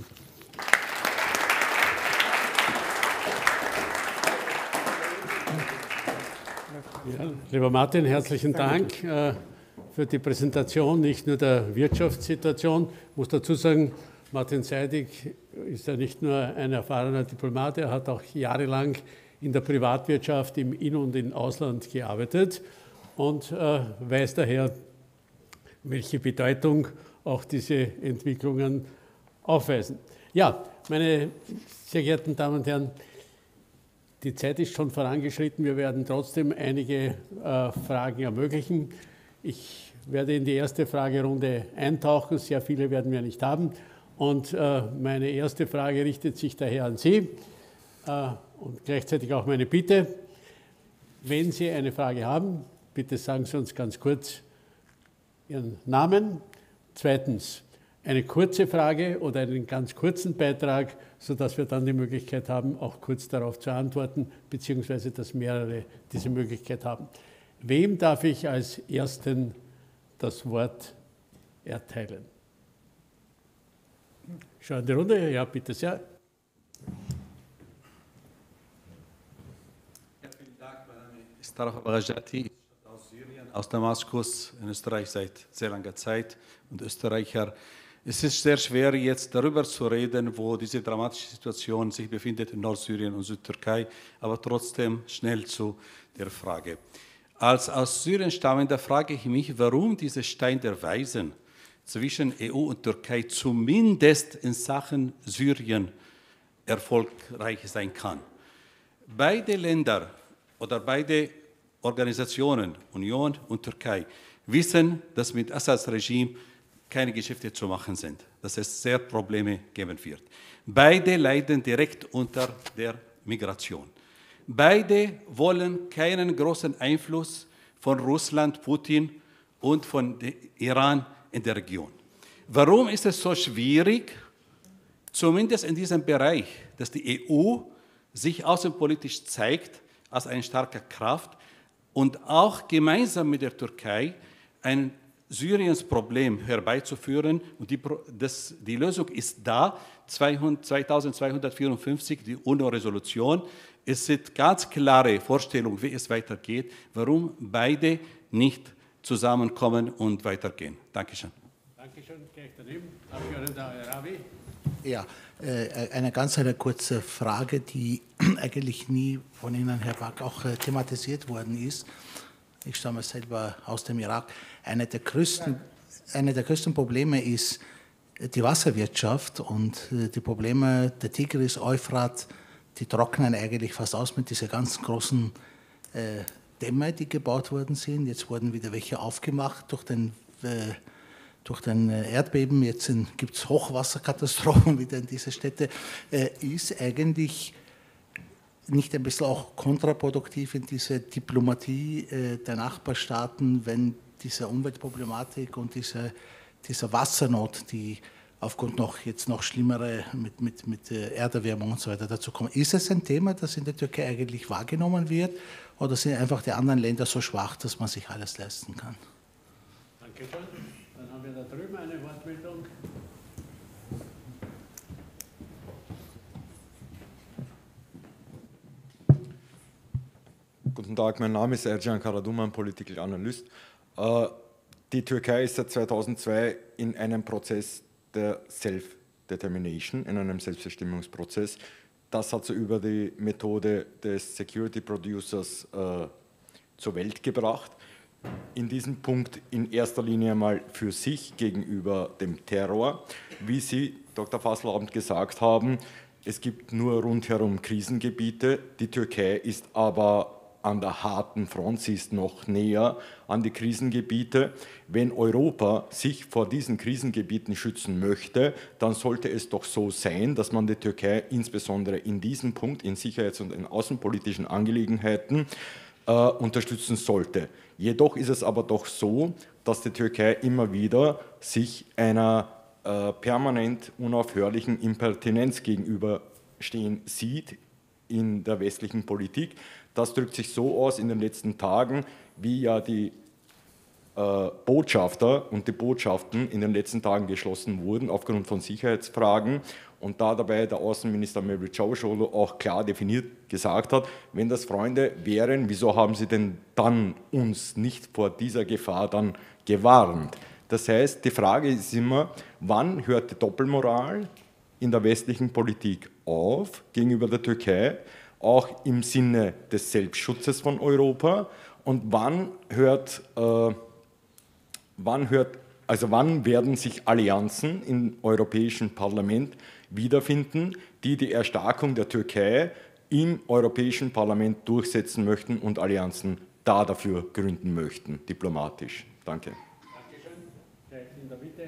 Ja, lieber Martin, herzlichen Dank äh, für die Präsentation, nicht nur der Wirtschaftssituation. Ich muss dazu sagen, Martin Seidig ist ja nicht nur ein erfahrener Diplomat, er hat auch jahrelang in der Privatwirtschaft im In- und im Ausland gearbeitet und äh, weiß daher, welche Bedeutung auch diese Entwicklungen aufweisen. Ja, meine sehr geehrten Damen und Herren, die Zeit ist schon vorangeschritten, wir werden trotzdem einige äh, Fragen ermöglichen. Ich werde in die erste Fragerunde eintauchen, sehr viele werden wir nicht haben. Und äh, meine erste Frage richtet sich daher an Sie äh, und gleichzeitig auch meine Bitte. Wenn Sie eine Frage haben, bitte sagen Sie uns ganz kurz Ihren Namen. Zweitens, eine kurze Frage oder einen ganz kurzen Beitrag, sodass wir dann die Möglichkeit haben, auch kurz darauf zu antworten, beziehungsweise dass mehrere diese Möglichkeit haben. Wem darf ich als Ersten das Wort erteilen? Schau in die Runde, ja, bitte sehr. Ja, vielen Dank, mein Name ist Taraf Al-Rajati, aus Syrien, aus Damaskus, in Österreich seit sehr langer Zeit und Österreicher. Es ist sehr schwer, jetzt darüber zu reden, wo diese dramatische Situation sich befindet in Nordsyrien und Südtürkei, aber trotzdem schnell zu der Frage. Als aus Syrien stammender frage ich mich, warum dieser Stein der Weisen zwischen E U und Türkei zumindest in Sachen Syrien erfolgreich sein kann. Beide Länder oder beide Organisationen, Union und Türkei, wissen, dass mit Assads Regime keine Geschäfte zu machen sind, dass es sehr Probleme geben wird. Beide leiden direkt unter der Migration. Beide wollen keinen großen Einfluss von Russland, Putin und von Iran in der Region. Warum ist es so schwierig, zumindest in diesem Bereich, dass die E U sich außenpolitisch zeigt als eine starke Kraft und auch gemeinsam mit der Türkei ein Syriens Problem herbeizuführen? Und die, das, die Lösung ist da, zweitausendzweihundertvierundfünfzig, die UNO-Resolution. Es sind ganz klare Vorstellungen, wie es weitergeht, warum beide nicht zusammenkommen und weitergehen. Dankeschön. Dankeschön. Gleich daneben. Abgeordneter Al-Arabi. Ja, äh, eine ganz eine kurze Frage, die eigentlich nie von Ihnen, Herr Bak, auch äh, thematisiert worden ist. Ich stamme selber aus dem Irak. Eine der größten, eine der größten Probleme ist die Wasserwirtschaft und die Probleme der Tigris, Euphrat, die trocknen eigentlich fast aus mit diesen ganz großen äh, Dämme, die gebaut worden sind. Jetzt wurden wieder welche aufgemacht durch den, äh, durch den Erdbeben. Jetzt gibt es Hochwasserkatastrophen wieder in diese Städte. Äh, ist eigentlich nicht ein bisschen auch kontraproduktiv in diese Diplomatie äh, der Nachbarstaaten, wenn diese Umweltproblematik und diese, diese Wassernot, die aufgrund noch jetzt noch schlimmere mit, mit, mit Erderwärmung und so weiter dazu kommen. Ist es ein Thema, das in der Türkei eigentlich wahrgenommen wird, oder sind einfach die anderen Länder so schwach, dass man sich alles leisten kann? Danke schön. Dann haben wir da drüben eine Wortmeldung. Guten Tag, mein Name ist Ercan Karaduman, Political Analyst. Die Türkei ist seit zweitausendzwei in einem Prozess der Self-Determination, in einem Selbstbestimmungsprozess. Das hat sie über die Methode des Security Producers äh, zur Welt gebracht. In diesem Punkt in erster Linie einmal für sich gegenüber dem Terror. Wie Sie, Doktor Fasselabend, gesagt haben, es gibt nur rundherum Krisengebiete. Die Türkei ist aber an der harten Front, sie ist noch näher an die Krisengebiete. Wenn Europa sich vor diesen Krisengebieten schützen möchte, dann sollte es doch so sein, dass man die Türkei insbesondere in diesem Punkt, in sicherheits- und in außenpolitischen Angelegenheiten, äh, unterstützen sollte. Jedoch ist es aber doch so, dass die Türkei immer wieder sich einer äh, permanent unaufhörlichen Impertinenz gegenüberstehen sieht in der westlichen Politik. Das drückt sich so aus in den letzten Tagen, wie ja die äh, Botschafter und die Botschaften in den letzten Tagen geschlossen wurden aufgrund von Sicherheitsfragen und da dabei der Außenminister Mevlut Çavuşoğlu auch klar definiert gesagt hat, wenn das Freunde wären, wieso haben sie denn dann uns nicht vor dieser Gefahr dann gewarnt? Das heißt, die Frage ist immer, wann hört die Doppelmoral in der westlichen Politik auf gegenüber der Türkei, auch im Sinne des Selbstschutzes von Europa, und wann hört, äh, wann hört, also wann werden sich Allianzen im Europäischen Parlament wiederfinden, die die Erstarkung der Türkei im Europäischen Parlament durchsetzen möchten und Allianzen da dafür gründen möchten, diplomatisch. Danke. Dankeschön. Gleich in der Mitte.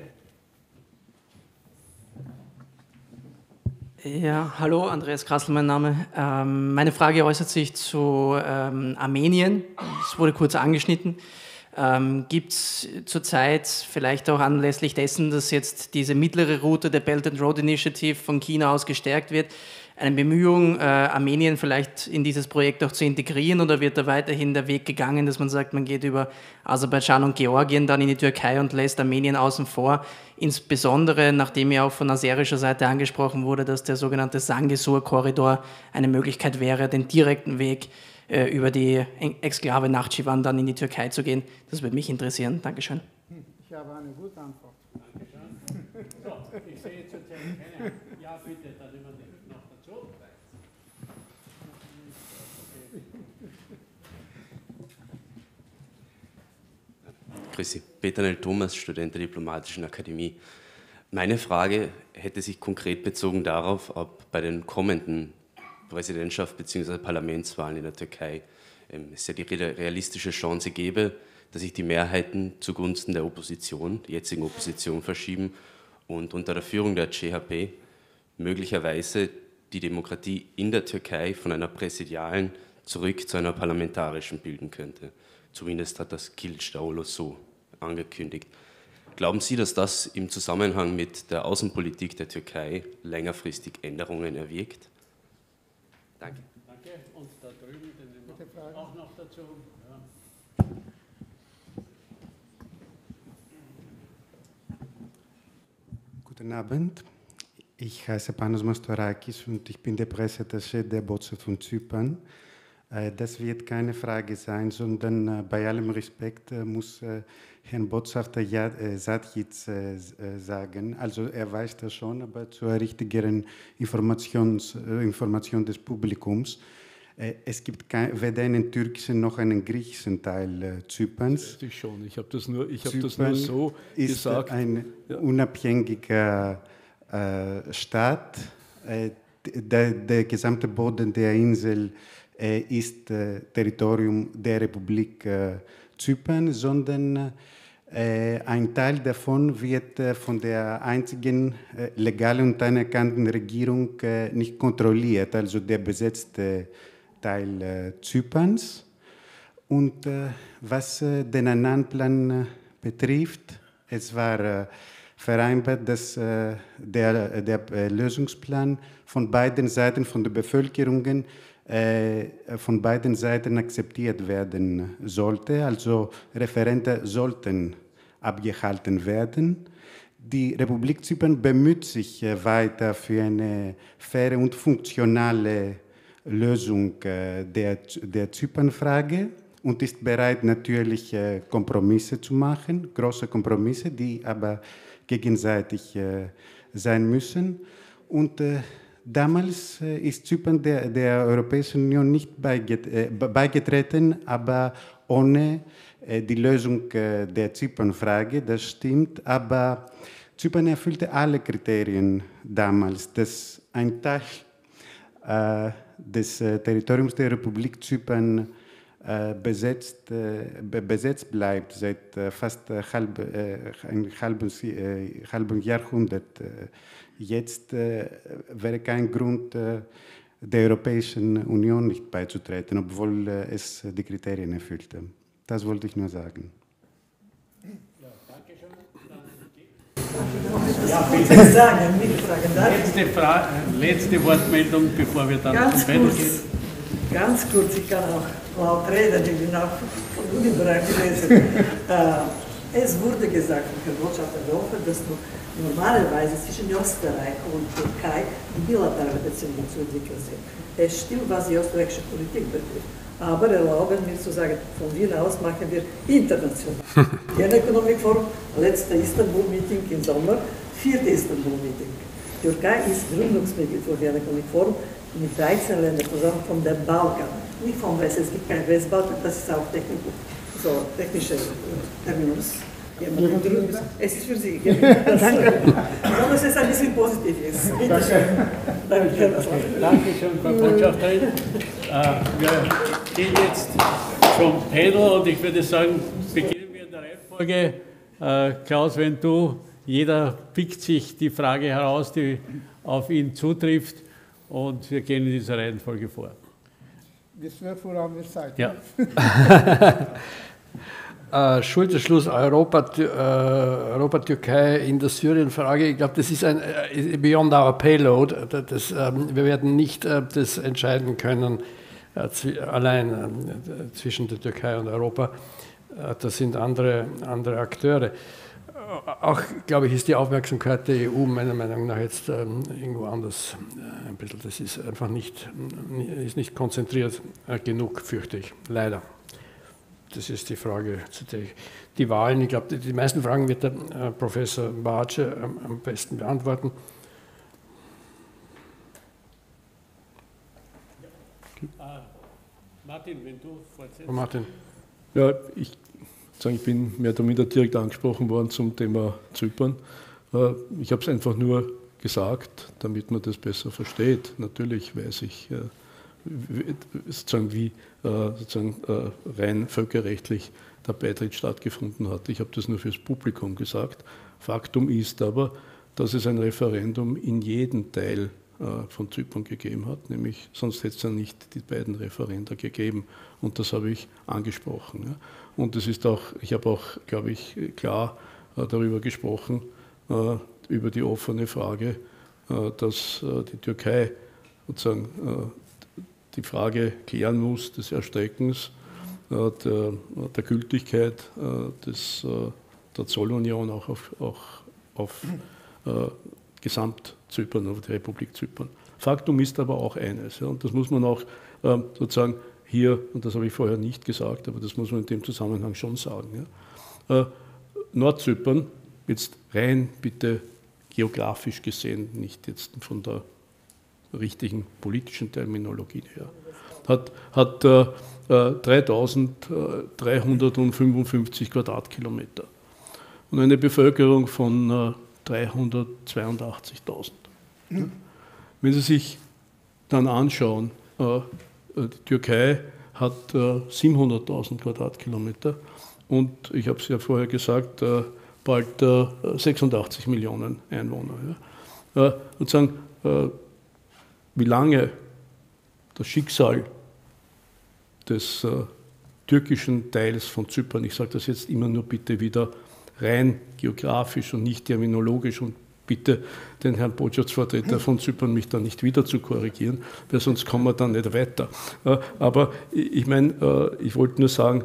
Ja, hallo, Andreas Krassl, mein Name. Ähm, meine Frage äußert sich zu ähm, Armenien. Es wurde kurz angeschnitten. Ähm, Gibt es zurzeit, vielleicht auch anlässlich dessen, dass jetzt diese mittlere Route der Belt and Road Initiative von China aus gestärkt wird, eine Bemühung, äh, Armenien vielleicht in dieses Projekt auch zu integrieren, oder wird da weiterhin der Weg gegangen, dass man sagt, man geht über Aserbaidschan und Georgien dann in die Türkei und lässt Armenien außen vor, insbesondere nachdem ja auch von aserischer Seite angesprochen wurde, dass der sogenannte Sangisur-Korridor eine Möglichkeit wäre, den direkten Weg äh, über die Exklave Nachtschivan dann in die Türkei zu gehen. Das würde mich interessieren. Dankeschön. Ich habe eine gute Antwort. Dankeschön. So, ich sehe zurzeit keine. Ja, bitte, dann immer noch dazu. Grüß Sie, Peter Nell Thomas, Student der Diplomatischen Akademie. Meine Frage hätte sich konkret bezogen darauf, ob bei den kommenden Präsidentschafts- bzw. Parlamentswahlen in der Türkei ähm, es ja die realistische Chance gäbe, dass sich die Mehrheiten zugunsten der Opposition, der jetzigen Opposition, verschieben und unter der Führung der C H P möglicherweise die Demokratie in der Türkei von einer präsidialen zurück zu einer parlamentarischen bilden könnte. Zumindest hat das Kılıçdaroğlu so angekündigt. Glauben Sie, dass das im Zusammenhang mit der Außenpolitik der Türkei längerfristig Änderungen erwirkt? Danke. Danke. Und da drüben den auch noch dazu. Ja. Guten Abend. Ich heiße Panos Mastorakis und ich bin der Presseattaché der Botschaft von Zypern. Das wird keine Frage sein, sondern bei allem Respekt muss Herrn Botschafter Zadjic sagen, also er weiß das schon, aber zur richtigeren Informations, Information des Publikums. Es gibt kein, weder einen türkischen noch einen griechischen Teil äh, Zyperns. Das weiß ich schon. Ich habe das nur, ich hab das nur so ist gesagt. Ein ja. unabhängiger äh, Staat. Äh, der, der gesamte Boden der Insel äh, ist äh, Territorium der Republik äh, Zypern, sondern äh, ein Teil davon wird äh, von der einzigen äh, legalen und anerkannten Regierung äh, nicht kontrolliert, also der besetzte Teil äh, Zyperns. Und äh, was äh, den Annan-Plan äh, betrifft, es war äh, vereinbart, dass äh, der, der äh, Lösungsplan von beiden Seiten, von der Bevölkerung, äh, von beiden Seiten akzeptiert werden sollte. Also Referenten sollten abgehalten werden. Die Republik Zypern bemüht sich äh, weiter für eine faire und funktionale Lösung äh, der, der Zypernfrage und ist bereit, natürlich äh, Kompromisse zu machen, große Kompromisse, die aber gegenseitig äh, sein müssen. Und äh, damals äh, ist Zypern der, der Europäischen Union nicht beiget äh, beigetreten, aber ohne äh, die Lösung äh, der Zypernfrage, das stimmt. Aber Zypern erfüllte alle Kriterien damals, dass ein Teil äh, des äh, Territoriums der Republik Zypern äh, besetzt, äh, be besetzt bleibt seit äh, fast äh, halb, äh, ein halbes, äh, halben Jahrhundert. Äh, jetzt äh, wäre kein Grund, äh, der Europäischen Union nicht beizutreten, obwohl äh, es die Kriterien erfüllte. Das wollte ich nur sagen. Ja, bitte sagen, nicht fragen darf. Letzte, Frage, letzte Wortmeldung, bevor wir dann ganz zum Weiter kurz, gehen. Ganz kurz, ich kann auch laut reden, ich bin auch von Unibereich gewesen. äh, es wurde gesagt von Herrn Botschafter Wolfer, dass du normalerweise zwischen Österreich und Türkei bilaterale Beziehungen zu entwickeln sind. Es stimmt, was die österreichische Politik betrifft. Aber erlauben wir zu sagen, von Wien aus machen wir international. Ein Economic Forum, letzte Istanbul-Meeting im Sommer, vierte Istanbul-Meeting. Türkei ist Gründungsmitglied von Wien Economic Forum mit dreizehn Ländern zusammen von der Balkan. Nicht vom West, es gibt kein Westbalkan, das ist auch technisch, so technische Terminus. Es ist für Sie. Danke. Aber es ist ein bisschen positiv. Bitte schön. Danke. Danke schön, Frau Botschafterin. Äh, wir gehen jetzt zum Panel und ich würde sagen, beginnen wir in der Reihenfolge. Äh, Klaus, wenn du, jeder pickt sich die Frage heraus, die auf ihn zutrifft und wir gehen in dieser Reihenfolge vor. Bis zwölf Uhr haben wir Zeit. Ja. Äh, Schulterschluss Europa, äh, Europa, Türkei in der Syrien-Frage. Ich glaube, das ist ein äh, beyond our payload. Das, äh, wir werden nicht äh, das entscheiden können äh, allein äh, zwischen der Türkei und Europa. Äh, das sind andere, andere Akteure. Äh, auch, glaube ich, ist die Aufmerksamkeit der E U meiner Meinung nach jetzt äh, irgendwo anders äh, ein bisschen. Das ist einfach nicht, ist nicht konzentriert äh, genug, fürchte ich, leider. Das ist die Frage, die Wahlen. Ich glaube, die meisten Fragen wird der äh, Professor Bartsch am, am besten beantworten. Ja. Uh, Martin, wenn du fortsetzt. Martin. Ja, ich, ich bin mehr oder minder direkt angesprochen worden zum Thema Zypern. Äh, ich habe es einfach nur gesagt, damit man das besser versteht. Natürlich weiß ich, äh, sozusagen wie äh, sozusagen, äh, rein völkerrechtlich der Beitritt stattgefunden hat. Ich habe das nur fürs Publikum gesagt. Faktum ist aber, dass es ein Referendum in jedem Teil äh, von Zypern gegeben hat, nämlich sonst hätte es ja nicht die beiden Referenda gegeben. Und das habe ich angesprochen. Ja. Und es ist auch, ich habe auch, glaube ich, klar äh, darüber gesprochen, äh, über die offene Frage, äh, dass äh, die Türkei sozusagen äh, die Frage klären muss des Erstreckens, äh, der, der Gültigkeit äh, des, äh, der Zollunion auch auf, auch auf äh, Gesamtzypern, auf die Republik Zypern. Faktum ist aber auch eines, ja, und das muss man auch äh, sozusagen hier, und das habe ich vorher nicht gesagt, aber das muss man in dem Zusammenhang schon sagen. Ja. Äh, Nordzypern, jetzt rein bitte geografisch gesehen, nicht jetzt von der richtigen politischen Terminologien her, hat, hat äh, dreitausenddreihundertfünfundfünfzig Quadratkilometer und eine Bevölkerung von äh, dreihundertzweiundachtzigtausend. Mhm. Wenn Sie sich dann anschauen, äh, die Türkei hat äh, siebenhunderttausend Quadratkilometer und ich habe es ja vorher gesagt, äh, bald äh, sechsundachtzig Millionen Einwohner. Ja. Äh, und sagen, äh, wie lange das Schicksal des äh, türkischen Teils von Zypern, ich sage das jetzt immer nur bitte wieder rein geografisch und nicht terminologisch und bitte den Herrn Botschaftsvertreter von Zypern mich da nicht wieder zu korrigieren, weil sonst kommen wir dann nicht weiter. Aber ich meine, ich wollte nur sagen,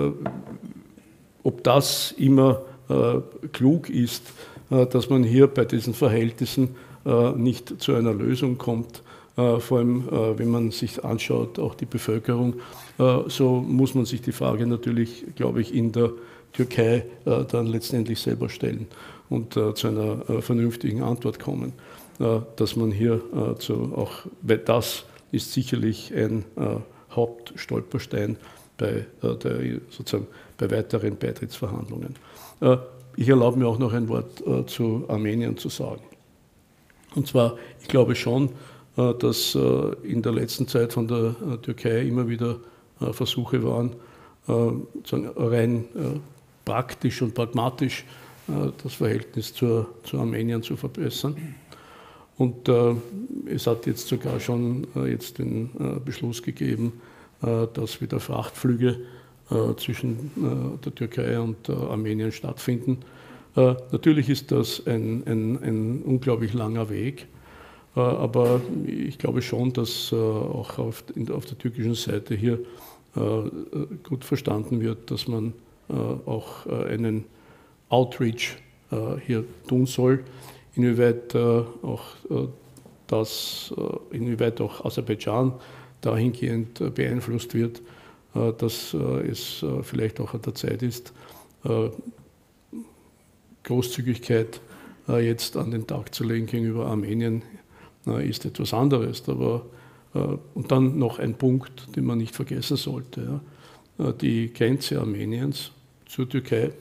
ob das immer klug ist, dass man hier bei diesen Verhältnissen nicht zu einer Lösung kommt, vor allem wenn man sich anschaut, auch die Bevölkerung, so muss man sich die Frage natürlich, glaube ich, in der Türkei dann letztendlich selber stellen und äh, zu einer äh, vernünftigen Antwort kommen, äh, dass man hier äh, zu auch, weil das ist sicherlich ein äh, Hauptstolperstein bei, äh, der, sozusagen bei weiteren Beitrittsverhandlungen. Äh, ich erlaube mir auch noch ein Wort äh, zu Armenien zu sagen. Und zwar, ich glaube schon, äh, dass äh, in der letzten Zeit von der äh, Türkei immer wieder äh, Versuche waren, äh, rein äh, praktisch und pragmatisch das Verhältnis zur, zu Armenien zu verbessern. Und äh, es hat jetzt sogar schon äh, jetzt den äh, Beschluss gegeben, äh, dass wieder Frachtflüge äh, zwischen äh, der Türkei und äh, Armenien stattfinden. Äh, natürlich ist das ein, ein, ein unglaublich langer Weg, äh, aber ich glaube schon, dass äh, auch auf, in, auf der türkischen Seite hier äh, gut verstanden wird, dass man äh, auch äh, einen Outreach äh, hier tun soll, inwieweit äh, auch äh, das, äh, inwieweit auch Aserbaidschan dahingehend äh, beeinflusst wird, äh, dass äh, es äh, vielleicht auch an der Zeit ist, äh, Großzügigkeit äh, jetzt an den Tag zu legen gegenüber Armenien, äh, ist etwas anderes. Aber, äh, und dann noch ein Punkt, den man nicht vergessen sollte. Ja. Äh, die Grenze Armeniens zur Türkei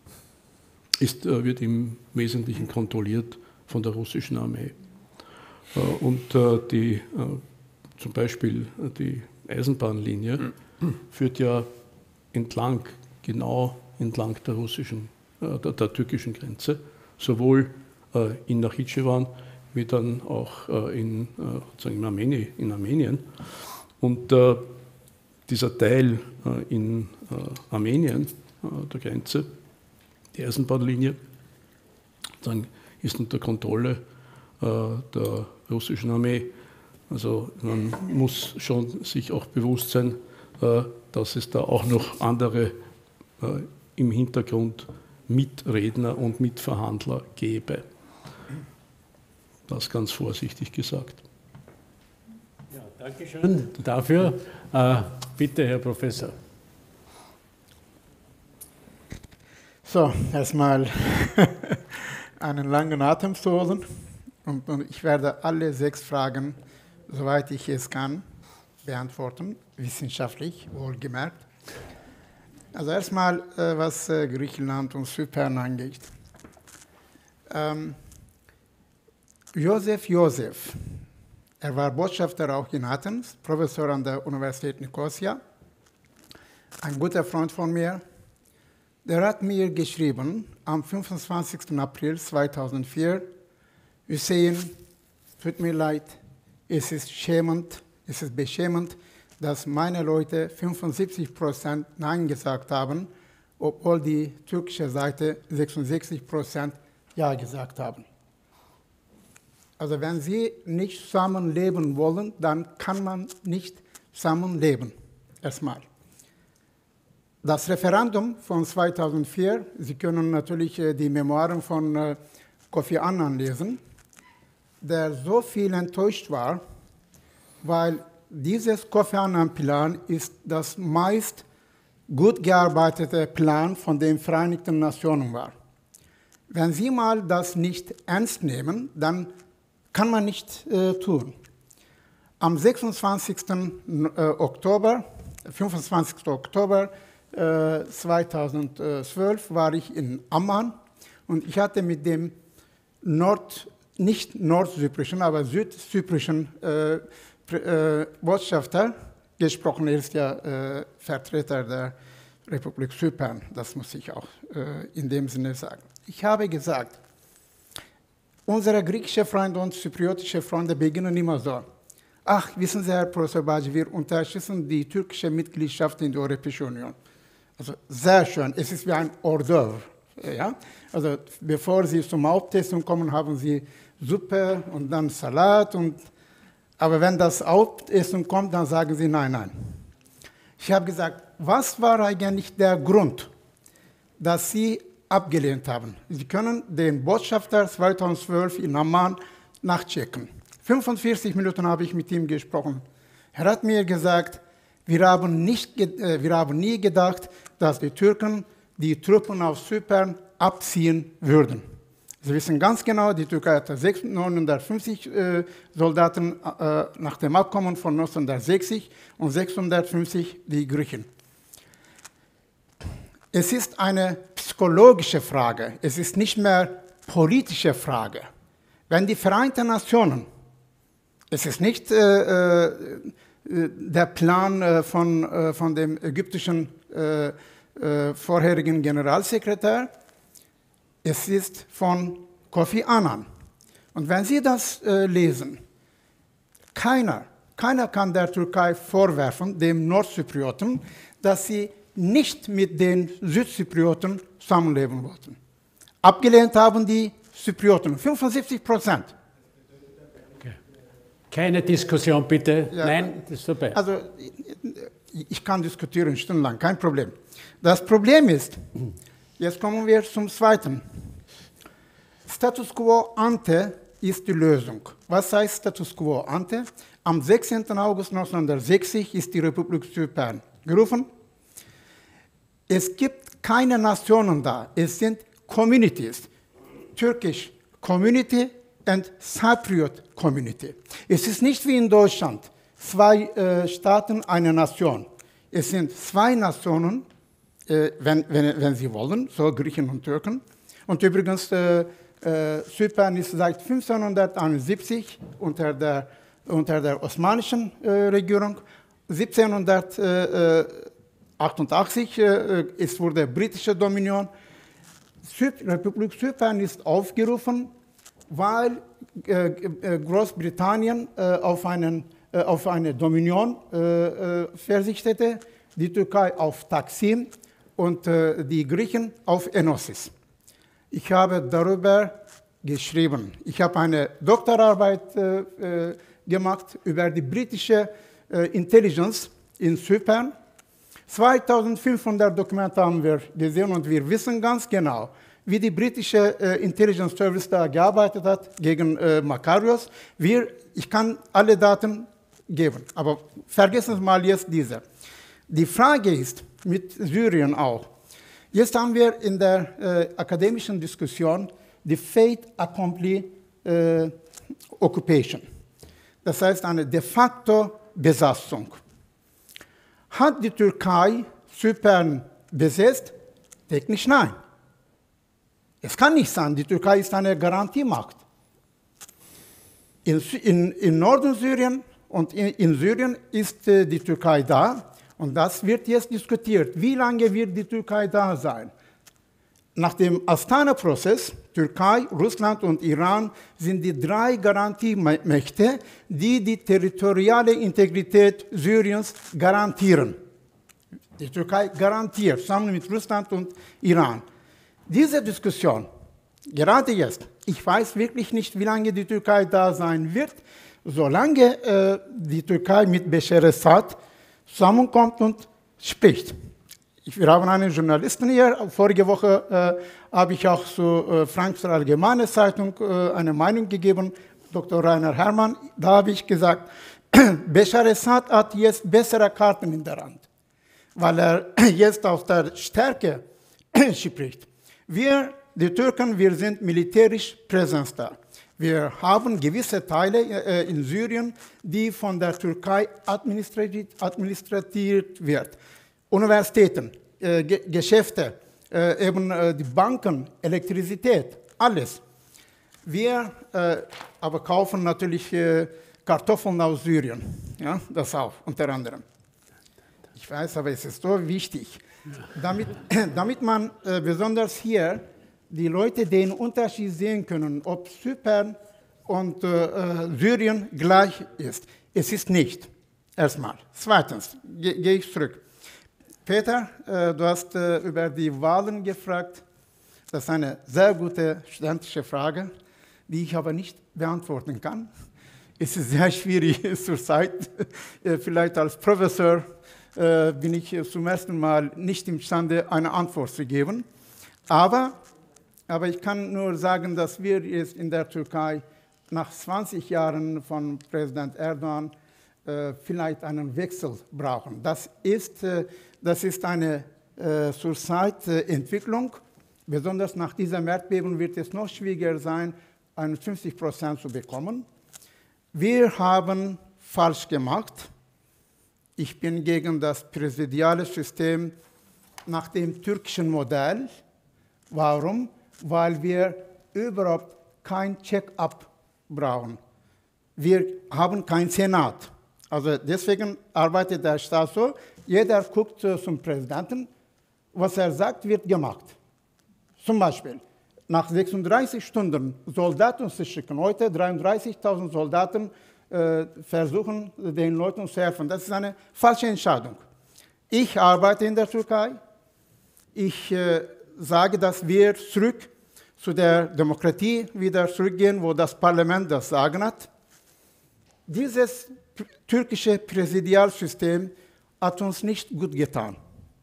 Ist, wird im Wesentlichen kontrolliert von der russischen Armee. Und die, zum Beispiel die Eisenbahnlinie führt ja entlang, genau entlang der russischen, der, der türkischen Grenze, sowohl in Nachitschewan wie dann auch in, in, Armenien, in Armenien. Und dieser Teil in Armenien, der Grenze, die Eisenbahnlinie, dann ist unter Kontrolle äh, der russischen Armee. Also man muss schon sich auch bewusst sein, äh, dass es da auch noch andere äh, im Hintergrund Mitredner und Mitverhandler gäbe. Das ganz vorsichtig gesagt. Ja, danke schön dafür. Äh, bitte, Herr Professor. So, erstmal einen langen Atem zu holen und, und ich werde alle sechs Fragen, soweit ich es kann, beantworten, wissenschaftlich, wohlgemerkt. Also erstmal, äh, was äh, Griechenland und Zypern angeht. Ähm, Josef Josef, er war Botschafter auch in Athens, Professor an der Universität Nicosia, ein guter Freund von mir. Der hat mir geschrieben, am fünfundzwanzigsten April zweitausendvier, Hüseyin, tut mir leid, es ist schämend, es ist beschämend, dass meine Leute fünfundsiebzig Prozent Nein gesagt haben, obwohl die türkische Seite sechsundsechzig Prozent Ja gesagt haben. Also wenn Sie nicht zusammenleben wollen, dann kann man nicht zusammenleben, erstmal. Das Referendum von zweitausendvier, Sie können natürlich die Memoiren von Kofi Annan lesen, der so viel enttäuscht war, weil dieses Kofi Annan-Plan ist das meist gut gearbeitete Plan von den Vereinigten Nationen war. Wenn Sie mal das nicht ernst nehmen, dann kann man nicht äh, tun. am sechsundzwanzigsten Oktober, fünfundzwanzigsten Oktober äh, zweitausendzwölf war ich in Amman und ich hatte mit dem Nord, nicht nordzyprischen, aber südzyprischen äh, äh, Botschafter gesprochen. Er ist ja äh, Vertreter der Republik Zypern, das muss ich auch äh, in dem Sinne sagen. Ich habe gesagt, unsere griechischen Freunde und zypriotische Freunde beginnen immer so. Ach, wissen Sie, Herr Professor Bacı, wir unterstützen die türkische Mitgliedschaft in der Europäischen Union. Also sehr schön, es ist wie ein Hors d'oeuvre. Ja? Also bevor Sie zum Hauptessen kommen, haben Sie Suppe und dann Salat. Und, aber wenn das Hauptessen kommt, dann sagen Sie nein, nein. Ich habe gesagt, was war eigentlich der Grund, dass Sie abgelehnt haben? Sie können den Botschafter zweitausendzwölf in Amman nachchecken. fünfundvierzig Minuten habe ich mit ihm gesprochen. Er hat mir gesagt, wir haben, nicht, wir haben nie gedacht, dass die Türken die Truppen auf Zypern abziehen würden. Sie wissen ganz genau, die Türkei hatte neunhundertfünfzig äh, Soldaten äh, nach dem Abkommen von neunzehnhundertsechzig und sechshundertfünfzig die Griechen. Es ist eine psychologische Frage, es ist nicht mehr politische Frage. Wenn die Vereinten Nationen, es ist nicht äh, äh, der Plan äh, von, äh, von dem ägyptischen äh, äh, vorherigen Generalsekretär, es ist von Kofi Annan. Und wenn Sie das äh, lesen, keiner, keiner kann der Türkei vorwerfen, dem Nordzyprioten, dass sie nicht mit den Südzyprioten zusammenleben wollten. Abgelehnt haben die Zyprioten, fünfundsiebzig Prozent. Okay. Keine Diskussion, bitte. Ja, Nein, das ist vorbei. Also, ich kann diskutieren stundenlang, kein Problem. Das Problem ist, jetzt kommen wir zum Zweiten. Status quo ante ist die Lösung. Was heißt Status quo ante? Am sechzehnten August neunzehnhundertsechzig ist die Republik Zypern gerufen. Es gibt keine Nationen da, es sind Communities. Turkish Community and Cypriot Community. Es ist nicht wie in Deutschland, zwei äh, Staaten, eine Nation. Es sind zwei Nationen, äh, wenn, wenn, wenn Sie wollen, so Griechen und Türken. Und übrigens, äh, äh, Zypern ist seit fünfzehnhunderteinundsiebzig unter der, unter der osmanischen äh, Regierung. siebzehnhundertachtundachtzig äh, es wurde britische Dominion. Zyp Republik Zypern ist aufgerufen, weil äh, äh, Großbritannien äh, auf, einen, äh, auf eine Dominion äh, äh, verzichtete, die Türkei auf Taksim und äh, die Griechen auf Enosis. Ich habe darüber geschrieben. Ich habe eine Doktorarbeit äh, äh, gemacht über die britische äh, Intelligence in Zypern. zweitausendfünfhundert Dokumente haben wir gesehen und wir wissen ganz genau, wie die britische äh, Intelligence Service da gearbeitet hat gegen äh, Makarios. Wir, ich kann alle Daten geben, aber vergessen Sie mal jetzt diese. Die Frage ist, mit Syrien auch, jetzt haben wir in der äh, akademischen Diskussion die fait accompli äh, Occupation. Das heißt eine de facto Besatzung. Hat die Türkei Zypern besetzt? Technisch nein. Es kann nicht sein, die Türkei ist eine Garantiemacht. In, in, in Norden Syrien und in, in Syrien ist äh, die Türkei da und das wird jetzt diskutiert. Wie lange wird die Türkei da sein? Nach dem Astana-Prozess, Türkei, Russland und Iran sind die drei Garantiemächte, die die territoriale Integrität Syriens garantieren. Die Türkei garantiert, zusammen mit Russland und Iran. Diese Diskussion, gerade jetzt, ich weiß wirklich nicht, wie lange die Türkei da sein wird, solange äh, die Türkei mit Bashar Assad zusammenkommt und spricht. Wir haben einen Journalisten hier. Vorige Woche äh, habe ich auch zur äh, Frankfurter Allgemeine Zeitung äh, eine Meinung gegeben, Doktor Rainer Herrmann. Da habe ich gesagt, Bashar Assad hat jetzt bessere Karten in der Hand, weil er jetzt auf der Stärke spricht. Wir, die Türken, wir sind militärisch Präsenz da. Wir haben gewisse Teile äh, in Syrien, die von der Türkei administrati administriert wird. Universitäten, äh, Ge Geschäfte, äh, eben äh, die Banken, Elektrizität, alles. Wir äh, aber kaufen natürlich äh, Kartoffeln aus Syrien, ja, das auch unter anderem. Ich weiß, aber es ist so wichtig, damit, damit man äh, besonders hier die Leute den Unterschied sehen können, ob Zypern und äh, Syrien gleich ist. Es ist nicht, erstmal. Zweitens, ge gehe ich zurück. Peter, äh, du hast äh, über die Wahlen gefragt. Das ist eine sehr gute studentische Frage, die ich aber nicht beantworten kann. Es ist sehr schwierig zurzeit. äh, vielleicht als Professor äh, bin ich zum ersten Mal nicht imstande, eine Antwort zu geben. Aber Aber ich kann nur sagen, dass wir jetzt in der Türkei nach zwanzig Jahren von Präsident Erdogan äh, vielleicht einen Wechsel brauchen. Das ist, äh, das ist eine äh, zurzeit äh, Entwicklung. Besonders nach diesem Erdbeben wird es noch schwieriger sein, einundfünfzig Prozent zu bekommen. Wir haben falsch gemacht. Ich bin gegen das präsidiale System nach dem türkischen Modell. Warum? Weil wir überhaupt kein Check-up brauchen. Wir haben keinen Senat. Also deswegen arbeitet der Staat so, jeder guckt zum Präsidenten, was er sagt, wird gemacht. Zum Beispiel, nach sechsunddreißig Stunden Soldaten zu schicken, heute dreiunddreißigtausend Soldaten äh, versuchen, den Leuten zu helfen. Das ist eine falsche Entscheidung. Ich arbeite in der Türkei. Ich äh, sage, dass wir zurück zu der Demokratie wieder zurückgehen, wo das Parlament das Sagen hat. Dieses türkische Präsidialsystem hat uns nicht gut getan.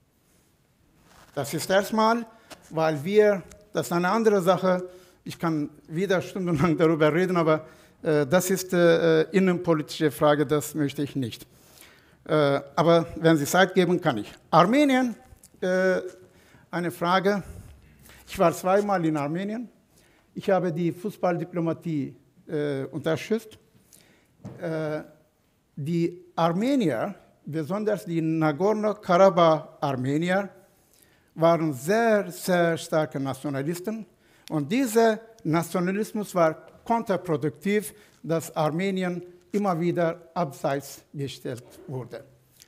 Das ist erstmal, weil wir, das ist eine andere Sache, ich kann wieder stundenlang darüber reden, aber äh, das ist äh, innenpolitische Frage, das möchte ich nicht. Äh, aber wenn Sie Zeit geben, kann ich. Armenien, äh, eine Frage. Ich war zweimal in Armenien. Ich habe die Fußballdiplomatie äh, unterstützt. Äh, die Armenier, besonders die Nagorno-Karabach-Armenier, waren sehr, sehr starke Nationalisten. Und dieser Nationalismus war kontraproduktiv, dass Armenien immer wieder abseits gestellt wurde.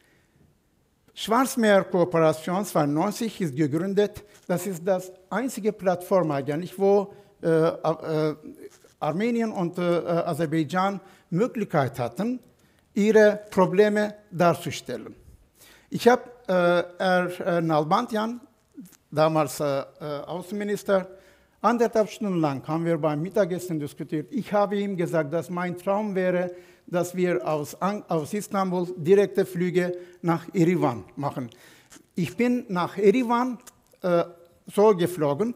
Schwarzmeer-Kooperation zweiundneunzig ist gegründet. Das ist das einzige Plattform eigentlich, wo äh, äh, Armenien und äh, Aserbaidschan Möglichkeit hatten, ihre Probleme darzustellen. Ich habe äh, Herr Nalbandian, damals äh, Außenminister, anderthalb Stunden lang haben wir beim Mittagessen diskutiert. Ich habe ihm gesagt, dass mein Traum wäre, dass wir aus, aus Istanbul direkte Flüge nach Erivan machen. Ich bin nach Erivan äh, so geflogen,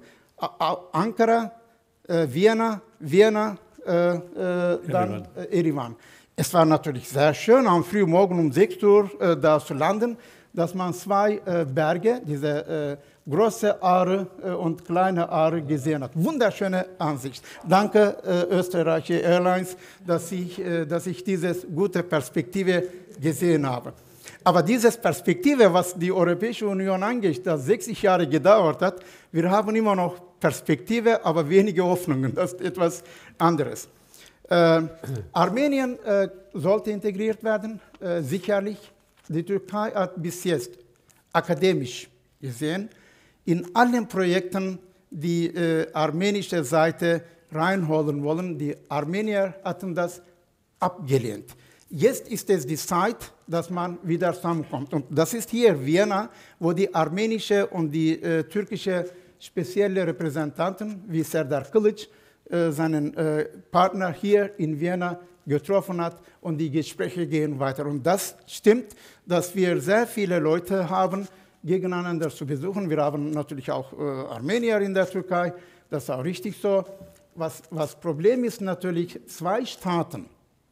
Ankara, äh, Vienna, Vienna, äh, äh, dann äh, Erivan. Es war natürlich sehr schön, am frühen Morgen um sechs Uhr äh, da zu landen, dass man zwei äh, Berge, diese äh, große Aare äh, und kleine Aare gesehen hat. Wunderschöne Ansicht. Danke äh, Österreichische Airlines, dass ich, äh, dass ich diese gute Perspektive gesehen habe. Aber diese Perspektive, was die Europäische Union angeht, das sechzig Jahre gedauert hat, wir haben immer noch Perspektive, aber wenige Hoffnungen. Das ist etwas anderes. Äh, Armenien äh, sollte integriert werden, äh, sicherlich. Die Türkei hat bis jetzt akademisch gesehen in allen Projekten die äh, armenische Seite reinholen wollen. Die Armenier hatten das abgelehnt. Jetzt ist es die Zeit, dass man wieder zusammenkommt. Und das ist hier Vienna, wo die armenische und die äh, türkische spezielle Repräsentanten, wie Serdar Kılıç, äh, seinen äh, Partner hier in Vienna getroffen hat und die Gespräche gehen weiter. Und das stimmt, dass wir sehr viele Leute haben, gegeneinander zu besuchen. Wir haben natürlich auch äh, Armenier in der Türkei, das ist auch richtig so. Was das Problem ist natürlich, zwei Staaten,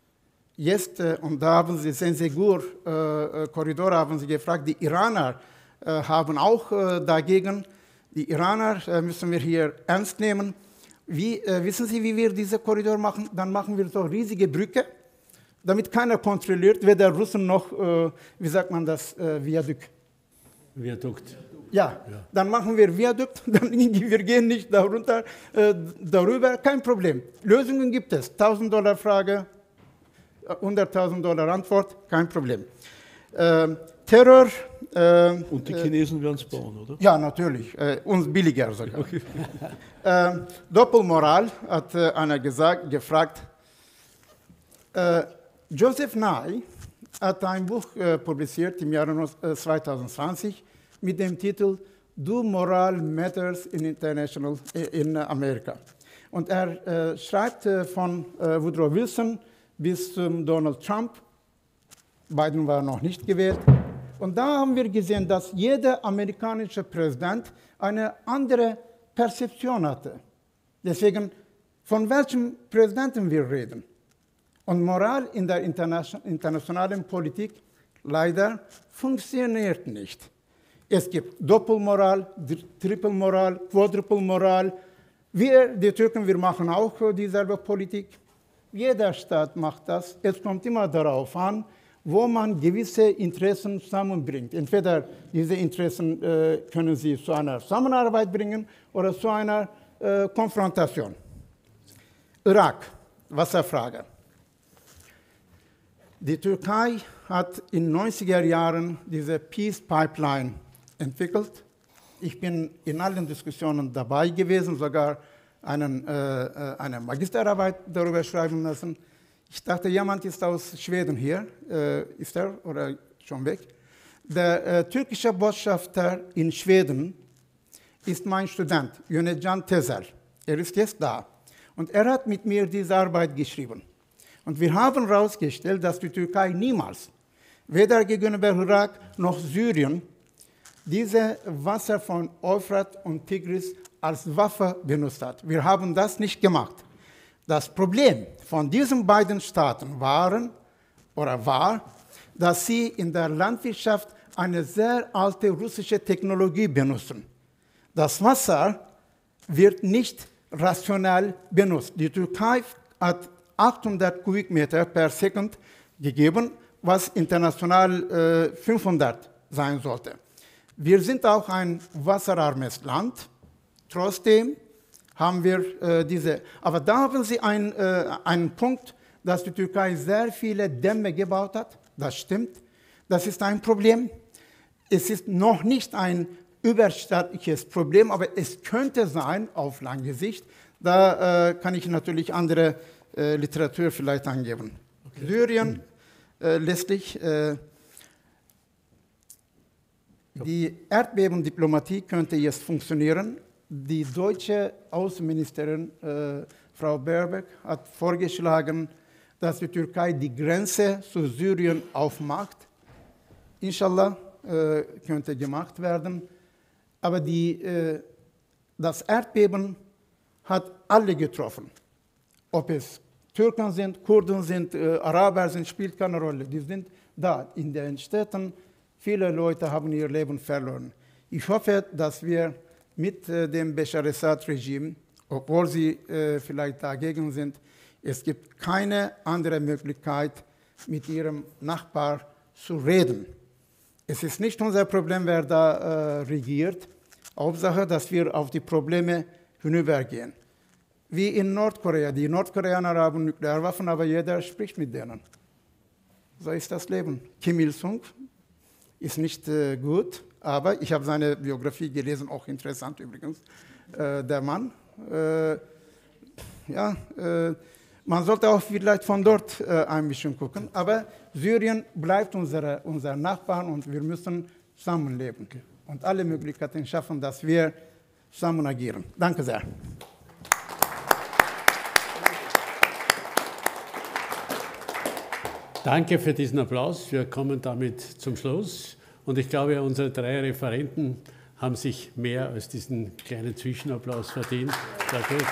jetzt, äh, und da haben Sie Sensegur-Korridor, äh, haben Sie gefragt, die Iraner äh, haben auch äh, dagegen, die Iraner äh, müssen wir hier ernst nehmen. Wie, äh, wissen Sie, wie wir diesen Korridor machen? Dann machen wir so riesige Brücke, damit keiner kontrolliert, weder Russen noch, äh, wie sagt man das, äh, Viadukt. Viadukt. Ja, ja, dann machen wir Viadukt, dann wir gehen nicht darunter, äh, darüber, kein Problem. Lösungen gibt es, tausend Dollar Frage, hunderttausend Dollar Antwort, kein Problem. Äh, Terror. Äh, Und die Chinesen äh, werden es bauen, oder? Ja, natürlich, äh, uns billiger sogar. Okay. äh, Doppelmoral hat äh, einer gesagt, gefragt. Äh, Joseph Nye hat ein Buch äh, publiziert im Jahre zwanzig zwanzig mit dem Titel Do Moral Matters in International in Amerika. Und er äh, schreibt äh, von äh, Woodrow Wilson bis zum Donald Trump. Biden war noch nicht gewählt. Und da haben wir gesehen, dass jeder amerikanische Präsident eine andere Perzeption hatte. Deswegen, von welchem Präsidenten wir reden. Und Moral in der internationalen Politik leider funktioniert nicht. Es gibt Doppelmoral, Trippelmoral, Quadrupelmoral. Wir, die Türken, wir machen auch dieselbe Politik. Jeder Staat macht das. Es kommt immer darauf an, wo man gewisse Interessen zusammenbringt. Entweder diese Interessen äh, können Sie zu einer Zusammenarbeit bringen oder zu einer äh, Konfrontation. Irak, Wasserfrage. Die Türkei hat in den neunziger Jahren diese Peace Pipeline entwickelt. Ich bin in allen Diskussionen dabei gewesen, sogar einen, äh, eine Magisterarbeit darüber schreiben lassen. Ich dachte, jemand ist aus Schweden hier. Äh, ist er oder schon weg? Der äh, türkische Botschafter in Schweden ist mein Student, Yönetcan Tezer. Er ist jetzt da. Und er hat mit mir diese Arbeit geschrieben. Und wir haben herausgestellt, dass die Türkei niemals, weder gegenüber Irak noch Syrien, diese Wasser von Euphrat und Tigris als Waffe benutzt hat. Wir haben das nicht gemacht. Das Problem von diesen beiden Staaten waren, oder war, dass sie in der Landwirtschaft eine sehr alte russische Technologie benutzen. Das Wasser wird nicht rational benutzt. Die Türkei hat achthundert Kubikmeter per Sekund gegeben, was international äh, fünfhundert sein sollte. Wir sind auch ein wasserarmes Land. Trotzdem haben wir äh, diese. Aber da haben Sie ein, äh, einen Punkt, dass die Türkei sehr viele Dämme gebaut hat. Das stimmt. Das ist ein Problem. Es ist noch nicht ein überstaatliches Problem, aber es könnte sein auf lange Sicht. Da äh, kann ich natürlich andere äh, Literatur vielleicht angeben. Okay. Syrien, äh, letztlich, äh, die Erdbebendiplomatie könnte jetzt funktionieren. Die deutsche Außenministerin, äh, Frau Baerbock, hat vorgeschlagen, dass die Türkei die Grenze zu Syrien aufmacht. Inshallah äh, könnte gemacht werden. Aber die, äh, das Erdbeben hat alle getroffen. Ob es Türken sind, Kurden sind, äh, Araber sind, spielt keine Rolle. Die sind da in den Städten. Viele Leute haben ihr Leben verloren. Ich hoffe, dass wir mit äh, dem Bashar al-Assad-Regime, obwohl sie äh, vielleicht dagegen sind, es gibt keine andere Möglichkeit, mit ihrem Nachbar zu reden. Es ist nicht unser Problem, wer da äh, regiert. Hauptsache, dass wir auf die Probleme hinübergehen. Wie in Nordkorea. Die Nordkoreaner haben Nuklearwaffen, aber jeder spricht mit denen. So ist das Leben. Kim Il-sung ist nicht äh, gut, aber ich habe seine Biografie gelesen, auch interessant übrigens. Äh, der Mann, äh, ja, äh, man sollte auch vielleicht von dort äh, ein bisschen gucken. Aber Syrien bleibt unsere, unser Nachbar und wir müssen zusammenleben. Okay. Und alle Möglichkeiten schaffen, dass wir zusammen agieren. Danke sehr. Danke für diesen Applaus. Wir kommen damit zum Schluss. Und ich glaube, unsere drei Referenten haben sich mehr als diesen kleinen Zwischenapplaus verdient. Sehr gut.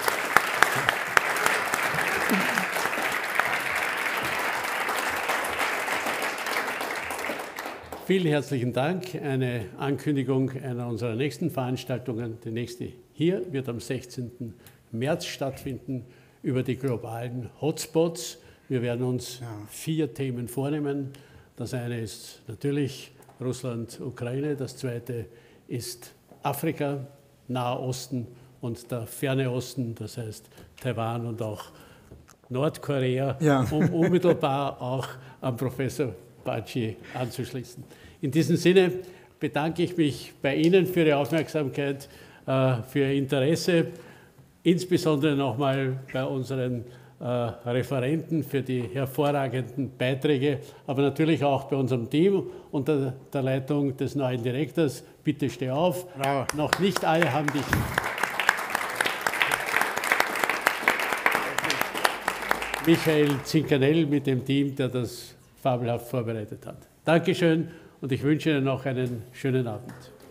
Vielen herzlichen Dank. Eine Ankündigung einer unserer nächsten Veranstaltungen. Die nächste hier wird am sechzehnten März stattfinden, über die globalen Hotspots. Wir werden uns ja. vier Themen vornehmen. Das eine ist natürlich Russland, Ukraine. Das zweite ist Afrika, Nahe Osten und der Ferne Osten, das heißt Taiwan und auch Nordkorea, ja. um unmittelbar auch an Professor Bacci anzuschließen. In diesem Sinne bedanke ich mich bei Ihnen für Ihre Aufmerksamkeit, für Ihr Interesse, insbesondere nochmal bei unseren Referenten für die hervorragenden Beiträge, aber natürlich auch bei unserem Team unter der Leitung des neuen Direktors. Bitte steh auf. Bravo. Noch nicht alle haben dich. Michael Zinkanell mit dem Team, der das fabelhaft vorbereitet hat. Dankeschön und ich wünsche Ihnen noch einen schönen Abend.